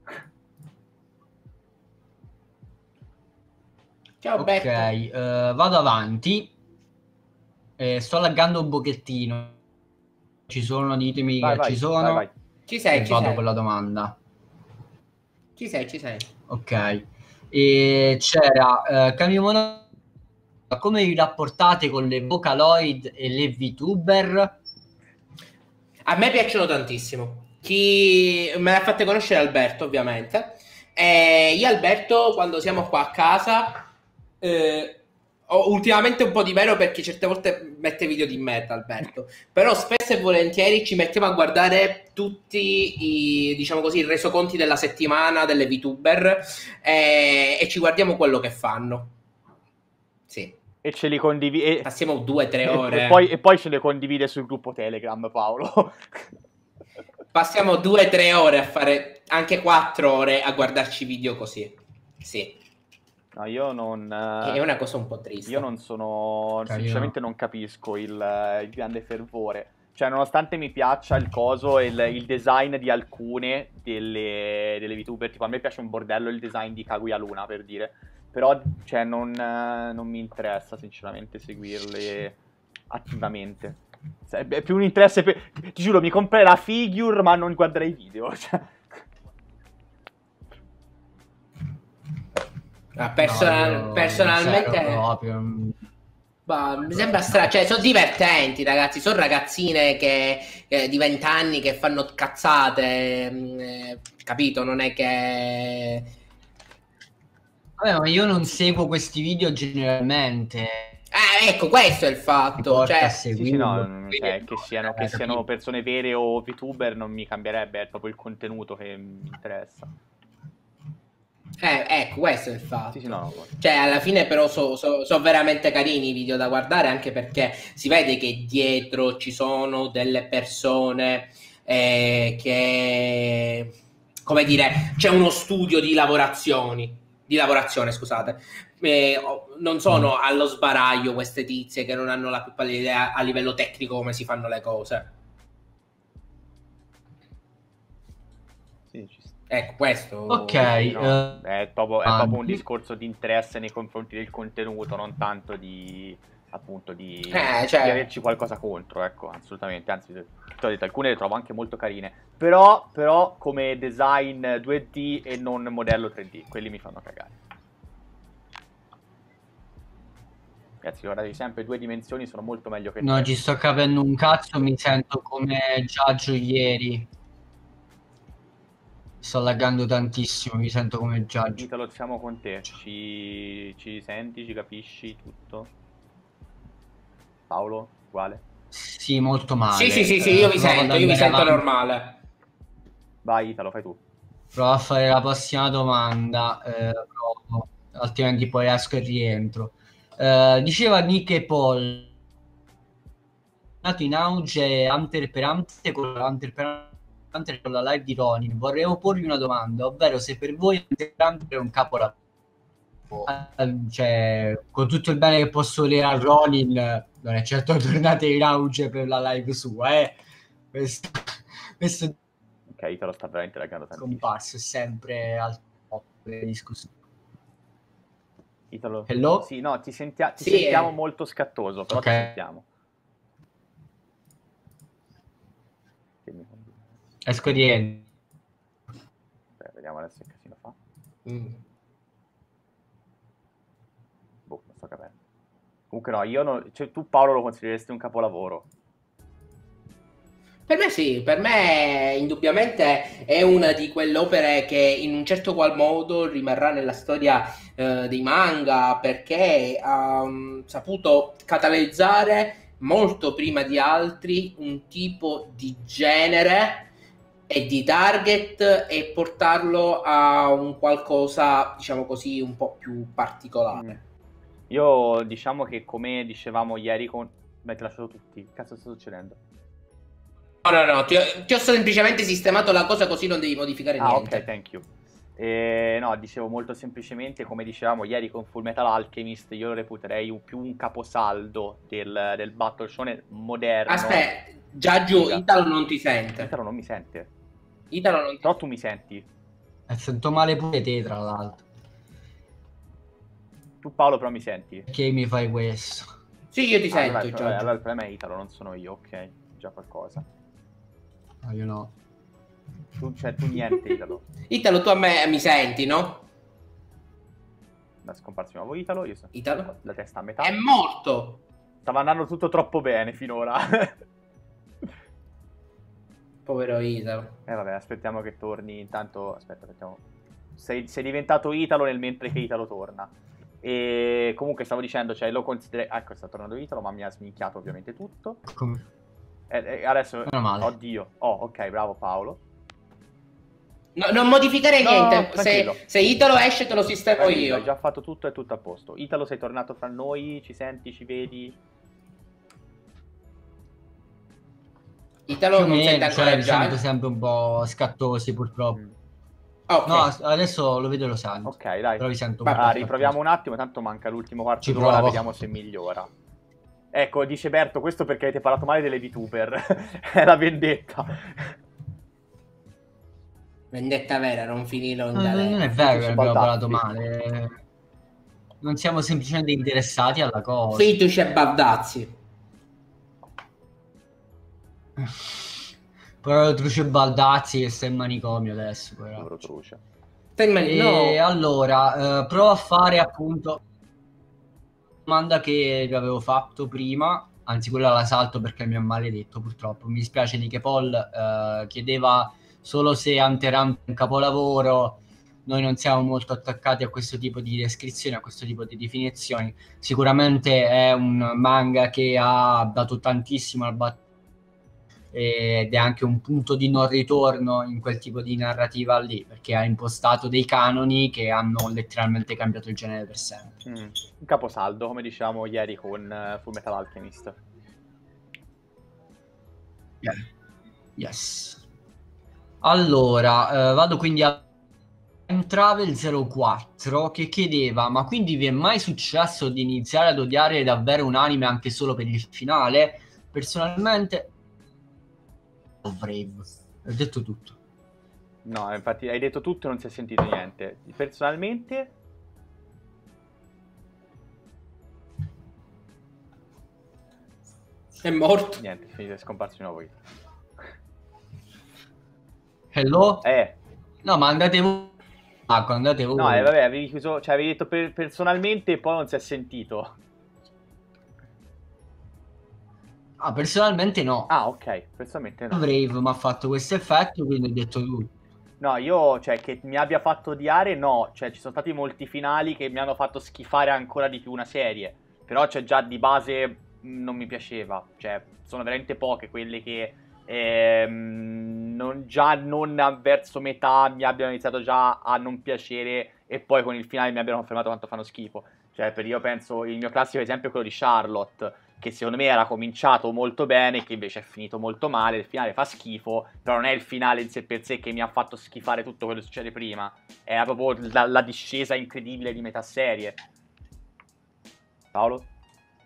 B: Ciao
C: ok, vado avanti. Sto laggando un pochettino. Ci sono, ditemi che ci sono.
B: Vai. Ci sei,
C: vado con la domanda.
B: Ci sei.
C: Ok. E c'era Camimono, come vi rapportate con le Vocaloid e le VTuber?
B: A me piacciono tantissimo. Chi me l'ha fatte conoscere Alberto, ovviamente. E io Alberto, quando siamo qua a casa, ultimamente un po' di meno perché certe volte mette video di merda Alberto, però spesso e volentieri ci mettiamo a guardare tutti i, diciamo così, i resoconti della settimana delle VTuber e ci guardiamo quello che fanno. Sì.
A: E ce li condivide.
B: Passiamo 2-3 ore.
A: E poi ce le condivide sul gruppo Telegram, Paolo.
B: Passiamo 2-3 ore a fare, anche 4 ore a guardarci video così. Sì.
A: No, io non...
B: È una cosa un po' triste.
A: Io non sono... Sinceramente non capisco il grande fervore. cioè, nonostante mi piaccia il coso e il design di alcune delle VTuber, tipo a me piace un bordello il design di Kaguya Luna, per dire, però, cioè, non mi interessa sinceramente seguirle attivamente. È più un interesse per... Ti giuro, mi comprerei la figure, ma non guarderei i video, cioè.
B: Personalmente... Bah, mi sembra strano, cioè sono divertenti ragazzi, sono ragazzine che di 20 anni che fanno cazzate, capito? Non è che...
C: Vabbè, ma io non seguo questi video generalmente.
B: Ecco, questo è il fatto, cioè...
A: Sì, no, cioè, che siano persone vere o VTuber non mi cambierebbe, è proprio il contenuto che mi interessa.
B: Ecco, questo è il fatto.
A: Sì, no.
B: Cioè, alla fine però sono veramente carini i video da guardare, anche perché si vede che dietro ci sono delle persone che, come dire, c'è uno studio di lavorazione, scusate. Non sono allo sbaraglio queste tizie che non hanno la più pallida idea a livello tecnico come si fanno le cose.
A: Sì, ci sta.
B: Ecco, questo...
C: Ok.
A: No, è proprio un discorso di interesse nei confronti del contenuto, non tanto di... appunto di averci qualcosa contro, ecco, assolutamente. Anzi, ti ho detto, alcune le trovo anche molto carine, però come design 2D e non modello 3D, quelli mi fanno cagare. Ragazzi, guardate, sempre 2 dimensioni sono molto meglio che...
C: No, ci sto capendo un cazzo, mi sento come Giaggio ieri. Sto laggando tantissimo, mi sento come Giaggio.
A: Italo, siamo con te, ci senti, ci capisci tutto? Paolo, uguale?
C: Sì, molto male.
B: Sì, io vi sento normale.
A: Vai Italo, fai tu.
C: Provo a fare la prossima domanda, altrimenti poi esco e rientro. Diceva Nick e Paul, nato in auge Hunter per Hunter con la live di Ronin. Vorrei porvi una domanda, ovvero se per voi Hunter per Hunter è un capolavoro. Cioè, con tutto il bene che posso volere a Ronin, non è certo tornate in auge per la live sua, questo
A: ok, Italo sta veramente laggando tantissimo.
C: Comparso è sempre al top delle discussioni.
A: Italo?
C: Hello?
A: Sì, no, ti sentiamo molto scattoso, però
C: okay.
A: Ti sentiamo.
C: Esco di rientro.
A: Vediamo adesso che casino fa. Boh, non sto capendo. Comunque no, cioè, tu Paolo lo considereresti un capolavoro?
B: Per me sì, per me indubbiamente è una di quelle opere che in un certo qual modo rimarrà nella storia dei manga, perché ha saputo catalizzare molto prima di altri un tipo di genere e di target e portarlo a un qualcosa, diciamo così, un po' più particolare.
A: Io diciamo che, come dicevamo ieri con... Beh, ti ho lasciato tutti, che cazzo sta succedendo?
B: No, ti ho semplicemente sistemato la cosa, così non devi modificare niente.
A: Ok, thank you. No, dicevo molto semplicemente, come dicevamo ieri con Full Metal Alchemist, io lo reputerei più un caposaldo del Battle Shonen moderno.
B: Aspetta, già giù, Italo non ti sente.
A: Italo non mi sente.
B: Però
A: tu mi senti.
C: Sento male pure te, tra l'altro.
A: Tu Paolo però mi senti?
C: Perché mi fai questo?
B: Sì, io ti sento.
A: Allora il problema è Italo, non sono io, ok. Già qualcosa.
C: No, io no.
A: Tu niente, Italo.
B: Italo, tu a me mi senti, no?
A: È scomparso di nuovo Italo, io
B: Italo?
A: La testa a metà.
B: È morto!
A: Stava andando tutto troppo bene finora.
B: Povero Italo.
A: Vabbè, aspettiamo che torni. Intanto, aspettiamo. Sei diventato Italo nel mentre che Italo torna. E comunque stavo dicendo, cioè lo considero... Ecco, sta tornando Italo, ma mi ha sminchiato ovviamente tutto. Adesso... Oddio. Ok, bravo Paolo.
B: No, non modificare niente. Se Italo esce te lo sistemo io.
A: Hai già fatto tutto, è tutto a posto. Italo, sei tornato fra noi, ci senti, ci vedi?
B: Italo non sente ancora già.
C: Sento sempre un po' scattosi purtroppo.
B: Okay.
C: No, adesso lo vedo e lo sento.
A: Ok, dai.
C: Però vi sento
A: riproviamo un attimo, tanto manca l'ultimo quarto d'ora, vediamo se migliora. Ecco, dice Berto, questo perché avete parlato male delle VTuber. È la vendetta.
B: Vendetta vera, non finirò in galera.
C: Non è vero che abbiamo parlato male. Non siamo semplicemente interessati alla cosa.
B: Fituci e Baldazzi.
C: Però Truce Baldazzi che sta in manicomio adesso.
A: Povero Truce.
C: Allora, provo a fare appunto domanda che vi avevo fatto prima, anzi quella la salto perché mi ha maledetto purtroppo. Mi dispiace di che Paul chiedeva solo se Hunter x Hunter è un capolavoro. Noi non siamo molto attaccati a questo tipo di descrizioni, a questo tipo di definizioni. Sicuramente è un manga che ha dato tantissimo al battito ed è anche un punto di non ritorno in quel tipo di narrativa lì, perché ha impostato dei canoni che hanno letteralmente cambiato il genere per sempre.
A: Un caposaldo, come diciamo ieri con Fullmetal Alchemist.
C: Yes. Allora, vado quindi a Travel 04 che chiedeva: ma quindi vi è mai successo di iniziare ad odiare davvero un anime anche solo per il finale? Personalmente Brave, ho detto tutto.
A: No, infatti hai detto tutto e non si è sentito niente. Personalmente
B: è morto.
A: Niente, è scomparso di nuovo.
C: Hello?
A: No,
C: ma andate voi. Andate voi.
A: No, vabbè, avevi chiuso, cioè avevi detto personalmente e poi non si è sentito.
C: Ah, personalmente no.
A: Ah, ok, personalmente no.
C: Brave mi ha fatto questo effetto, quindi ho detto tutto.
A: No, io, cioè, che mi abbia fatto odiare, no. Cioè, ci sono stati molti finali che mi hanno fatto schifare ancora di più una serie. Però, cioè, già di base non mi piaceva. Cioè, sono veramente poche quelle che non verso metà mi abbiano iniziato già a non piacere e poi con il finale mi abbiano confermato quanto fanno schifo. Cioè, per io penso, il mio classico esempio è quello di Charlotte, che secondo me era cominciato molto bene, che invece è finito molto male, il finale fa schifo, però non è il finale in sé per sé che mi ha fatto schifare tutto quello che succede prima, è proprio la discesa incredibile di metà serie. Paolo?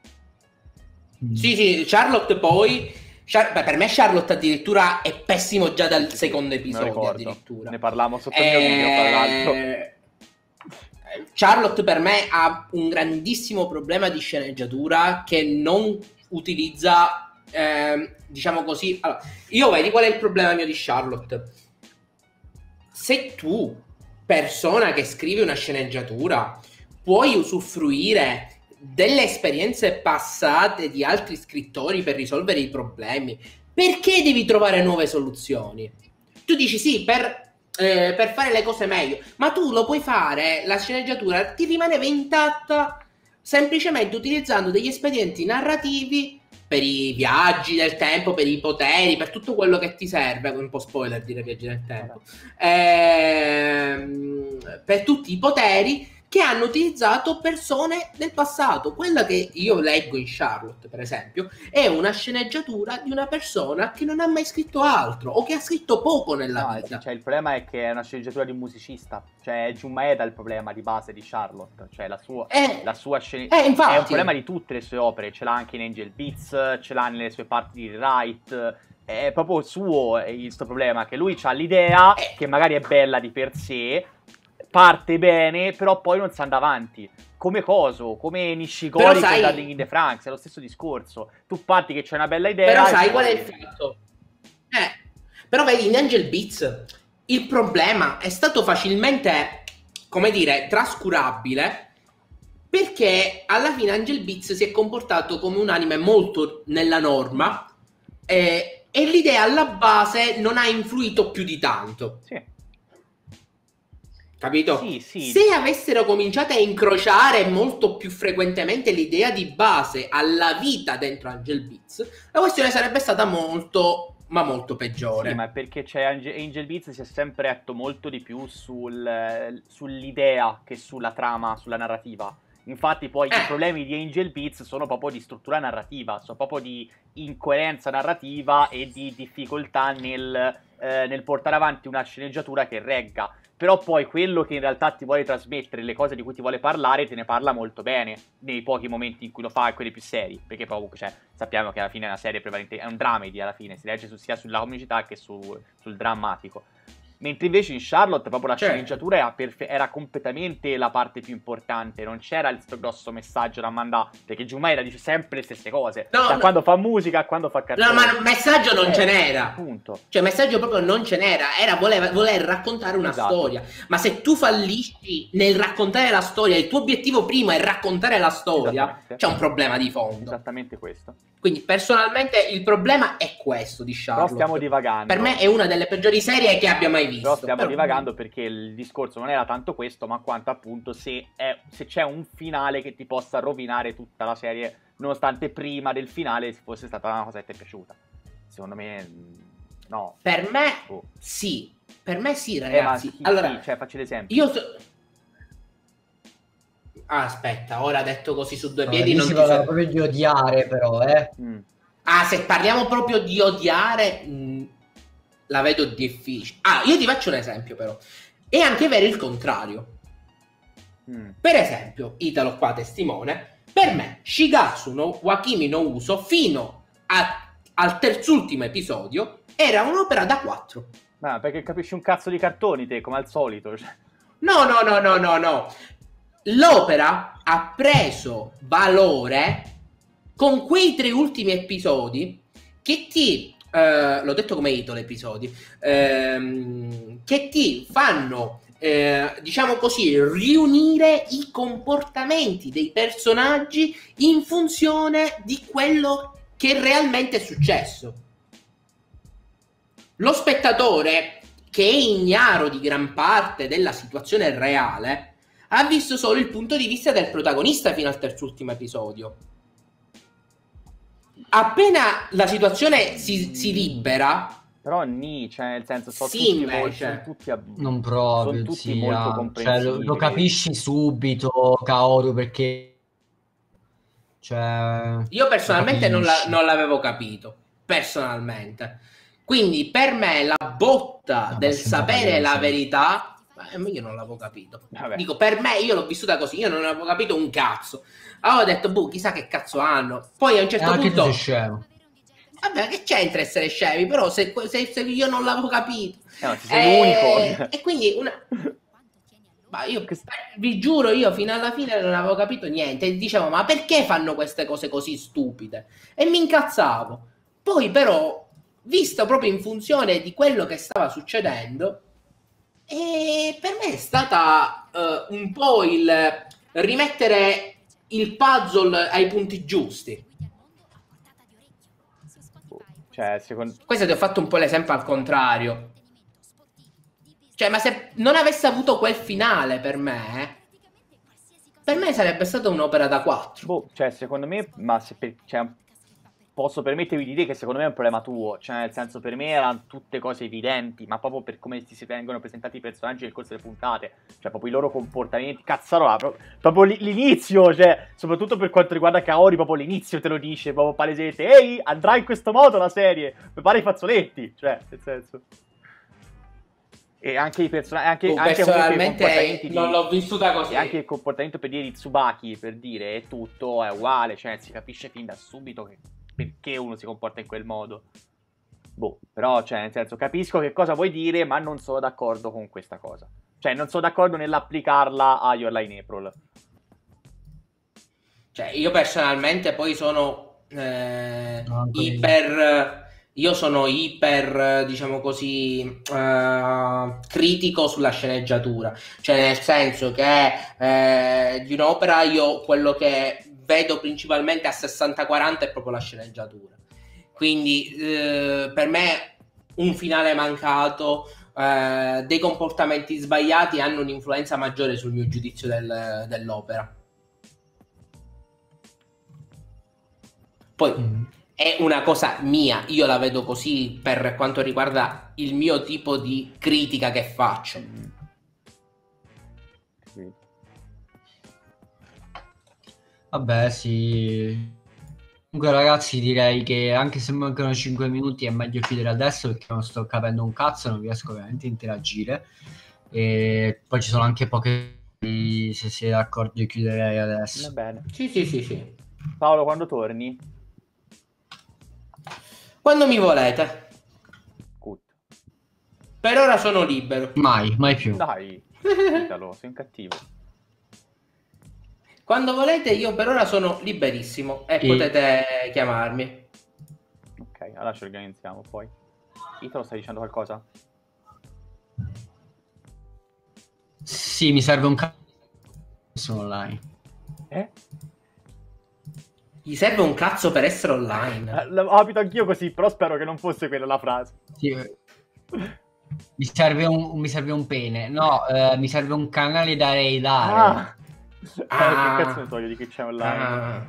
B: Sì, Charlotte poi... per me Charlotte addirittura è pessimo già dal secondo episodio, addirittura.
A: Ne parlavamo sotto il mio video, tra l'altro.
B: Charlotte per me ha un grandissimo problema di sceneggiatura che non utilizza, diciamo così. Allora, io vedi qual è il problema mio di Charlotte? Se tu, persona che scrive una sceneggiatura, puoi usufruire delle esperienze passate di altri scrittori per risolvere i problemi, perché devi trovare nuove soluzioni? Tu dici sì, per fare le cose meglio, ma tu lo puoi fare, la sceneggiatura ti rimaneva intatta semplicemente utilizzando degli espedienti narrativi per i viaggi del tempo, per i poteri, per tutto quello che ti serve. Un po' spoiler dire viaggi del tempo, per tutti i poteri che hanno utilizzato persone del passato. Quella che io leggo in Charlotte, per esempio, è una sceneggiatura di una persona che non ha mai scritto altro o che ha scritto poco nella vita.
A: Cioè, il problema è che è una sceneggiatura di un musicista. Cioè, è Jun Maeda il problema di base di Charlotte. Cioè, la sua sceneggiatura è un problema di tutte le sue opere. Ce l'ha anche in Angel Beats, ce l'ha nelle sue parti di Wright. È proprio suo questo problema, che lui ha l'idea che magari è bella di per sé, parte bene, però poi non si anda avanti. Come Coso, come Nishigori con Darling in the Franxx, è lo stesso discorso. Tu parti che c'è una bella idea.
B: Però sai qual è il fatto? Però vedi, in Angel Beats il problema è stato facilmente, come dire, trascurabile, perché alla fine Angel Beats si è comportato come un anime molto nella norma e l'idea alla base non ha influito più di tanto.
A: Sì.
B: Capito?
A: Sì.
B: Se avessero cominciato a incrociare molto più frequentemente l'idea di base alla vita dentro Angel Beats, la questione sarebbe stata molto, ma molto peggiore.
A: Sì, ma perché c'è Angel Beats si è sempre retto molto di più sull'idea che sulla trama, sulla narrativa. Infatti poi i problemi di Angel Beats sono proprio di struttura narrativa, sono proprio di incoerenza narrativa e di difficoltà nel nel portare avanti una sceneggiatura che regga. Però poi quello che in realtà ti vuole trasmettere, le cose di cui ti vuole parlare, te ne parla molto bene nei pochi momenti in cui lo fa e quelli più seri, perché proprio, cioè, sappiamo che alla fine è una serie prevalentemente, è un dramedy alla fine, si legge sia sulla comicità che sul drammatico. Mentre invece in Charlotte proprio la sceneggiatura era completamente la parte più importante, non c'era questo grosso messaggio da mandare, perché Jumaira dice sempre le stesse cose, quando fa musica a quando fa cartoni.
B: No, ma messaggio non ce n'era.
A: Appunto.
B: Cioè messaggio proprio non ce n'era, era voler raccontare una storia. Ma se tu fallisci nel raccontare la storia, il tuo obiettivo primo è raccontare la storia, c'è un problema di fondo.
A: Esattamente questo.
B: Quindi personalmente il problema è questo di Charlotte.
A: Però stiamo divagando.
B: Per me è una delle peggiori serie che abbia mai visto.
A: Però stiamo divagando perché il discorso non era tanto questo, ma quanto appunto se c'è un finale che ti possa rovinare tutta la serie, nonostante prima del finale fosse stata una cosa che ti è piaciuta. Secondo me no.
B: Per me sì. Per me sì, ragazzi. Allora,
A: cioè, faccio l'esempio.
B: Aspetta, ora detto così su due piedi non
C: si parla proprio di odiare, però,
B: se parliamo proprio di odiare, la vedo difficile. Io ti faccio un esempio, però. È anche vero il contrario. Per esempio, Italo qua testimone, per me Shigatsu no Wakimi no Uso fino al terzultimo episodio era un'opera da 4.
A: Ma perché capisci un cazzo di cartoni te, come al solito. Cioè.
B: No. L'opera ha preso valore con quei 3 ultimi episodi che ti... l'ho detto come Italo episodi. Che ti fanno... diciamo così, riunire i comportamenti dei personaggi in funzione di quello che realmente è successo. Lo spettatore, che è ignaro di gran parte della situazione reale, ha visto solo il punto di vista del protagonista fino al terzultimo episodio. Appena la situazione si libera...
A: Però cioè nel senso sono tutti
C: non proprio,
A: sono tutti molto comprensibili.
C: Cioè, lo capisci subito, Kaoru, perché cioè,
B: io personalmente non l'avevo capito, personalmente. Quindi per me la botta del sapere la verità, io non l'avevo capito. Vabbè. Dico, per me, io l'ho vissuta così, io non avevo capito un cazzo. Allora ho detto, chissà che cazzo hanno. Poi a un certo punto...
C: Sei scemo.
B: Vabbè, che c'entra essere scemi? Però se io non l'avevo capito.
A: No, sei l'unico.
B: E quindi ma io vi giuro, io fino alla fine non avevo capito niente. E dicevo, ma perché fanno queste cose così stupide? E mi incazzavo. Poi però, visto proprio in funzione di quello che stava succedendo, e per me è stata un po' il rimettere il puzzle ai punti giusti.
A: Cioè,
B: questo ti ho fatto un po' l'esempio al contrario. Cioè, ma se non avesse avuto quel finale per me sarebbe stata un'opera da 4.
A: Cioè, secondo me, posso permettermi di dire che secondo me è un problema tuo. Cioè, nel senso, per me erano tutte cose evidenti, ma proprio per come si vengono presentati i personaggi nel corso delle puntate. Cioè, proprio i loro comportamenti. Cazzarola, proprio l'inizio, cioè, soprattutto per quanto riguarda Kaori, proprio l'inizio te lo dice, proprio palesemente. Ehi, andrà in questo modo la serie, prepara i fazzoletti. Cioè, nel senso... E anche i personaggi,
B: personalmente non l'ho vissuta così.
A: E anche il comportamento per dire di Tsubaki, per dire, è tutto è uguale, cioè si capisce fin da subito perché uno si comporta in quel modo. Però, cioè, nel senso, capisco che cosa vuoi dire, ma non sono d'accordo con questa cosa. Cioè, non sono d'accordo nell'applicarla a Your Lie in April.
B: Cioè, io personalmente poi sono iper, diciamo così, critico sulla sceneggiatura. Cioè, nel senso che di un'opera io quello che vedo principalmente a 60-40 è proprio la sceneggiatura. Quindi per me un finale mancato, dei comportamenti sbagliati hanno un'influenza maggiore sul mio giudizio dell'opera. Poi è una cosa mia, io la vedo così per quanto riguarda il mio tipo di critica che faccio.
C: Vabbè, sì. Comunque ragazzi, direi che anche se mancano 5 minuti è meglio chiudere adesso, perché non sto capendo un cazzo, non riesco veramente a interagire. E poi ci sono anche poche, se siete d'accordo io chiuderei adesso.
A: Va bene.
B: Sì.
A: Paolo, quando torni?
B: Quando mi volete.
A: Good.
B: Per ora sono libero.
C: Mai più.
A: Dai, Italo, sei un cattivo.
B: Quando volete, io per ora sono liberissimo e potete chiamarmi.
A: Ok, allora ci organizziamo poi. Italo, stai dicendo qualcosa?
C: Sì, mi serve un cazzo online.
B: Gli serve un cazzo per essere online.
A: Abito anch'io così, però spero che non fosse quella la frase.
C: Sì. Mi serve un pene. No, mi serve un canale da raidare.
A: Che cazzo ne so io di chi c'è online?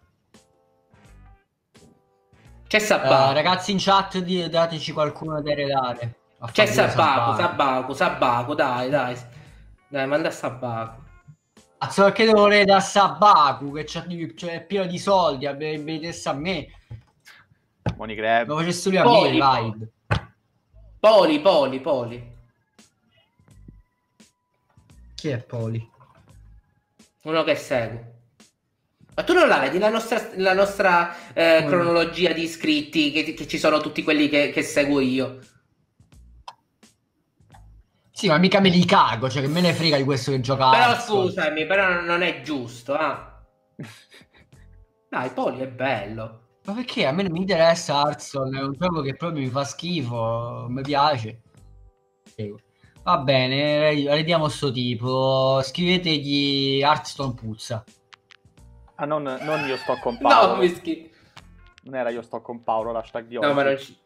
B: C'è Sabbaku.
C: Ragazzi in chat dateci qualcuno da raidare.
B: C'è Sabbaku, dai. Dai, manda Sabbaku.
C: Cazzo, perché devo raidare Sabbaku che c'è pieno di soldi, vedesse a me.
A: Money grab.
C: Lo facesse lui a me, raid.
B: Poli.
C: Chi è Poli?
B: Uno che segue. Ma tu non la vedi la nostra cronologia di iscritti, che ci sono tutti quelli che seguo io?
C: Sì, ma mica me li cago, cioè che me ne frega di questo che gioca.
B: Però scusami, però non è giusto, ah. Dai, Poli è bello.
C: Ma perché? A me non mi interessa Hearthstone, è un gioco che proprio mi fa schifo, mi piace. Va bene, vediamo sto tipo. Scrivetegli Hearthstone puzza.
A: Ah, non io sto con Paolo.
B: No,
A: non era io sto con Paolo, l'hashtag di oggi.
B: No, ma non ci...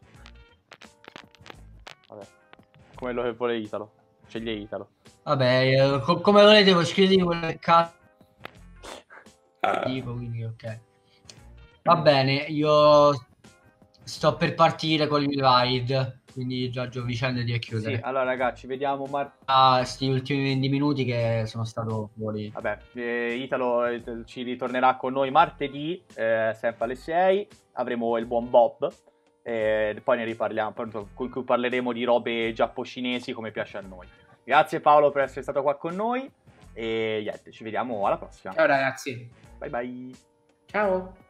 A: Vabbè, come lo che vuole Italo. Sceglie Italo.
C: Vabbè, come volete, voi scrivetevi quello che cazzo. Dico, quindi ok. Va bene, io sto per partire con il raid, quindi Giorgio vicendati a chiudere.
A: Sì, allora ragazzi, ci vediamo
C: sti ultimi 20 minuti che sono stato fuori.
A: Vabbè, Italo ci ritornerà con noi martedì, sempre alle 6, avremo il buon Bob, poi ne riparliamo, con cui parleremo di robe giappo-cinesi come piace a noi. Grazie Paolo per essere stato qua con noi e niente, ci vediamo alla prossima.
B: Ciao ragazzi.
A: Bye bye.
B: Ciao.